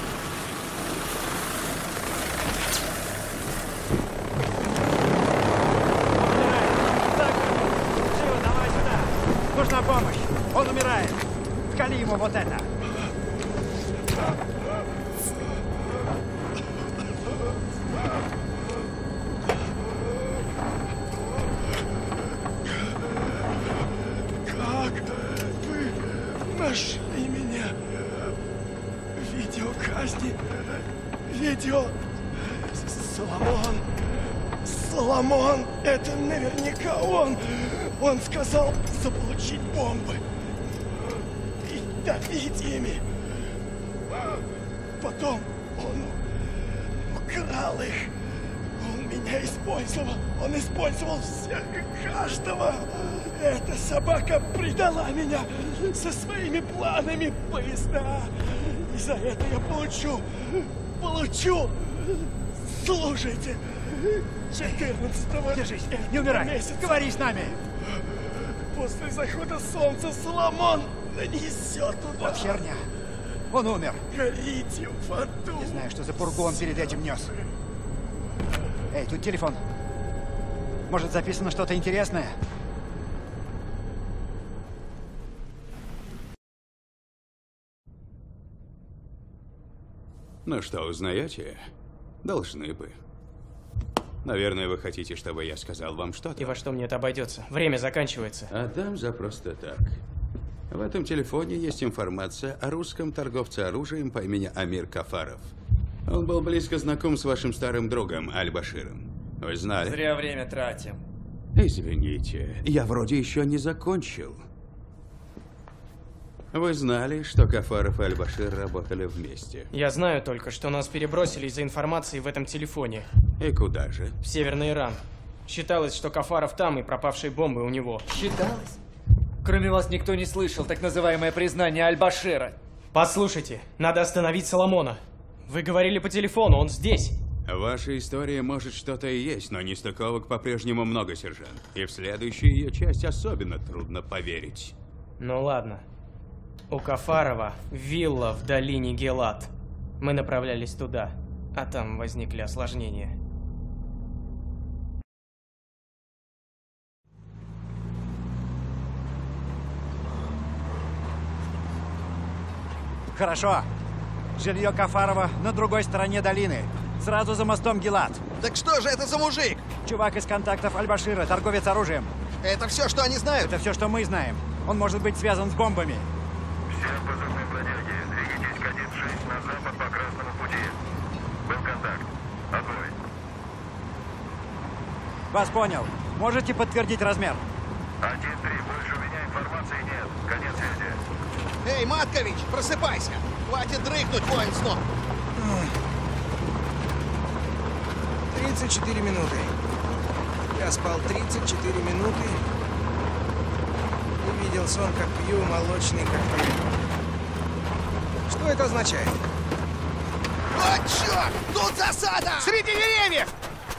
Живо, давай сюда! Нужна помощь! Он умирает! Вкали ему вот это! Как вы нашли меня? Видео казни. Видео. Соломон. Соломон. Это наверняка он. Он сказал заполучить бомбы. И давить ими. Потом он украл их. Он меня использовал. Он использовал всех и каждого. Эта собака предала меня со своими планами поезда. И за это я получу, получу. Слушайте, четырнадцатого Держись, не умирай. месяца, Говори с нами. после захода солнца Соломон нанесет туда. Вот херня. Он умер. Горите в аду. Не знаю, что за пургу он перед этим нес. Эй, тут телефон. Может, записано что-то интересное? Ну что, узнаете? Должны бы. Наверное, вы хотите, чтобы я сказал вам что-то? И во что мне это обойдется? Время заканчивается. А дам за просто так. В этом телефоне есть информация о русском торговце оружием по имени Амир Кафаров. Он был близко знаком с вашим старым другом Аль-Баширом. Вы знали? Зря время тратим. Извините, я вроде еще не закончил. Вы знали, что Кафаров и Аль-Башир работали вместе? Я знаю только, что нас перебросили из-за информации в этом телефоне. И куда же? В Северный Иран. Считалось, что Кафаров там и пропавшие бомбы у него. Считалось? Кроме вас никто не слышал так называемое признание Аль-Башира. Послушайте, надо остановить Соломона. Вы говорили по телефону, он здесь. В вашей истории может что-то и есть, но нестыковок по-прежнему много, сержант. И в следующую ее часть особенно трудно поверить. Ну ладно. У Кафарова вилла в долине Гелат. Мы направлялись туда, а там возникли осложнения. Хорошо. Жилье Кафарова на другой стороне долины. Сразу за мостом Гелат. Так что же это за мужик? Чувак из контактов Аль-Башира, торговец оружием. Это все, что они знают? Это все, что мы знаем. Он может быть связан с бомбами. Все позывные бродяги, двигайтесь к один шесть на запад по Красному пути. Был контакт. Отбой. Вас понял. Можете подтвердить размер? один три, больше у меня информации нет. Конец связи. Эй, Маткович, просыпайся! Хватит дрыхнуть, воин снов! тридцать четыре минуты. Я спал тридцать четыре минуты. Увидел сон, как пью молочный коктейль. Что это означает? О, черт! Тут засада! Среди деревьев!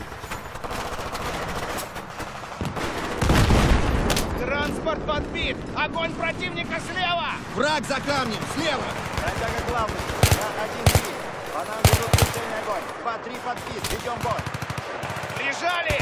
Транспорт подбит! Огонь противника слева! Враг за камнем, слева! Бродяга главный. Я один три. По нам ведут прицельный огонь. Два-три подбит. Ведем бой. Лежали!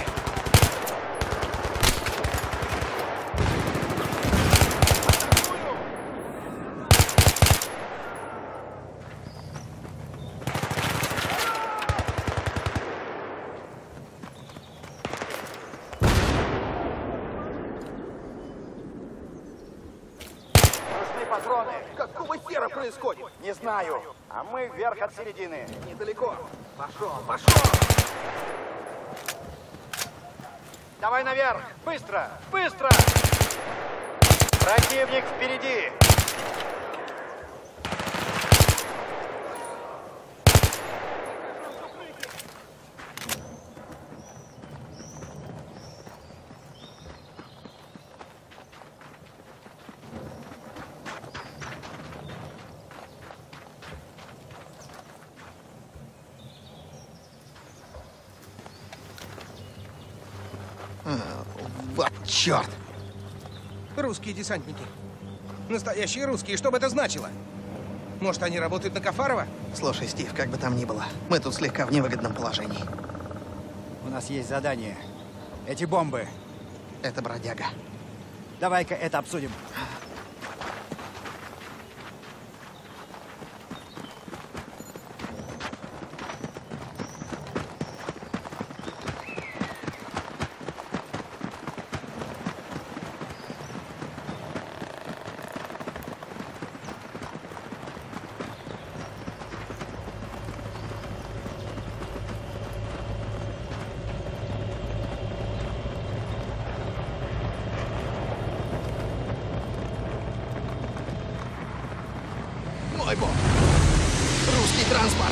Патроны. Какого хера происходит? Не знаю. А мы вверх от середины. Недалеко. Пошел, пошел! Давай наверх. Быстро, быстро! Противник впереди. Вот черт! Русские десантники. Настоящие русские. Что бы это значило? Может, они работают на Кафарова? Слушай, Стив, как бы там ни было, мы тут слегка в невыгодном положении. У нас есть задание. Эти бомбы. Это бродяга. Давай-ка это обсудим. Мой бог! Русский транспорт!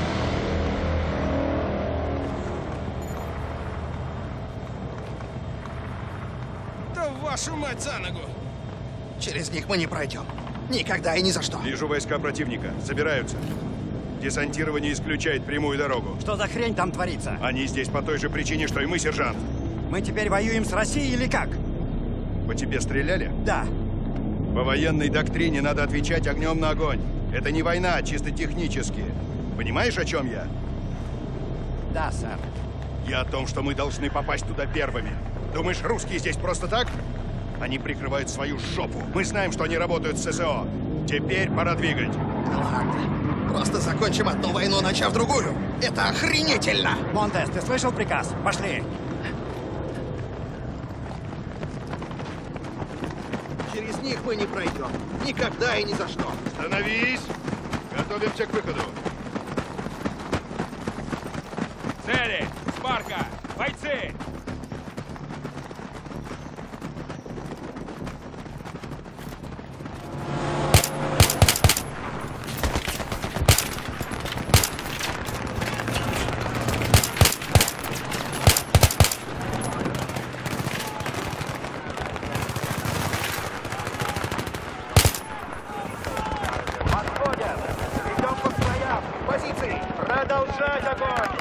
Да вашу мать за ногу! Через них мы не пройдем. Никогда и ни за что. Вижу войска противника. Собираются. Десантирование исключает прямую дорогу. Что за хрень там творится? Они здесь по той же причине, что и мы, сержант. Мы теперь воюем с Россией или как? По тебе стреляли? Да. По военной доктрине надо отвечать огнем на огонь. Это не война, чисто технически. Понимаешь, о чем я? Да, сэр. Я о том, что мы должны попасть туда первыми. Думаешь, русские здесь просто так? Они прикрывают свою жопу. Мы знаем, что они работают с ССО. Теперь пора двигать. Да ладно. Просто закончим одну войну, начав другую. Это охренительно! Монтес, ты слышал приказ? Пошли. Через них мы не пройдем. Никогда и ни за что. Становись! Готовимся к выходу. Цели! Спарка! Бойцы! Продолжать огонь!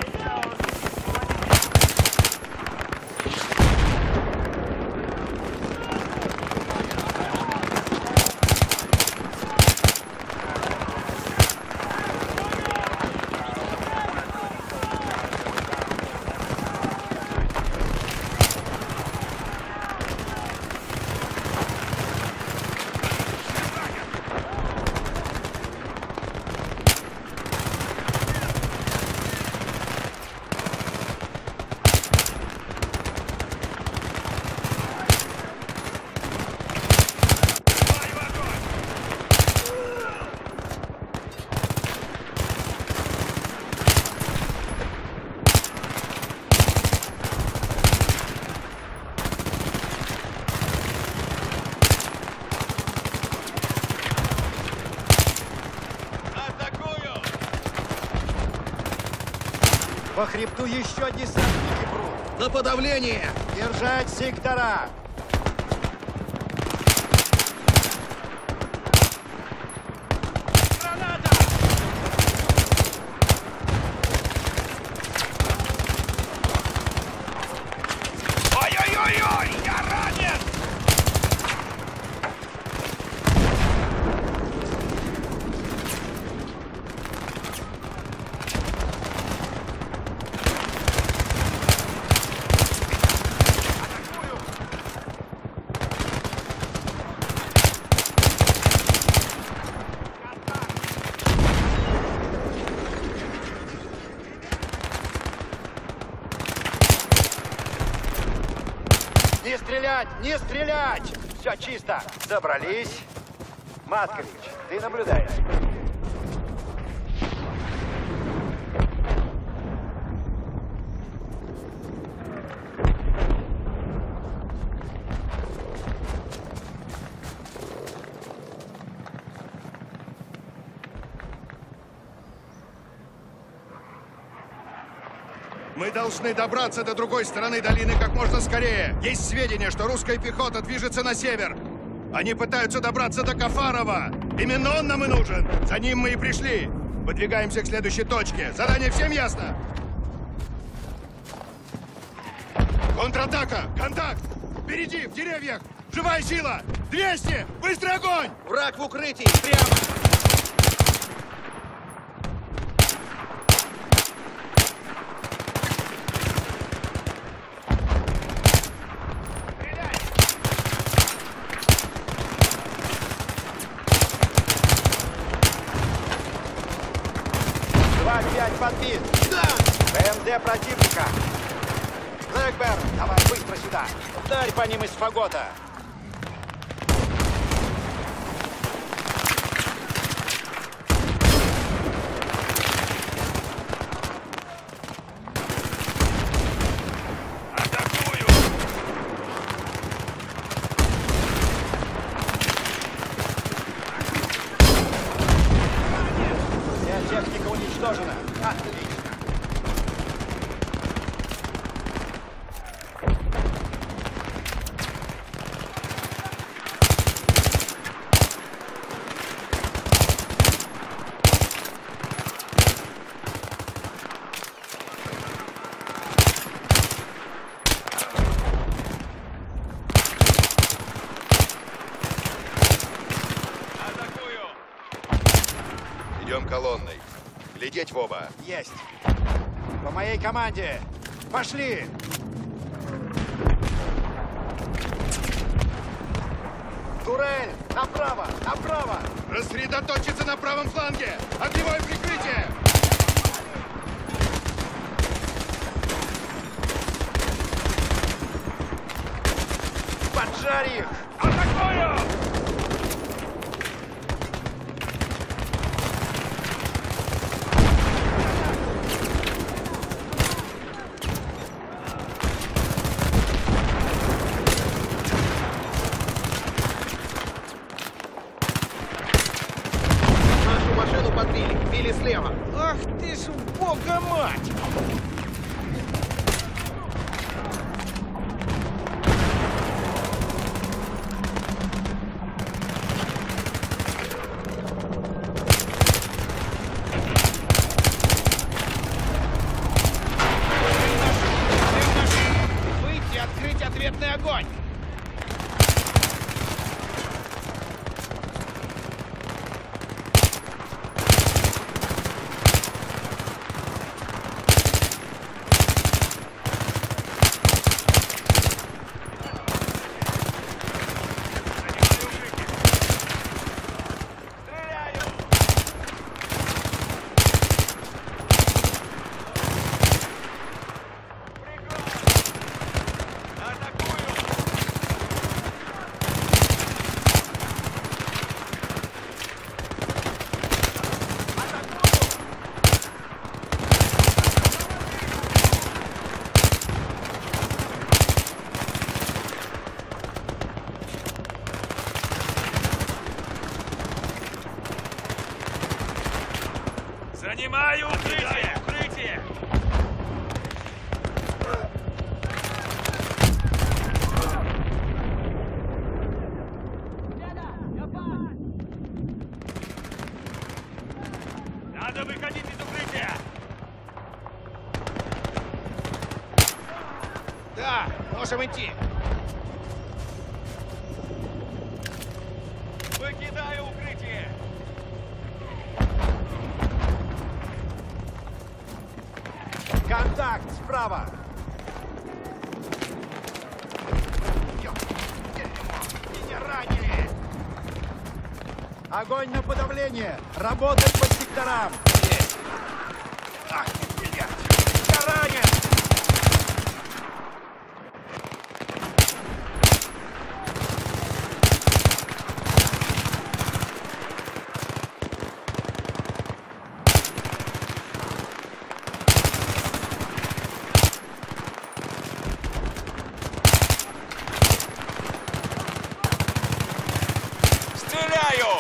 По хребту еще десантники прут. На подавление! Держать сектора! Ой-ой-ой-ой! Я ранен! Не стрелять! Не стрелять! Все чисто. Забрались. Маткович, ты наблюдаешь. Мы должны добраться до другой стороны долины как можно скорее. Есть сведения, что русская пехота движется на север. Они пытаются добраться до Кафарова. Именно он нам и нужен. За ним мы и пришли. Выдвигаемся к следующей точке. Задание всем ясно? Контратака! Контакт! Впереди, в деревьях! Живая сила! двести! Быстрый огонь! Враг в укрытии! Прямо! пять подбит. Да! БМД противника. Блэкберн, давай быстро сюда. Ударь по ним из фагота. Техника уничтожена. Отлично. Идем колонной. Глядеть в оба. Есть. По моей команде. Пошли. Турель! Направо! Направо! Рассредоточиться на правом фланге! Огневое прикрытие! Поджарь их! Атакую! Нашу машину подбили. Били слева. Ах ты ж, бога мать! Выйти, открыть ответный огонь! Занимаю укрытие! Укрытие! Надо выходить из укрытия! Да, можем идти. Покидаю укрытие! Контакт справа! Меня ранили! Огонь на подавление! Работать по секторам! Есть! Ах ты, блядь! Я ранен! Стреляю!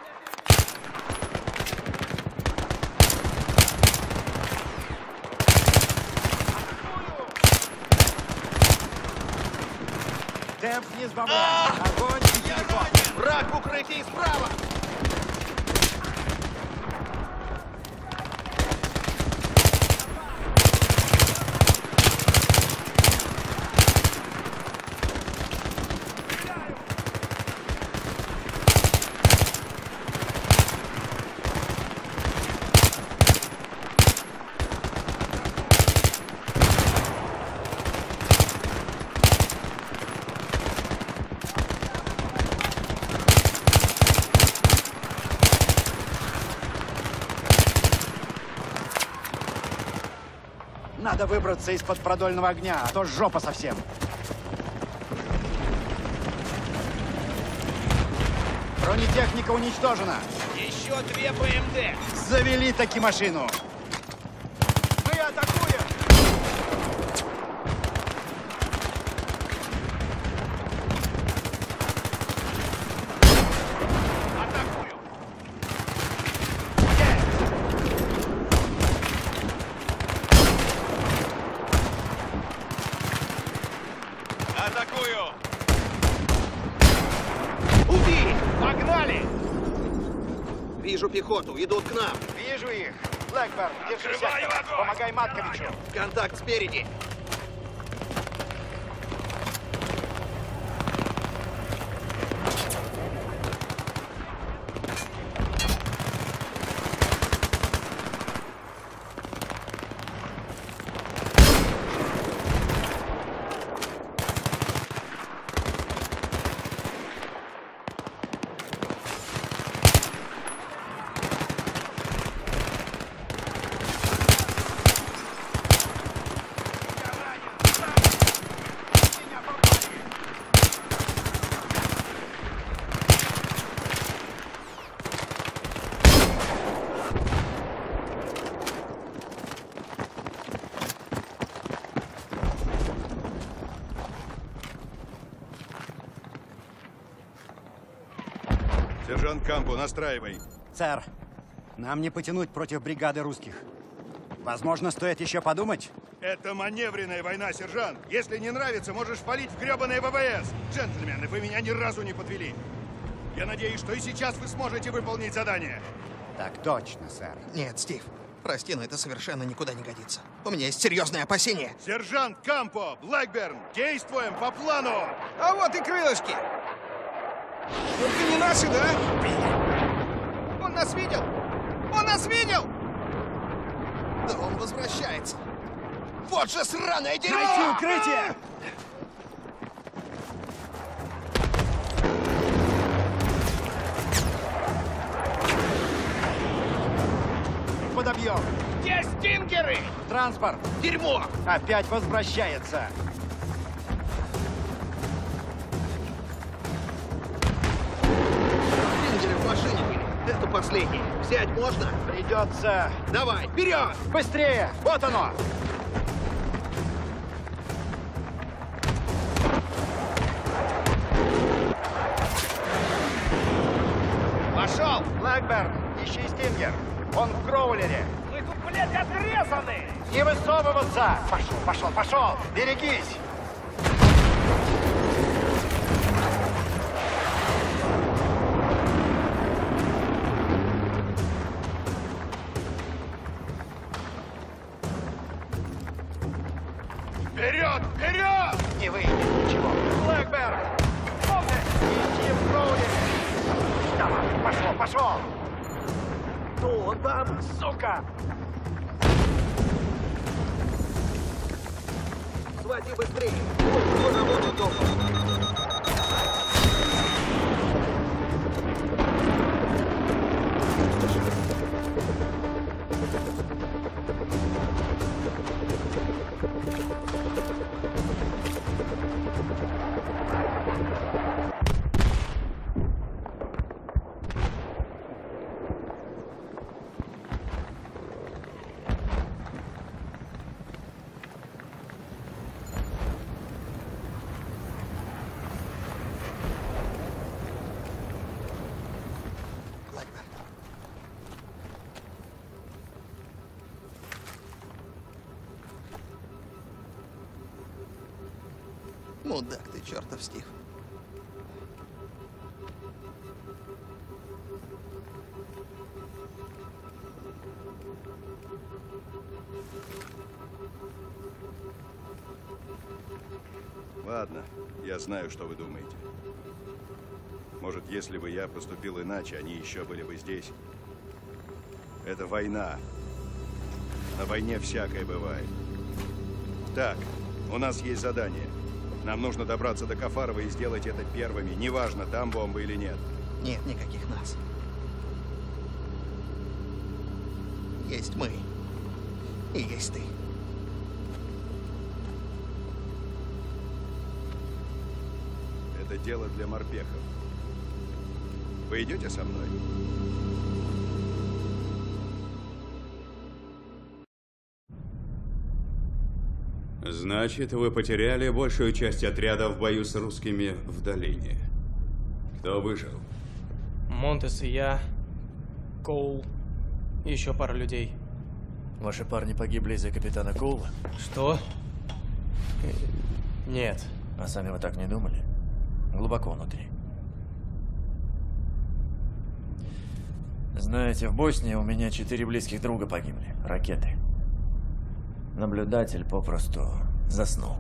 Темп не сбавляй! Огонь и телефон! Враг в укрытии справа! Надо выбраться из-под продольного огня, а то жопа совсем. Бронетехника уничтожена. Еще две БМД. Завели таки машину. Мы атакуем! Атакую. Атакую! Убей! Погнали! Вижу пехоту, идут к нам. Вижу их. Блэкберн, держи сектор. Помогай Матковичу. Контакт спереди. Сержант Кампо, настраивай. Сэр, нам не потянуть против бригады русских. Возможно, стоит еще подумать? Это маневренная война, сержант. Если не нравится, можешь палить в гребаное ВВС. Джентльмены, вы меня ни разу не подвели. Я надеюсь, что и сейчас вы сможете выполнить задание. Так точно, сэр. Нет, Стив, прости, но это совершенно никуда не годится. У меня есть серьезные опасения. Сержант Кампо, Блэкберн, действуем по плану. А вот и крылышки. Только не наши, да? Он нас видел! Он нас видел! Да он возвращается. Вот же сраное дерьмо! Найти укрытие! Подобьем! Где стингеры? Транспорт! Дерьмо! Опять возвращается! Стингеры в машине были. Это последний. Взять можно? Придется. Давай, вперед! Быстрее! Вот оно! Пошел! Блэкберн, ищи стингер. Он в Кроулере. Мы тут, блядь, отрезаны! Не высовываться! Пошел, пошел, пошел! Берегись! Вперед! Вперед! Не выйдет ничего. Блэкберн! Иди в Кроулере! Давай, пошел, пошел! Ну, он там, сука! Схвати быстрее! Вот его работу дома! Мудак ты, чертов Стив. Ладно, я знаю, что вы думаете. Может, если бы я поступил иначе, они еще были бы здесь. Это война. На войне всякое бывает. Так, у нас есть задание. Нам нужно добраться до Кафарова и сделать это первыми. Неважно, там бомба или нет. Нет никаких нас. Есть мы. И есть ты. Это дело для морпехов. Вы идете со мной? Значит, вы потеряли большую часть отряда в бою с русскими в долине. Кто выжил? Монтес и я, Коул, и еще пара людей. Ваши парни погибли из-за капитана Коула? Что? Нет. А сами вы так не думали? Глубоко внутри. Знаете, в Боснии у меня четыре близких друга погибли. Ракеты. Наблюдатель попросту заснул.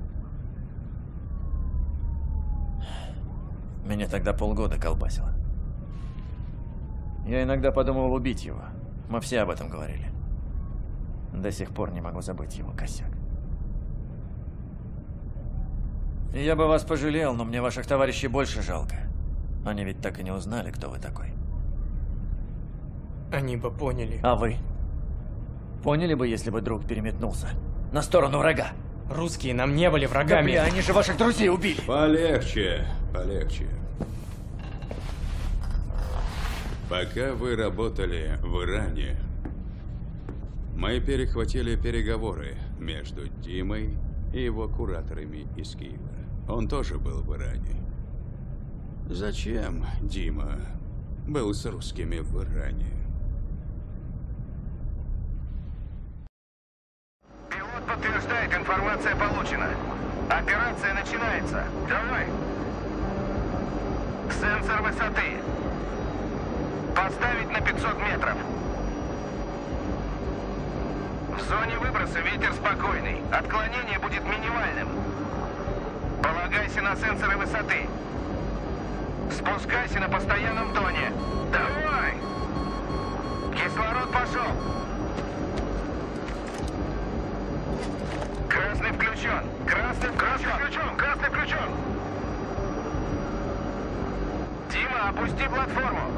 Меня тогда полгода колбасило. Я иногда подумывал убить его. Мы все об этом говорили. До сих пор не могу забыть его косяк. Я бы вас пожалел, но мне ваших товарищей больше жалко. Они ведь так и не узнали, кто вы такой. Они бы поняли. А вы? Поняли бы, если бы друг переметнулся на сторону врага? Русские нам не были врагами. Да, они же ваших друзей убили. Полегче, полегче. Пока вы работали в Иране, мы перехватили переговоры между Димой и его кураторами из Киева. Он тоже был в Иране. Зачем Дима был с русскими в Иране? Пилот подтверждает, информация получена. Операция начинается. Давай. Сенсор высоты. Поставить на пятьсот метров. В зоне выброса ветер спокойный. Отклонение будет минимальным. Полагайся на сенсоры высоты. Спускайся на постоянном тоне. Давай! Кислород пошел. Красный включен. Красный включен. Красный включен. Красный включен. Дима, опусти платформу.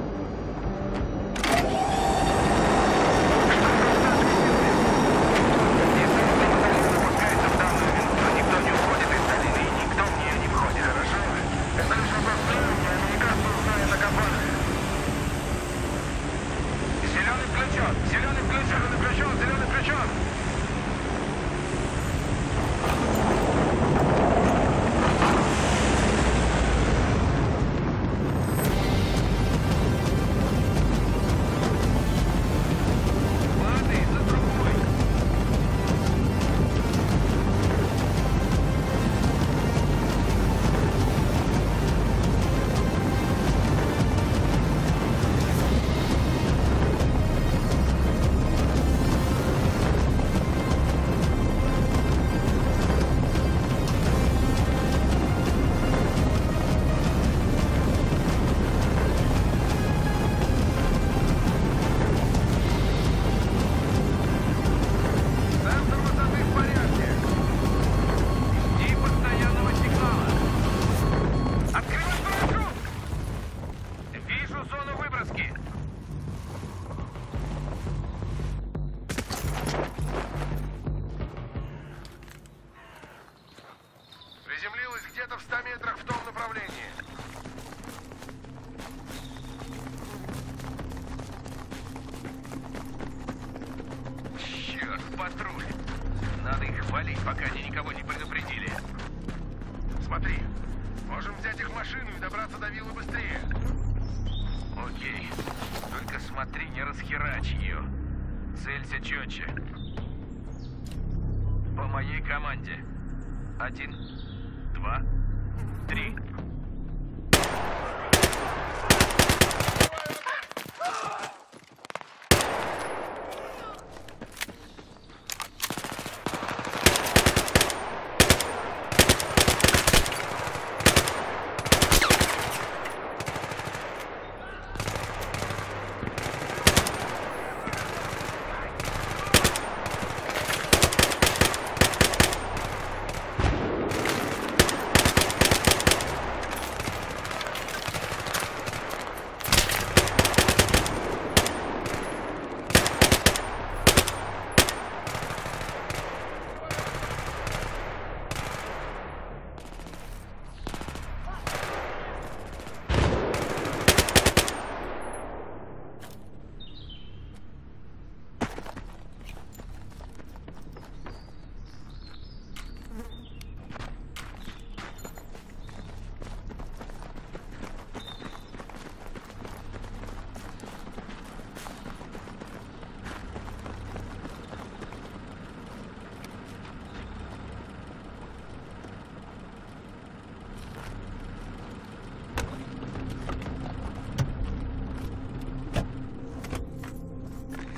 Один, два, три.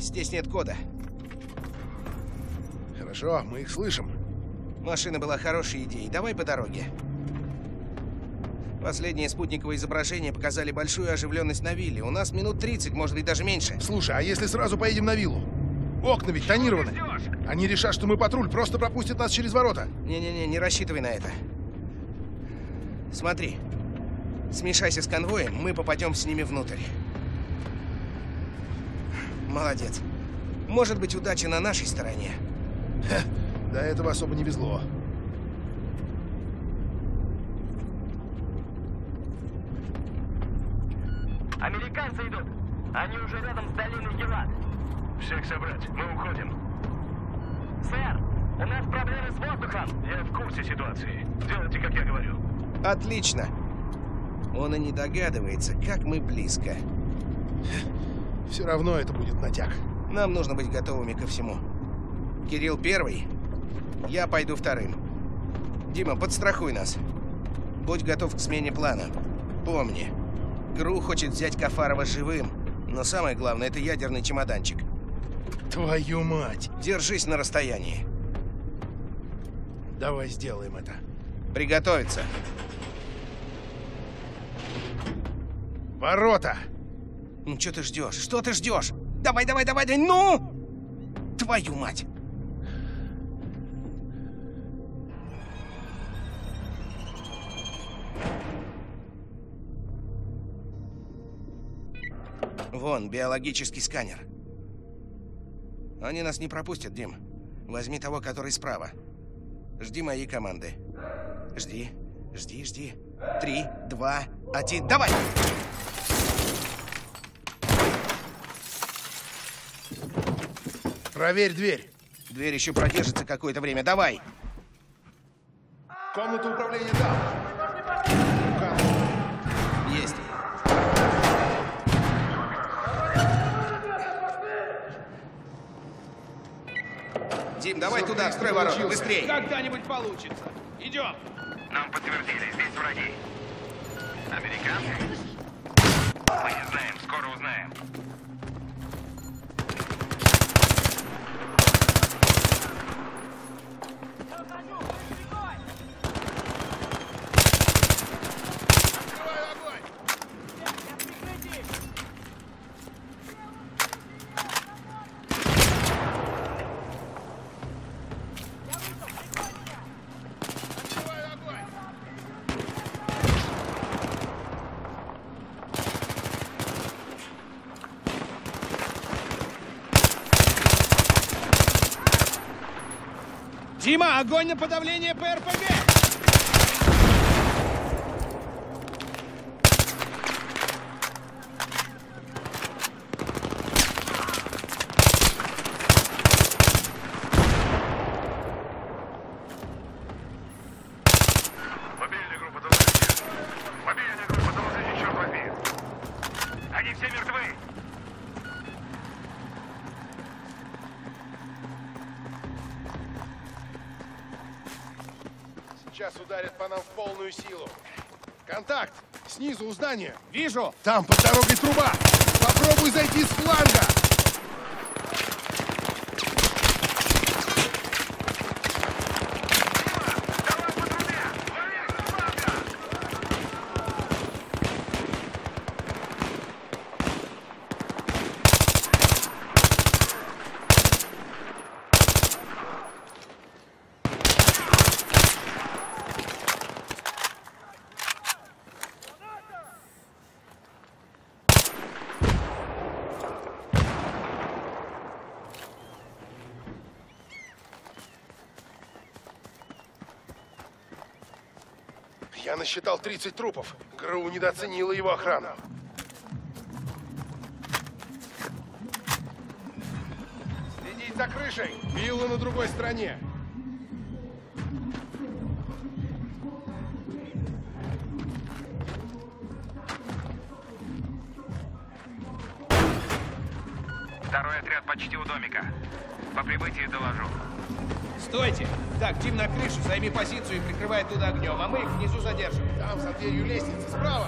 Здесь нет кода. Хорошо, мы их слышим. Машина была хорошей идеей. Давай по дороге. Последние спутниковые изображения показали большую оживленность на вилле. У нас минут тридцать, может быть, даже меньше. Слушай, а если сразу поедем на виллу? Окна ведь тонированы. Они решат, что мы патруль, просто пропустят нас через ворота. Не-не-не, не рассчитывай на это. Смотри. Смешайся с конвоем, мы попадем с ними внутрь. Молодец. Может быть, удача на нашей стороне. Ха, до этого особо не везло. Американцы идут. Они уже рядом с долиной Гелат. Всех собрать, мы уходим. Сэр, у нас проблемы с воздухом. Я в курсе ситуации. Делайте, как я говорю. Отлично. Он и не догадывается, как мы близко. Все равно это будет натяг. Нам нужно быть готовыми ко всему. Кирилл первый, я пойду вторым. Дима, подстрахуй нас. Будь готов к смене плана. Помни, ГРУ хочет взять Кафарова живым, но самое главное — это ядерный чемоданчик. Твою мать! Держись на расстоянии. Давай сделаем это. Приготовиться. Ворота! Ну, что ты ждешь? Что ты ждешь? Давай, давай, давай, давай, ну! Твою мать! Вон, биологический сканер. Они нас не пропустят, Дим. Возьми того, который справа. Жди моей команды. Жди, жди, жди. Три, два, один, давай! Проверь дверь. Дверь еще продержится какое-то время. Давай! Комната управления там. Есть. Дим, давай туда, открой ворота, быстрее. Когда-нибудь получится. Идем. Нам подтвердили, здесь враги. Американцы? Мы не знаем, скоро узнаем. Дима, огонь на подавление ПРПГ! Мобильная группа доложения. Мобильная группа доложения, черт возьми. Они все мертвы. Сейчас ударят по нам в полную силу. Контакт! Снизу у здания. Вижу! Там под дорогой труба. Попробуй зайти с фланга. Я насчитал тридцать трупов. ГРУ недооценила его охрану. Следить за крышей. Вилла на другой стороне. Второй отряд почти у домика. По прибытии доложу. Стойте! Так, Дим на крышу, займи позицию и прикрывай туда огнем, а мы их внизу задержим. Там, за дверью лестницы, справа.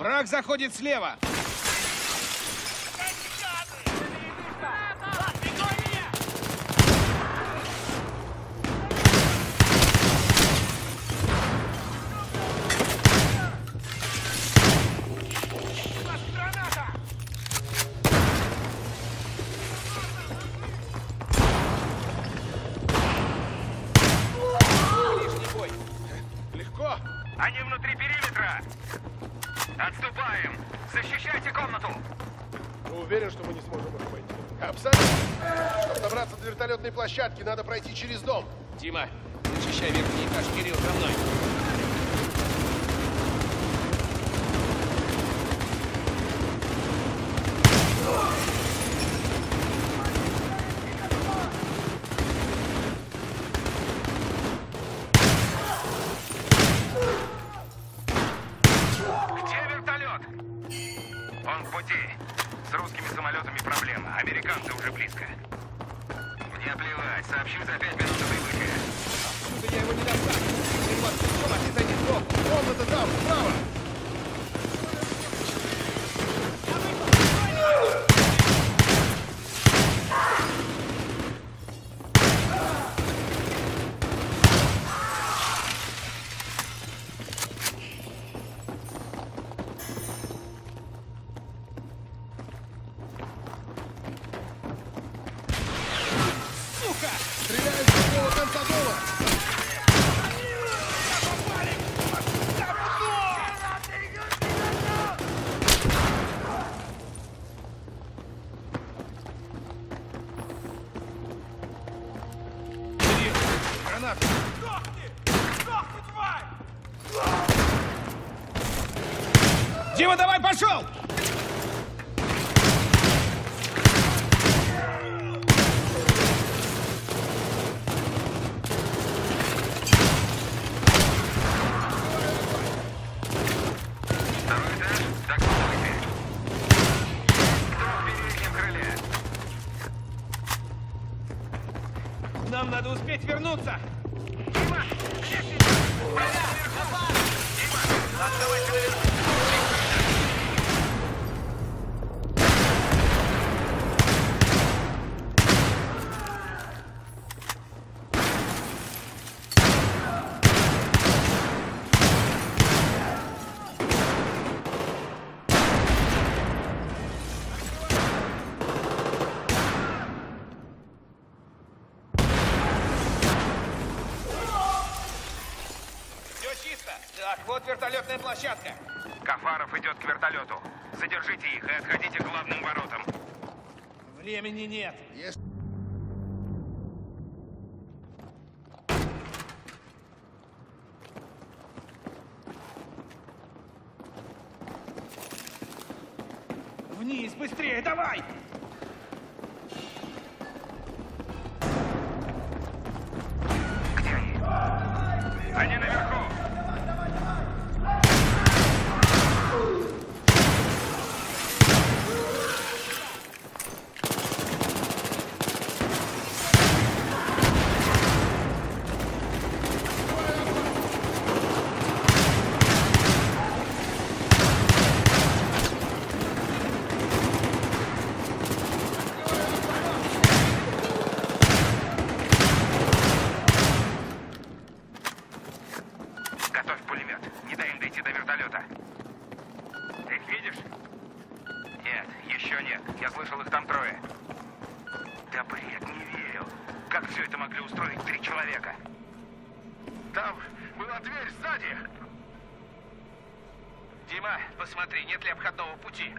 Враг заходит слева. Легко. Они внутри периметра. Отступаем. Защищайте комнату. Уверен, что мы не сможем их обойти. Абсолютно. Чтобы добраться до вертолетной площадки, надо пройти через дом. Дима, защищай верхний этаж. Кирилл, за мной. Где вертолет? Он в пути. С русскими самолетами проблема. Американцы уже близко. Мне плевать. Сообщу за пять минут до прибытия. Откуда я его не достану? Ты вас причем, а ты зайди в дом. Комната там, справа. Стреляют с другого конца дома! Граната! Дима, давай, пошел! Второй этаж. Закройте. Кто в переднем крыле? Нам надо успеть вернуться! Дима! Лестница! Справа наверху! Дима! Оставайся наверху! Все чисто. Так, вот вертолетная площадка. Кафаров идет к вертолету. Задержите их и отходите к главным воротам. Времени нет. Если... Вниз, быстрее, давай! Где они? Они наверху. Готовь пулемет. Не дай им дойти до вертолета. Ты их видишь? Нет, еще нет. Я слышал, их там трое. Да бред, не верю. Как все это могли устроить три человека? Там была дверь сзади. Дима, посмотри, нет ли обходного пути.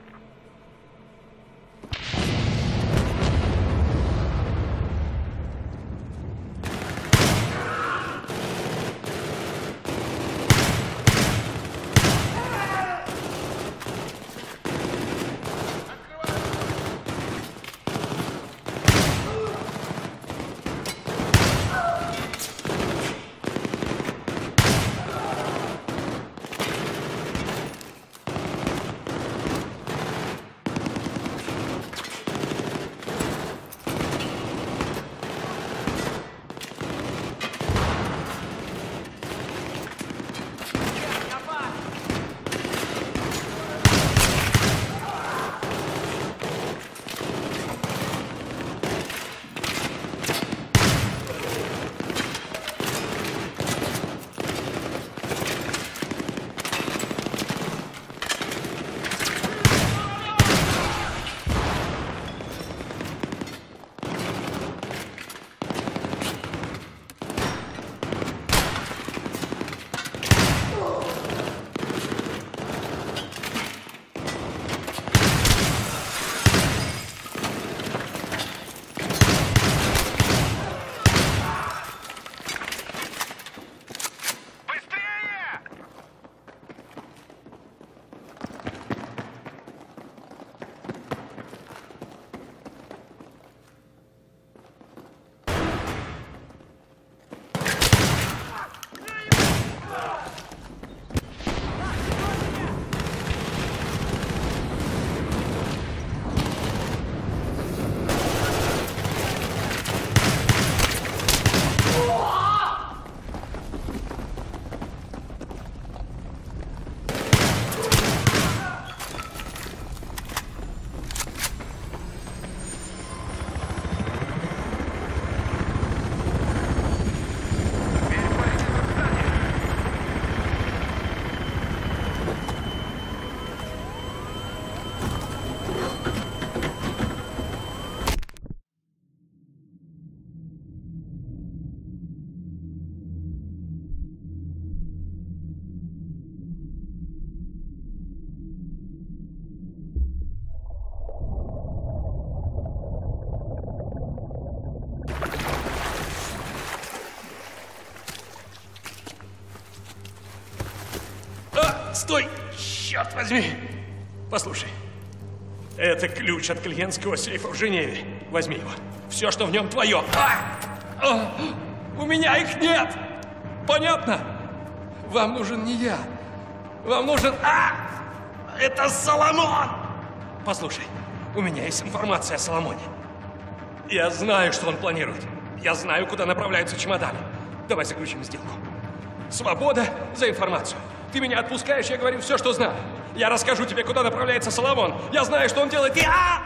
стой! Черт возьми! Послушай, это ключ от клиентского сейфа в Женеве. Возьми его. Все, что в нем твое. А! А! У меня их нет! Понятно? Вам нужен не я. Вам нужен... А! Это Соломон! Послушай, у меня есть информация о Соломоне. Я знаю, что он планирует. Я знаю, куда направляются чемоданы. Давай заключим сделку. Свобода за информацию. Ты меня отпускаешь, я говорю все, что знаю. Я расскажу тебе, куда направляется Соломон. Я знаю, что он делает. И... А!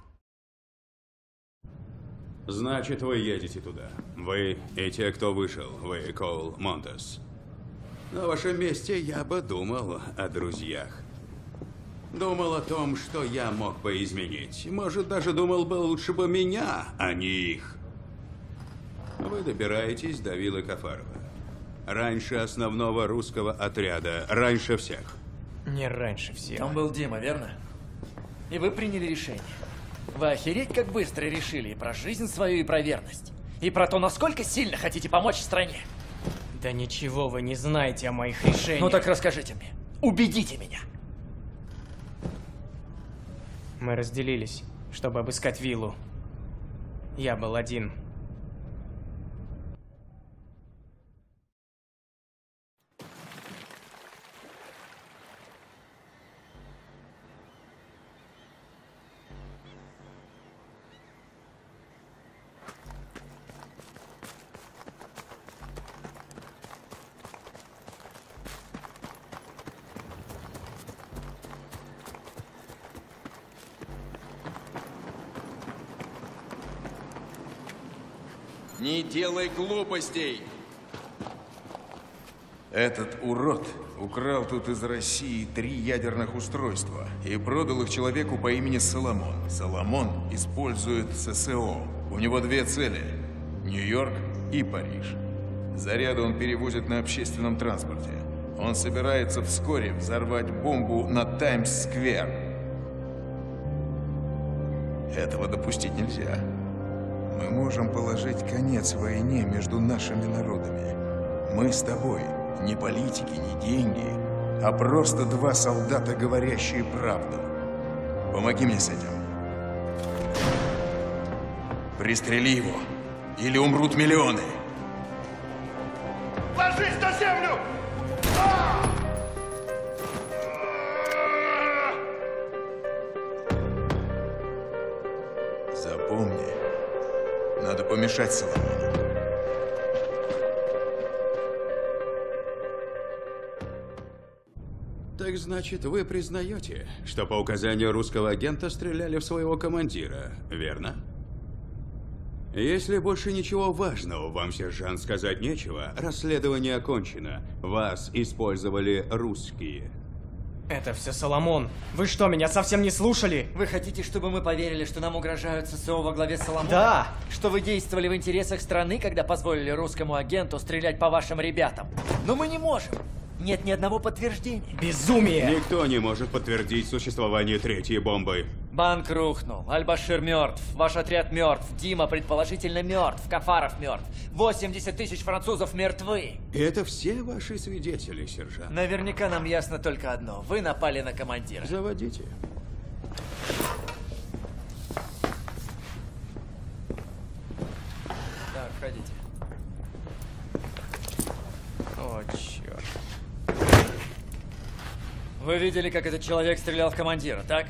Значит, вы едете туда. Вы и те, кто вышел. Вы Коул Монтес. На вашем месте я бы думал о друзьях. Думал о том, что я мог бы изменить. Может, даже думал бы, лучше бы меня, а не их. Вы добираетесь до виллы Кафарова. Раньше основного русского отряда. Раньше всех. Не раньше всех. Там был Дима, верно? И вы приняли решение. Вы охереть как быстро решили и про жизнь свою, и про верность. И про то, насколько сильно хотите помочь стране. Да ничего вы не знаете о моих решениях. Ну так расскажите мне. Убедите меня. Мы разделились, чтобы обыскать виллу. Я был один. Не делай глупостей! Этот урод украл тут из России три ядерных устройства и продал их человеку по имени Соломон. Соломон использует ССО. У него две цели – Нью-Йорк и Париж. Заряды он перевозит на общественном транспорте. Он собирается вскоре взорвать бомбу на Таймс-сквер. Этого допустить нельзя. Мы можем положить конец войне между нашими народами. Мы с тобой не политики, не деньги, а просто два солдата, говорящие правду. Помоги мне с этим. Пристрели его, или умрут миллионы. Ложись на землю! Запомни, надо помешать Соломону. Так значит, вы признаете, что по указанию русского агента стреляли в своего командира, верно? Если больше ничего важного вам, сержант, сказать нечего, расследование окончено. Вас использовали русские. Это все Соломон. Вы что, меня совсем не слушали? Вы хотите, чтобы мы поверили, что нам угрожают ССО во главе Соломона? Да! Что вы действовали в интересах страны, когда позволили русскому агенту стрелять по вашим ребятам? Но мы не можем. Нет ни одного подтверждения. Безумие! Никто не может подтвердить существование третьей бомбы. Банк рухнул, Аль-Башир мертв, ваш отряд мертв, Дима предположительно мертв, Кафаров мертв, восемьдесят тысяч французов мертвы. И это все ваши свидетели, сержант? Наверняка нам ясно только одно. Вы напали на командира. Заводите. Так, входите. О, черт. Вы видели, как этот человек стрелял в командира, так?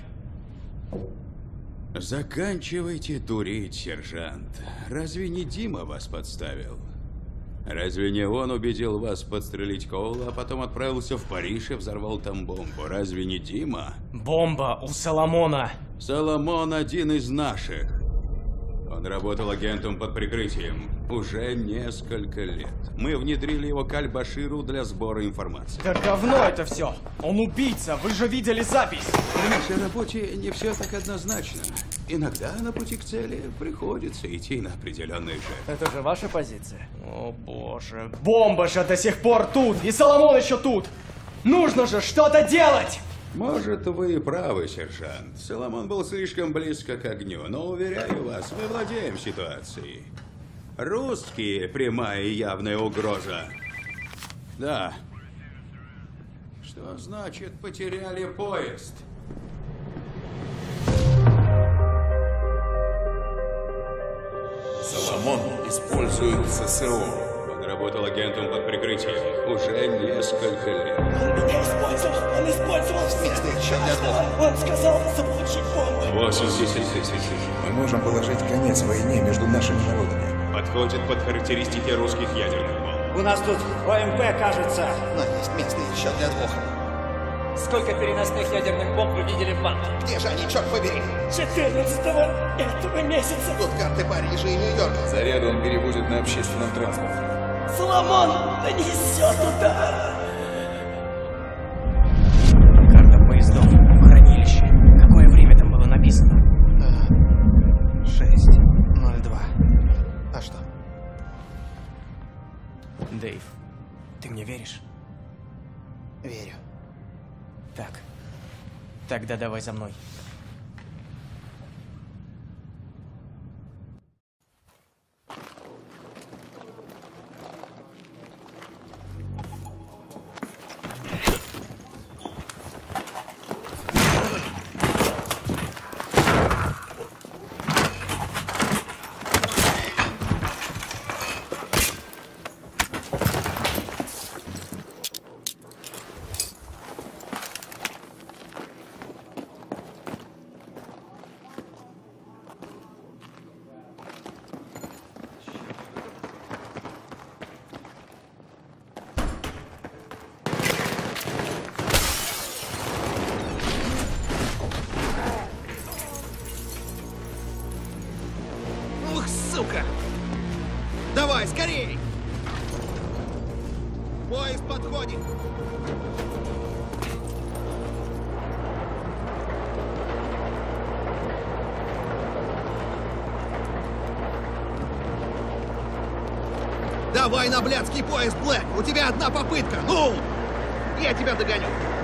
Заканчивайте дурить, сержант. Разве не Дима вас подставил? Разве не он убедил вас подстрелить Коула, а потом отправился в Париж и взорвал там бомбу? Разве не Дима? Бомба у Соломона. Соломон один из наших. Он работал агентом под прикрытием уже несколько лет. Мы внедрили его к Аль-Баширу для сбора информации. Да говно это все! Он убийца! Вы же видели запись! В нашей работе не все так однозначно. Иногда на пути к цели приходится идти на определенные жертвы. Это же ваша позиция. О боже, бомба же до сих пор тут! И Соломон еще тут! Нужно же что-то делать! Может, вы и правы, сержант. Соломон был слишком близко к огню, но, уверяю вас, мы владеем ситуацией. Русские – прямая и явная угроза. Да. Что значит потеряли поезд? Соломон использует ССО. Он работал агентом под прикрытием уже несколько лет. Он меня использовал! Он использовал местный счет для двух! Он сказал заполучить бомбы! восемьдесят тысяч. Мы можем положить конец войне между нашими народами. Подходит под характеристики русских ядерных бомб. У нас тут ОМП, кажется. Но есть местный счет для двух. Сколько переносных ядерных бомб вы видели в банке? Где же они, черт побери? четырнадцатого этого месяца. Тут карты Парижа и Нью-Йорка. Заряды он перевозит на общественном транспорте. Соломон нанесет удар. Карта поездов в хранилище. Какое время там было написано? шесть ноль два. А что? Дэйв, ты мне веришь? Верю. Так. Тогда давай за мной. Ух, сука! Давай, скорей! Поезд подходит! Давай на блядский поезд, Блэк! У тебя одна попытка! Ну! Я тебя догоню!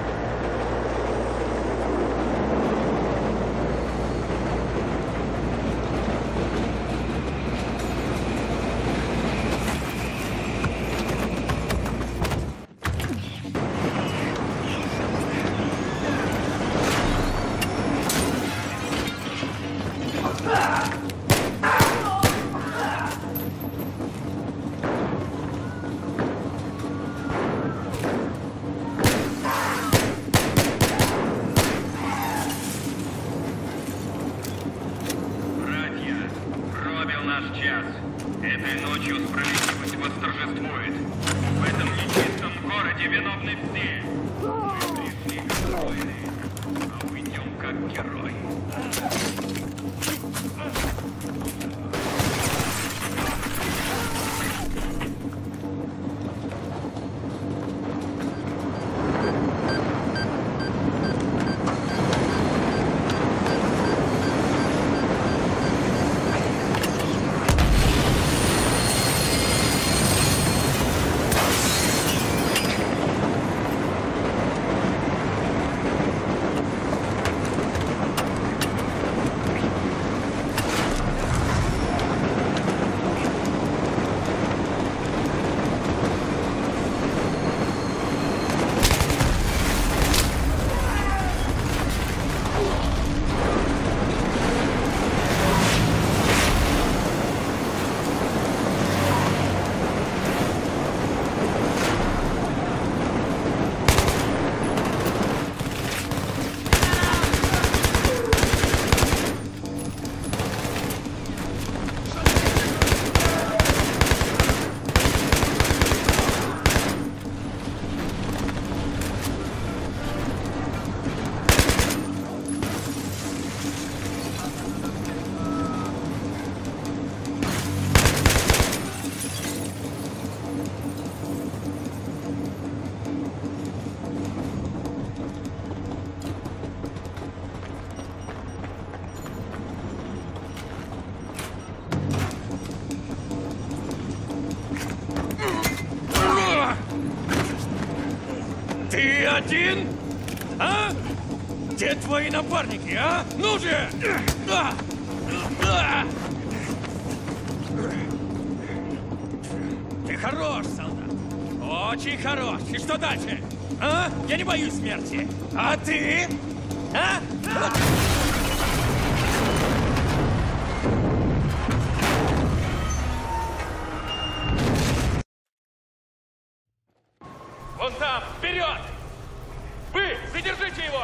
Братья, пробил наш час. Этой ночью справедливость восторжествует. В этом нечистом городе виновны все. Мы пришли как воины, а уйдем как герои. Ты один? А? Где твои напарники, а? Ну же! А! А! Ты хорош, солдат. Очень хорош. И что дальше? А? Я не боюсь смерти. А ты? А? Вон там, вперед! Вы, задержите его!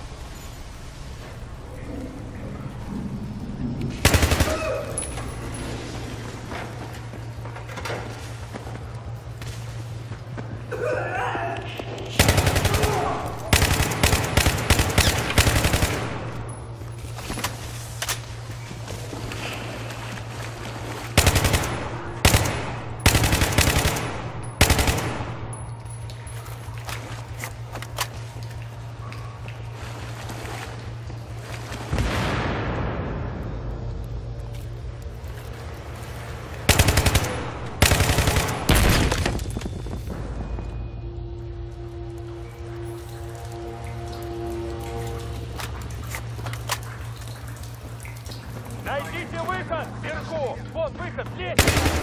Найдите выход вверху! Вот выход, есть!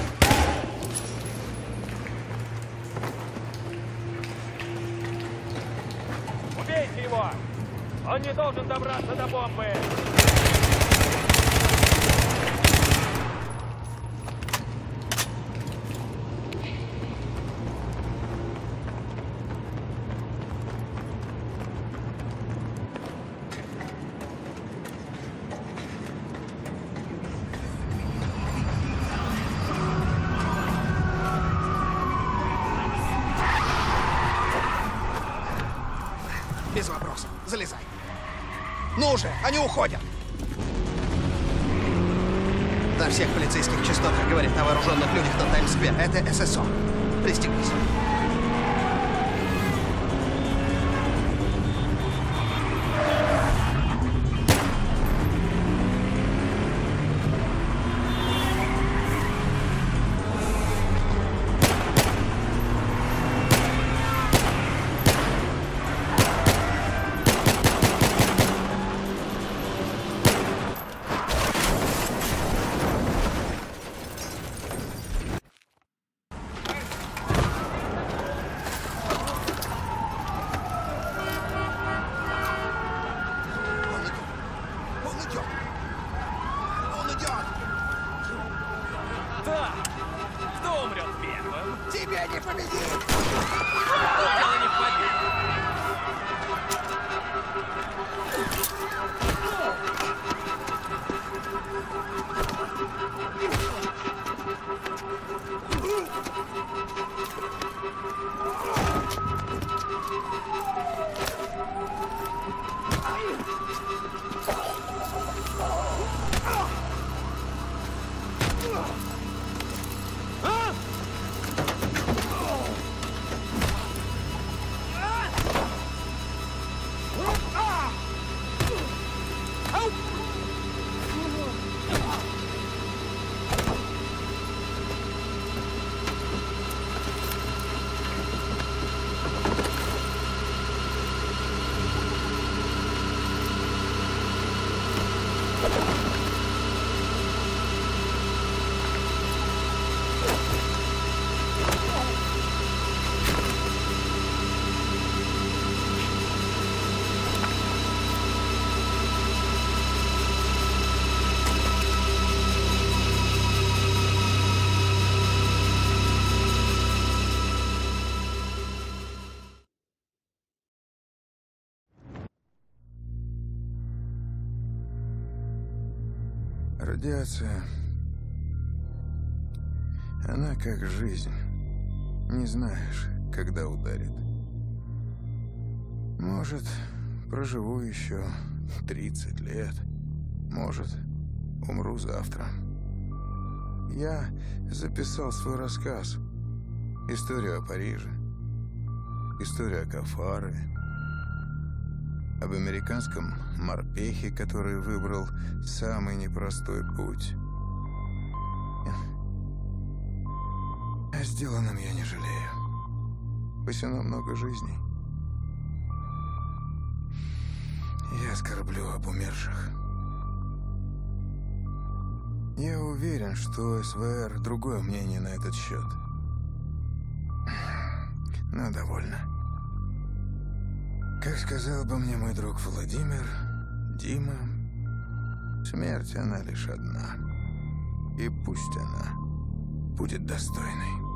Убейте его! Он не должен добраться до бомбы! Без вопросов. Залезай. Ну уже, они уходят. На всех полицейских частотах говорит о вооруженных людях на Таймс-сквер. Это эс эс о. Пристегнись. Да! Кто умрет первым? Тебя не победить! Дело не в победе. Радиация. Она как жизнь. Не знаешь, когда ударит. Может, проживу еще тридцать лет. Может, умру завтра. Я записал свой рассказ. Историю о Париже. Историю о Кафаре. Об американском морпехе, который выбрал самый непростой путь. О сделанном я не жалею. Спасено много жизней. Я скорблю об умерших. Я уверен, что эс вэ эр другое мнение на этот счет. Но довольно. Как сказал бы мне мой друг Владимир, Дима, смерть она лишь одна. И пусть она будет достойной.